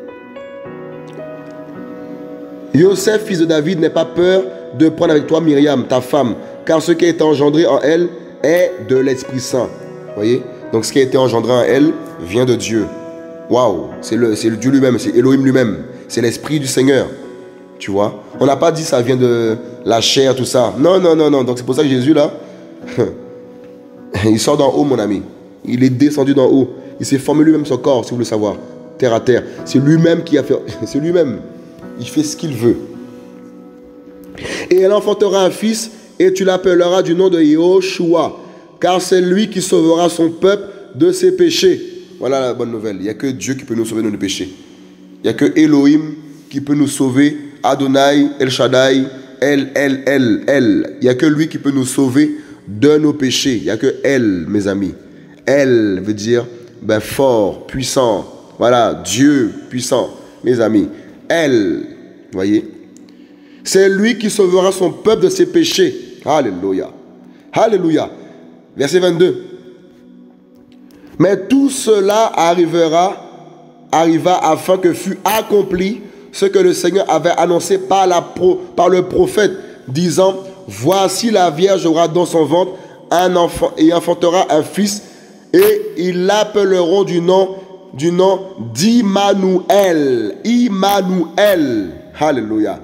Yosef, fils de David, n'aie pas peur de prendre avec toi Myriam, ta femme, car ce qui a été engendré en elle est de l'Esprit Saint. Vous voyez? Donc ce qui a été engendré en elle vient de Dieu. Waouh! C'est le, c'est le Dieu lui-même, c'est Elohim lui-même. C'est l'Esprit du Seigneur. Tu vois? On n'a pas dit ça vient de la chair, tout ça. Non, non, non, non. Donc c'est pour ça que Jésus, là, il sort d'en haut, mon ami. Il est descendu d'en haut. Il s'est formé lui-même son corps, si vous voulez savoir. Terre à terre. C'est lui-même qui a fait... C'est lui-même. Il fait ce qu'il veut. Et elle enfantera un fils, et tu l'appelleras du nom de Yehoshua, car c'est lui qui sauvera son peuple de ses péchés. Voilà la bonne nouvelle. Il n'y a que Dieu qui peut nous sauver de nos péchés. Il n'y a que Elohim qui peut nous sauver. Adonai, El Shaddai, El, El, El, El. Il n'y a que lui qui peut nous sauver de nos péchés. Il n'y a que El, mes amis. El veut dire ben, fort, puissant. Voilà, Dieu puissant, mes amis. El, voyez. C'est lui qui sauvera son peuple de ses péchés. Alléluia. Alléluia. Verset vingt-deux. Mais tout cela arrivera, arriva afin que fût accompli ce que le Seigneur avait annoncé par, la pro, par le prophète, disant, voici la Vierge aura dans son ventre un enfant et enfantera un fils, et ils l'appelleront du nom, du nom d'Immanuel. Immanuel. Alléluia.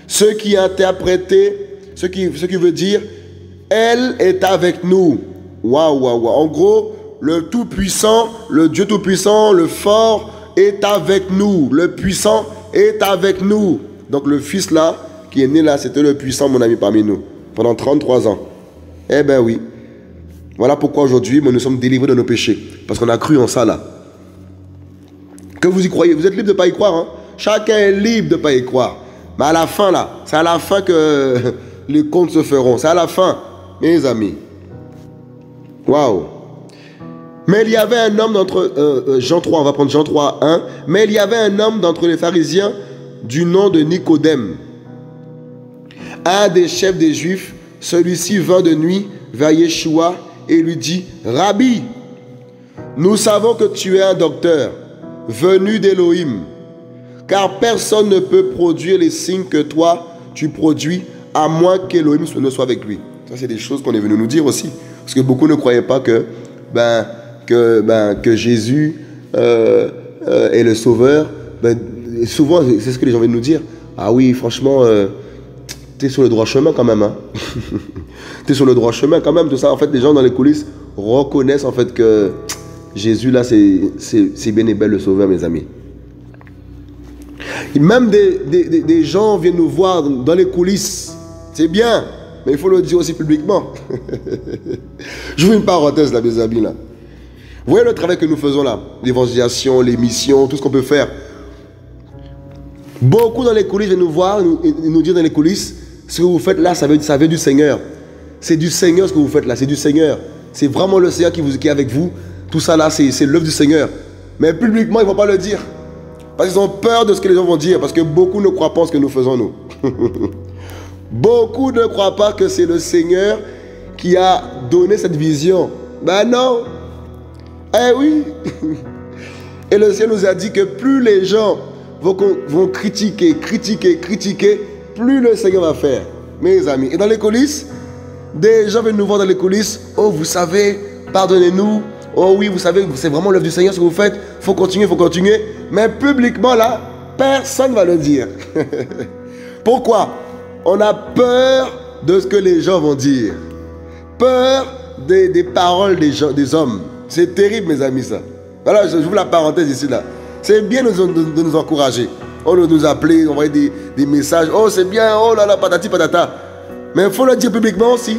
Ce qui est interprété, ce qui, ce qui veut dire, elle est avec nous. Waouh, waouh, waouh. En gros, le Tout-Puissant, le Dieu Tout-Puissant, le fort est avec nous. Le puissant est avec nous. Donc le fils là, qui est né là, c'était le puissant, mon ami, parmi nous, pendant trente-trois ans. Eh ben oui. Voilà pourquoi aujourd'hui, nous sommes délivrés de nos péchés. Parce qu'on a cru en ça là. Que vous y croyez, vous êtes libre de ne pas y croire. Hein? Chacun est libre de ne pas y croire. Mais à la fin là, c'est à la fin que les comptes se feront. C'est à la fin, mes amis. Waouh. Mais il y avait un homme d'entre... Euh, Jean trois, on va prendre Jean trois, un. Mais il y avait un homme d'entre les pharisiens du nom de Nicodème, un des chefs des Juifs. Celui-ci vint de nuit vers Yeshua et lui dit, « Rabbi, nous savons que tu es un docteur, venu d'Élohim, car personne ne peut produire les signes que toi, tu produis, à moins qu'Élohim ne soit avec lui. » Ça, c'est des choses qu'on est venu nous dire aussi. Parce que beaucoup ne croyaient pas que, ben, que, ben, que Jésus euh, euh, est le sauveur. Ben, souvent, c'est ce que les gens viennent nous dire. Ah oui, franchement... Euh, tu es sur le droit chemin quand même. Hein? Tu es sur le droit chemin quand même. Tout ça, en fait, les gens dans les coulisses reconnaissent en fait que Jésus, là, c'est bien et belle le sauveur, mes amis. Et même des, des, des gens viennent nous voir dans les coulisses. C'est bien, mais il faut le dire aussi publiquement. Je vous une parenthèse là, mes amis. Là. Vous voyez le travail que nous faisons là? L'évangélisation, les missions, tout ce qu'on peut faire. Beaucoup dans les coulisses viennent nous voir, nous, nous dire dans les coulisses, ce que vous faites là, ça vient, ça vient du Seigneur. C'est du Seigneur ce que vous faites là, c'est du Seigneur. C'est vraiment le Seigneur qui, vous, qui est avec vous. Tout ça là, c'est l'œuvre du Seigneur. Mais publiquement, ils ne vont pas le dire. Parce qu'ils ont peur de ce que les gens vont dire. Parce que beaucoup ne croient pas en ce que nous faisons, nous. Beaucoup ne croient pas que c'est le Seigneur qui a donné cette vision. Ben non. Eh oui. Et le Seigneur nous a dit que plus les gens vont, vont critiquer, critiquer, critiquer, plus le Seigneur va faire, mes amis. Et dans les coulisses, des gens viennent nous voir dans les coulisses. Oh, vous savez, pardonnez-nous. Oh oui, vous savez, c'est vraiment l'œuvre du Seigneur ce que vous faites. Il faut continuer, il faut continuer. Mais publiquement, là, personne ne va le dire. Pourquoi? On a peur de ce que les gens vont dire. Peur des, des paroles des, gens, des hommes. C'est terrible, mes amis, ça. Voilà, j'ouvre la parenthèse ici, là. C'est bien de, de, de nous encourager. On de nous appeler, envoyer des, des messages. Oh, c'est bien, oh là là, patati patata. Mais il faut le dire publiquement aussi.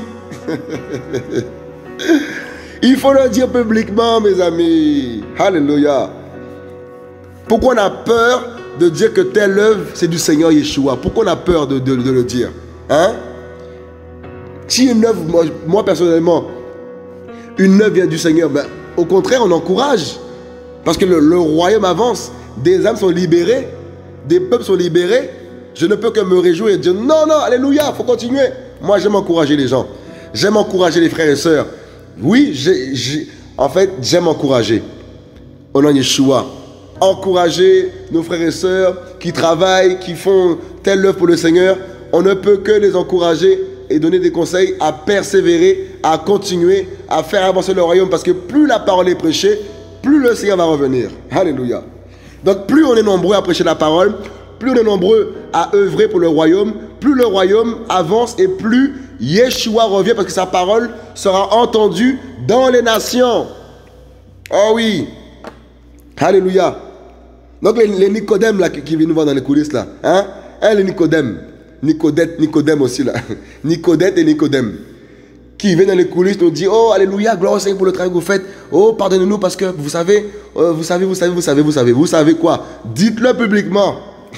Il faut le dire publiquement, mes amis. Alléluia. Pourquoi on a peur de dire que telle œuvre, c'est du Seigneur Yeshua? Pourquoi on a peur de, de, de le dire? Hein? Si une œuvre, moi, moi personnellement, une œuvre vient du Seigneur, ben, au contraire, on encourage. Parce que le, le royaume avance. Des âmes sont libérées. Des peuples sont libérés. Je ne peux que me réjouir et dire non, non, alléluia, il faut continuer. Moi, j'aime encourager les gens. J'aime encourager les frères et sœurs. Oui, j'ai, j'ai, en fait, j'aime encourager. Au nom de Yeshua. Encourager nos frères et sœurs qui travaillent, qui font telle œuvre pour le Seigneur. On ne peut que les encourager et donner des conseils à persévérer, à continuer, à faire avancer le royaume. Parce que plus la parole est prêchée, plus le Seigneur va revenir. Alléluia. Donc plus on est nombreux à prêcher la parole, plus on est nombreux à œuvrer pour le royaume, plus le royaume avance et plus Yeshua revient parce que sa parole sera entendue dans les nations. Oh oui. Alléluia. Donc les, les Nicodèmes là qui, qui viennent nous voir dans les coulisses là, hein, hein les Nicodèmes, Nicodette, Nicodème aussi là, Nicodette et Nicodème, qui viennent dans les coulisses nous disent oh alléluia, gloire au Seigneur pour le travail que vous faites. Oh pardonnez-nous parce que vous savez, euh, vous savez, vous savez, vous savez, vous savez, vous savez quoi? Dites-le publiquement.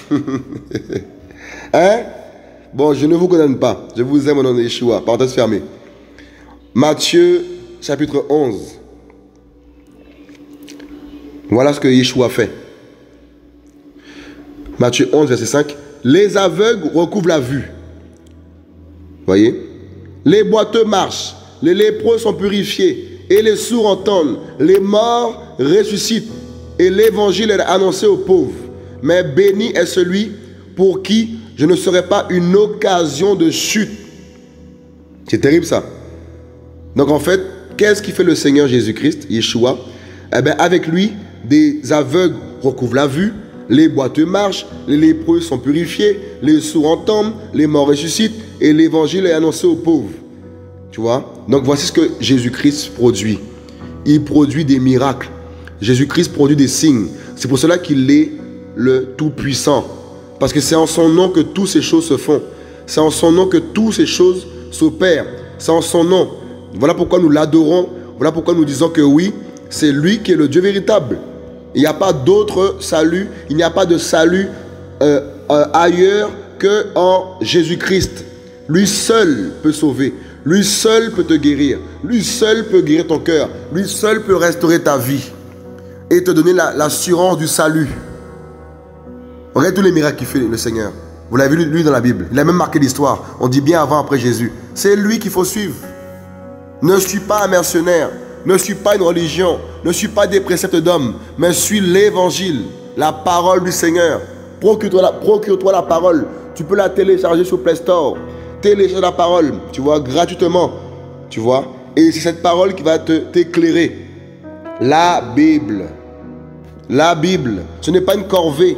Hein? Bon, je ne vous condamne pas. Je vous aime au nom de Yeshua. Parenthèse fermée. Matthieu chapitre onze. Voilà ce que Yeshua fait. Matthieu onze, verset cinq. Les aveugles recouvrent la vue. Voyez? Les boiteux marchent. Les lépreux sont purifiés. Et les sourds entendent. Les morts ressuscitent. Et l'évangile est annoncé aux pauvres. Mais béni est celui pour qui je ne serai pas une occasion de chute. C'est terrible ça. Donc en fait, qu'est-ce qui fait le Seigneur Jésus-Christ, Yeshua? Eh bien avec lui, des aveugles recouvrent la vue, les boiteux marchent, les lépreux sont purifiés, les sourds entendent, les morts ressuscitent et l'évangile est annoncé aux pauvres. Tu vois? Donc voici ce que Jésus-Christ produit. Il produit des miracles. Jésus-Christ produit des signes. C'est pour cela qu'il est le Tout-Puissant. Parce que c'est en son nom que toutes ces choses se font. C'est en son nom que toutes ces choses s'opèrent. C'est en son nom. Voilà pourquoi nous l'adorons. Voilà pourquoi nous disons que oui, c'est lui qui est le Dieu véritable. Il n'y a pas d'autre salut. Il n'y a pas de salut euh, euh, ailleurs qu'en Jésus-Christ. Lui seul peut sauver. Lui seul peut te guérir. Lui seul peut guérir ton cœur. Lui seul peut restaurer ta vie et te donner l'assurance la, du salut. Regarde tous les miracles qu'il fait le Seigneur. Vous l'avez lu lui dans la Bible. Il a même marqué l'histoire. On dit bien avant, après Jésus. C'est lui qu'il faut suivre. Ne suis pas un mercenaire. Ne suis pas une religion. Ne suis pas des préceptes d'hommes. Mais suis l'évangile. La parole du Seigneur. Procure-toi la, procure-toi la parole. Tu peux la télécharger sur Play Store. Télécharge la parole. Tu vois, gratuitement. Tu vois. Et c'est cette parole qui va te, t'éclairer. La Bible. La Bible. Ce n'est pas une corvée.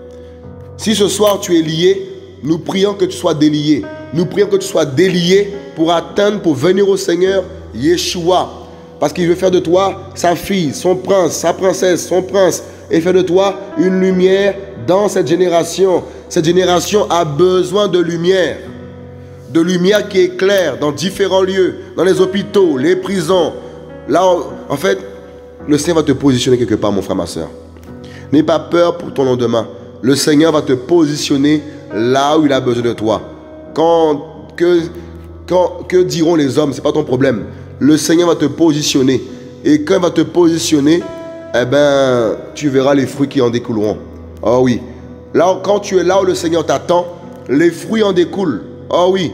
Si ce soir tu es lié, nous prions que tu sois délié. Nous prions que tu sois délié pour atteindre, pour venir au Seigneur Yeshua. Parce qu'il veut faire de toi sa fille, son prince, sa princesse, son prince. Et faire de toi une lumière dans cette génération. Cette génération a besoin de lumière. De lumière qui éclaire dans différents lieux. Dans les hôpitaux, les prisons. Là, en fait, le Seigneur va te positionner quelque part, mon frère, ma soeur. N'aie pas peur pour ton lendemain. Le Seigneur va te positionner là où il a besoin de toi. Quand, que, quand, que diront les hommes? Ce n'est pas ton problème. Le Seigneur va te positionner. Et quand il va te positionner, eh ben, tu verras les fruits qui en découleront. Oh oui. Là, quand tu es là où le Seigneur t'attend, les fruits en découlent. Oh oui.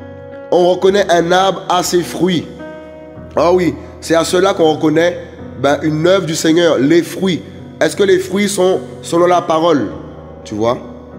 On reconnaît un arbre à ses fruits. Oh oui. C'est à cela qu'on reconnaît ben, une œuvre du Seigneur, les fruits. Est-ce que les fruits sont selon la parole? Tu vois?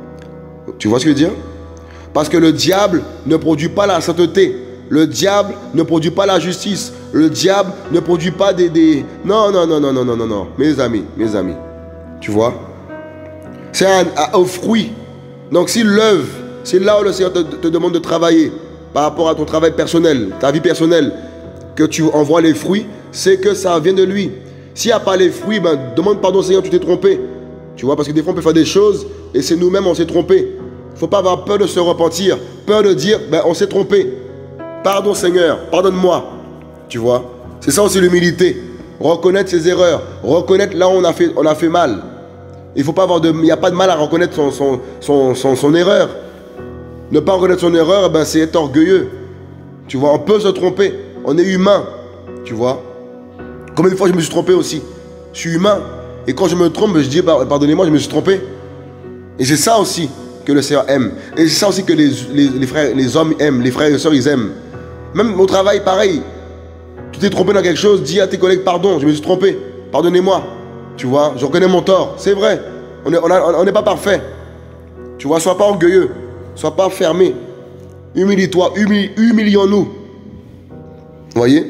Tu vois ce que je veux dire? Parce que le diable ne produit pas la sainteté. Le diable ne produit pas la justice. Le diable ne produit pas des... des... Non, non, non, non, non, non, non, non. Mes amis, mes amis. Tu vois? C'est un, un, un fruit. Donc si l'œuvre, c'est là où le Seigneur te, te demande de travailler par rapport à ton travail personnel, ta vie personnelle, que tu envoies les fruits, c'est que ça vient de lui. S'il n'y a pas les fruits, ben, demande pardon au Seigneur, tu t'es trompé. Tu vois, parce que des fois on peut faire des choses et c'est nous-mêmes on s'est trompé. Il ne faut pas avoir peur de se repentir, peur de dire, ben, on s'est trompé. Pardon Seigneur, pardonne-moi. Tu vois, c'est ça aussi l'humilité. Reconnaître ses erreurs, reconnaître là où on a fait, on a fait mal. Il faut pas avoir de, il n'y a pas de mal à reconnaître son, son, son, son, son erreur. Ne pas reconnaître son erreur, ben, c'est être orgueilleux. Tu vois, on peut se tromper. On est humain. Tu vois. Combien de fois je me suis trompé aussi? Je suis humain. Et quand je me trompe, je dis pardonnez-moi, je me suis trompé. Et c'est ça aussi que le Seigneur aime. Et c'est ça aussi que les, les, les frères, les hommes aiment, les frères et les sœurs, ils aiment. Même au travail, pareil. Tu t'es trompé dans quelque chose, dis à tes collègues pardon, je me suis trompé. Pardonnez-moi. Tu vois, je reconnais mon tort. C'est vrai. On n'est on on n'est pas parfait. Tu vois, sois pas orgueilleux. Sois pas fermé. Humilie-toi, humili, humilions-nous. Vous voyez?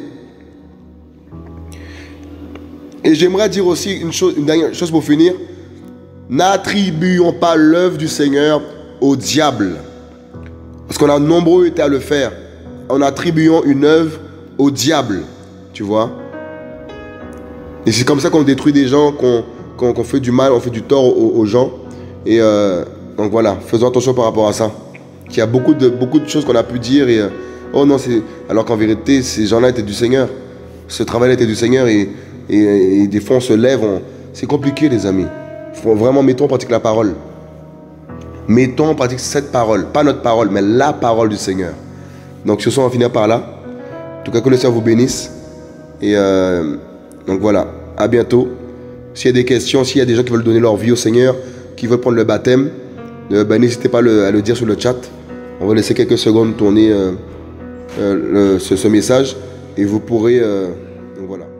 Et j'aimerais dire aussi une, chose, une dernière chose pour finir. N'attribuons pas l'œuvre du Seigneur au diable. Parce qu'on a nombreux été à le faire. En attribuant une œuvre au diable. Tu vois? Et c'est comme ça qu'on détruit des gens, qu'on qu'on, qu'on fait du mal, on fait du tort aux, aux gens. Et euh, donc voilà, faisons attention par rapport à ça. Il y a beaucoup de, beaucoup de choses qu'on a pu dire. Et, euh, oh non, c'est alors qu'en vérité, ces gens-là étaient du Seigneur. Ce travail-là était du Seigneur. Et, et, et des fois, on se lève. On... C'est compliqué, les amis. Faut vraiment, mettons en pratique la parole. Mettons en pratique cette parole. Pas notre parole, mais la parole du Seigneur. Donc, ce soir, on va finir par là. En tout cas, que le Seigneur vous bénisse. Et euh, donc voilà, à bientôt. S'il y a des questions, s'il y a des gens qui veulent donner leur vie au Seigneur, qui veulent prendre le baptême, euh, ben, n'hésitez pas à le, à le dire sur le chat. On va laisser quelques secondes tourner euh, euh, le, ce, ce message et vous pourrez... Euh, donc voilà.